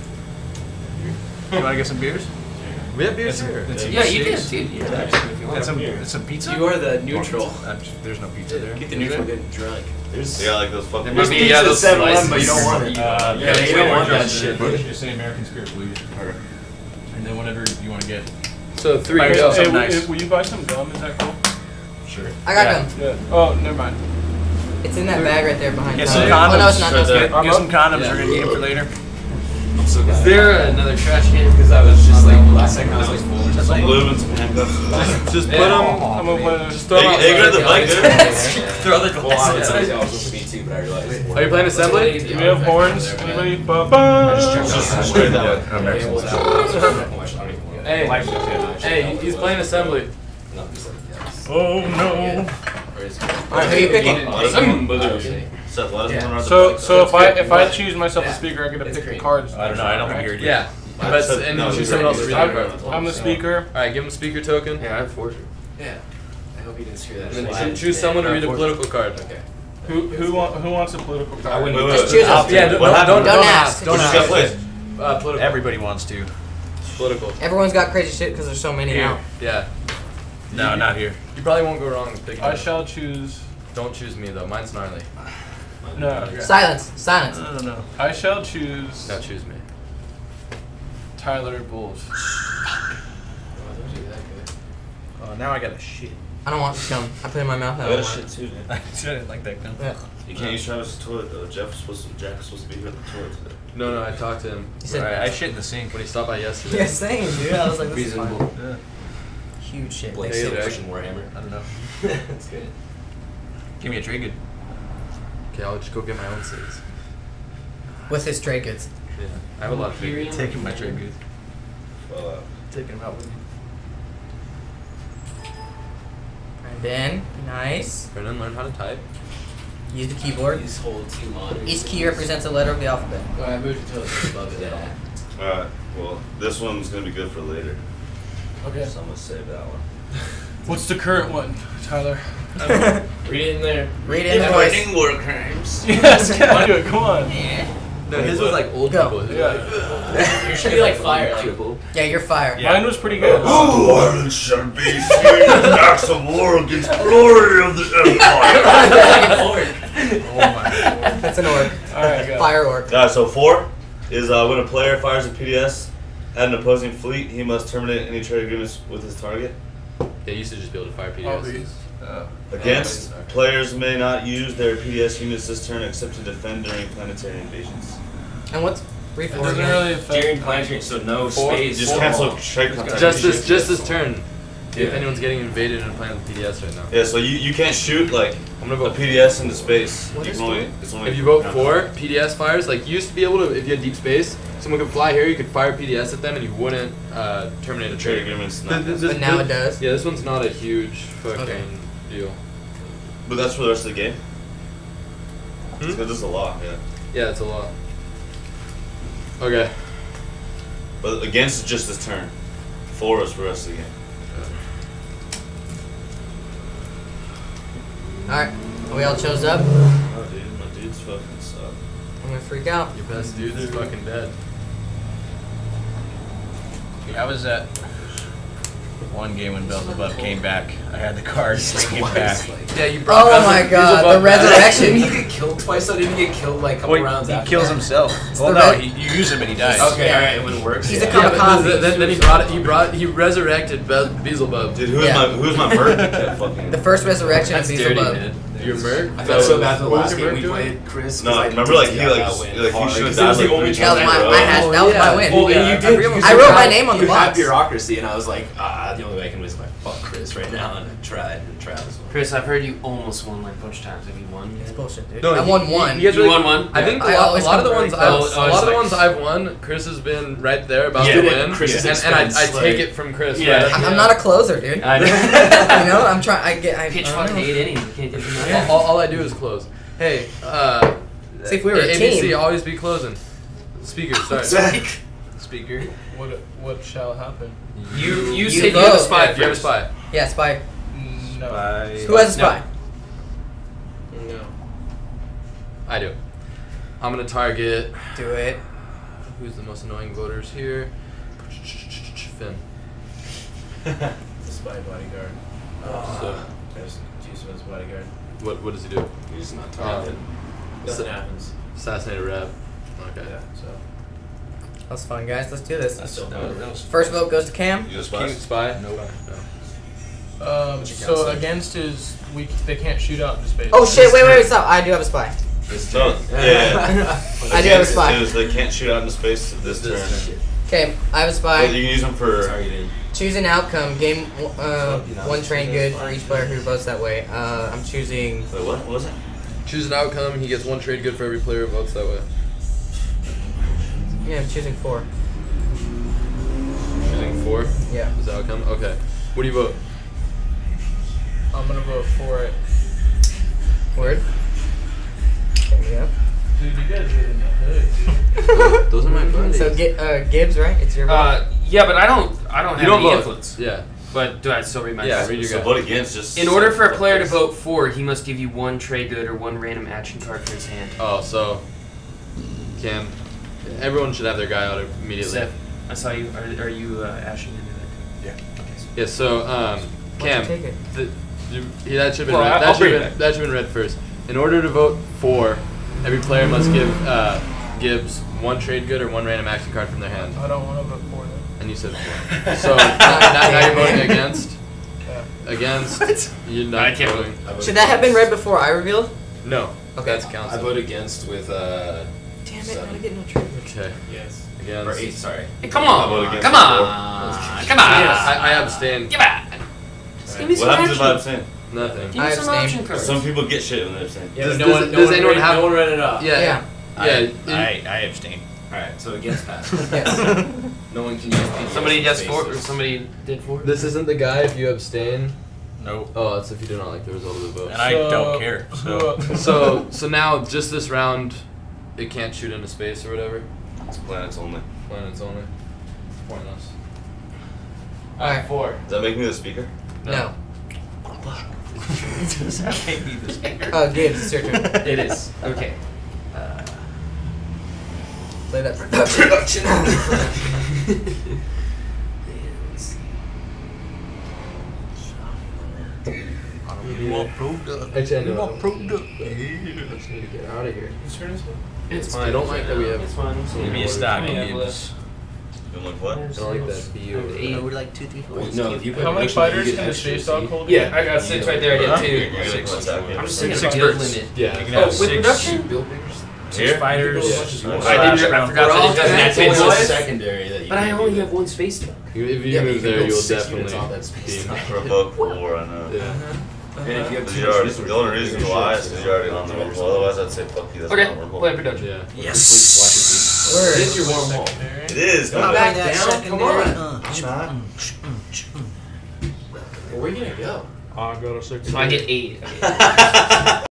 You want to get some beers? We have beers here. Yeah, you can, dude. Yeah, actually, if you want. That's some pizza? You are the neutral. There's no pizza there. Get the neutral getting drunk. There's Yeah, like those fucking. There might be pizza those 7-Eleven, but you slices. don't want it. Yeah, you don't want that shit. Just say American Spirit, please. And then whatever you want to get. So 3 Hey, go. hey, Hey, will you buy some gum? Is that cool? Sure. I got Yeah. them. Yeah. Oh, never mind. It's in that bag right there behind Get Tyler. some condoms. Oh, no, it's not. No, it's Get good. some condoms. We're going to need them for later. I'm so Is glad. there another trash can? Because I was just like, last second I was like, Some lube and some handcuffs. Just put I'm them. gonna play Just throw them Hey, grab the bike, dude. Throw the well, I was glasses. supposed to be 2, but I realized. Are you playing assembly? Do we have horns? Anybody? I Ba-ba! just checked Just out. straight that way. American Hey, hey, he's playing assembly. No, he's like, yes. Oh no! Alright, who are you picking? Seth, let us know around the So bike. so if I choose myself a speaker, I get to pick the cards. I don't know. I don't think you're Yeah. But and you choose someone else to read the card. I'm the speaker. Alright, give him a speaker token. Yeah, I have 4. Yeah. I hope you didn't screw that. And up. then choose someone to read a political card. Okay. Who wants a political I card? wouldn't. Just choose us. Yeah, don't What happened? ask. Don't Who's got ask. plays? Political. Everybody wants to. Political. Everyone's got crazy shit because there's so many now. Yeah. No, not here. You probably won't go wrong with picking. I it. shall choose. Don't choose me though. Mine's gnarly. No. Silence. Silence. I don't know. I shall choose No, choose me. Tyler Bulls. Oh, now I got a shit. I don't want gum. I put it in my mouth. I I don't got a want it. shit too, man. I didn't like that gun. You can't use Travis' toilet though. Jack's supposed to be here at the toilet today. No, I talked to him. He said- I shit in the sink. When he stopped by yesterday. Yeah, same, dude. I was like, this is Reasonable. fine. Yeah. huge shit. Blake Hey, still Jack. pushing Warhammer. I don't know. That's good. Give me a trade good. Okay, I'll just go get my own cities. With his trade goods. Yeah, I have a lot of trade goods. Taking my trade good. Well, Taking them out with me. And then, nice. Brennan, learn how to type. Use the keyboard. These hold 2 monitors. Each key represents a letter of the alphabet. Oh, I moved it till it's above it. Yeah. alright, well, this one's gonna be good for later. Okay. So I'm gonna save that one. What's the current one, Tyler? Read it in there. Read invoice. war crimes. Yes, do it. Come on. No, his was like old Go. people. His was Yeah. You should be like fire. Like, Yeah, you're fire. Mine was pretty good. Ireland shall be seen as acts of war against glory of the empire. Oh my god. That's an orc. Alright, go. Fire orc. So 4 is when a player fires a PDS at an opposing fleet, he must terminate any trade agreements with his target. Yeah, you used to just be able to fire All PDS. these. Against, Oh, players may not use their PDS units this turn except to defend during planetary invasions. And what's It read doesn't again? really affect. During planetary, so no Four. space. Just cancel trade contact. Just this turn. If Yeah. anyone's getting invaded and playing with PDS right now. Yeah, so you can't shoot like I'm gonna a vote. PDS into space. What You is can only, it's only If you vote for PDS fires, like you used to be able to, if you had deep space, someone could fly here, you could fire PDS at them, and you wouldn't terminate a trade trade. agreements. But now it does. Yeah, this one's not a huge fucking Okay. deal. But that's for the rest of the game. Hmm? Because there's a lot, yeah. Yeah, it's a lot. Okay. But against is just this turn. 4 is for the rest of the game. Alright. We all chose up. Oh, dude, my dudes fucking suck. I'm gonna freak out. Your best dude is fucking dead. Yeah, I was at one game when Beelzebub came back. I had the cards to came back. Yeah, you brought Oh my god, the resurrection. Didn't he get killed twice? So didn't he get killed like a couple Well, rounds he after kills that? himself. It's Well, the no, red- you use him and he dies. Okay, Yeah. alright, when it works. He's yeah. a kamikaze. Then he resurrected Beelzebub. Dude, Yeah. who's my merc? That fucking. The first resurrection That's of dirty, Beelzebub. man. Your merc? I felt so bad for the What was last your game we merc doing? played, Chris. 'cause No, I remember did like see he how like that he went should hard, have 'cause died it was like the only 3 That was times my, in a row. I had, that was my win. Well, and you did. Everyone I wrote my name on the You had box. bureaucracy, and I was like, the only way I can win is if I fuck Chris right now, and I tried this one. Chris, I've heard you almost won like a bunch of times. Have you won? It's bullshit, dude. No, I won one. You guys You really- won one? I think I a always lot of the come ones very I've, close. a lot of the ones I've won, Chris has been right there about Yeah, to at win, Chris's and I expense, take like- it from Chris. Yeah. right? I'm not a closer, dude. I know. You know, I'm trying. I Pitch don't fucking know. 8 innings. You can't get from that. All I do is close. Hey, See, if we were a ABC, team- always be closing. Speaker, sorry. Speaker. What shall happen? You said you vote. have a spy Yeah, if you have a first. spy. Yeah, spy. No. Who has a spy? No. I do. I'm gonna target. Do it. Who's the most annoying voters here? Finn. The spy bodyguard. So, There's Juiceman's bodyguard. what does he do? He's not targeted. Nothing happens. Assassinate a rep. Okay. Yeah, so. That was fun, guys. Let's do this. That's still That was First vote goes to Cam. You just King spies? spy? Nope. No. So against is they can't shoot out into space. Oh shit! Wait, stop! I do have a spy. This No, turn. yeah. I do have a spy. Is they can't shoot out into space this turn. Okay, I have a But spy. you can use them for. Targeted. Choose an outcome. Game one trade good for each player who votes that way. I'm choosing. Wait, what was it? Choose an outcome. He gets one trade good for every player who votes that way. Yeah, I'm choosing 4. Choosing 4 Yeah. is the outcome. Okay. What do you vote? I'm gonna vote for it. Word. There we go. Dude, you guys are in the hood, dude. Those are my buddies. So Gibbs, right? It's your vote. Yeah, but I don't have You don't any vote. influence. Yeah. But do I still read my Yeah, card? read your So guy. vote against just. In order for a player to vote for, he must give you one trade good or one random action card for his hand. Oh, so Cam, everyone should have their guy out immediately. Seth, I saw you. Are you ashing into that? Yeah. So Cam, Take it. that should have been Well, read. I'll That should bring have it been, that should have been read first. In order to vote for, every player must give Gibbs one trade good or one random action card from their hand. I don't want to vote for them. And you said 4. So now you're voting against. Yeah. Against. You're not I can't voting. Should that have been read before I revealed? No. Okay. That's I council. vote against with Damn it! Seven. Gotta get no trade. Okay. yes. Against. Or 8, sorry. Hey, come I vote on! against Come the on! Come on! I abstain. Give back! Give me some What happens if I action. abstain? Nothing. Give I me some abstain. option cards. Some people get shit when they abstain. Yeah, Does- but does- does anyone have- no one read it off. Yeah. I abstain. Alright, so against that. Yes. No one can use PDS Somebody does spaces. 4, or somebody did 4. This isn't the guy if you abstain. Nope. Oh, it's if you do not like the result of the vote. And I don't care. So So now just this round, it can't shoot into space or whatever. It's planets only. Planets only. Pointless. Alright. 4. Does that make me the speaker? No. does that make me the speaker? Gibbs, it's your turn. It is. Okay. Play that production. Actually, I know. I just need to get out of here. It's I don't like that we have. It's fine. Give me a stock. Yeah, Gibbs. You like what? I don't like that view. Eight. We're like 2, 3, 4. No, if you put How many production, fighters you can get the extra, space so dog you- hold? Yeah, I got 6 right there. I get 2. You're gonna attack I'm it. just thinking Six about build birds. limit. Yeah. You can Oh, have with 6 production? Six fighters. Yeah. I forgot that it doesn't That's have only to secondary that you But I can only do have 1 space dog. If you Yeah, but move you can there, build you'll 6 units definitely off that space. be. Provoke war, I know. Yeah. And if you have Because two you already, resources, the only you reason can why share is because you're already on the wormhole. Otherwise, I'd say fuck you. That's Okay, not a wormhole. play production. Yeah. Yes. It is your wormhole. It is. Come Come back back. down. Come on. I'm not. Where are you gonna go? I got a 6. So I get 8.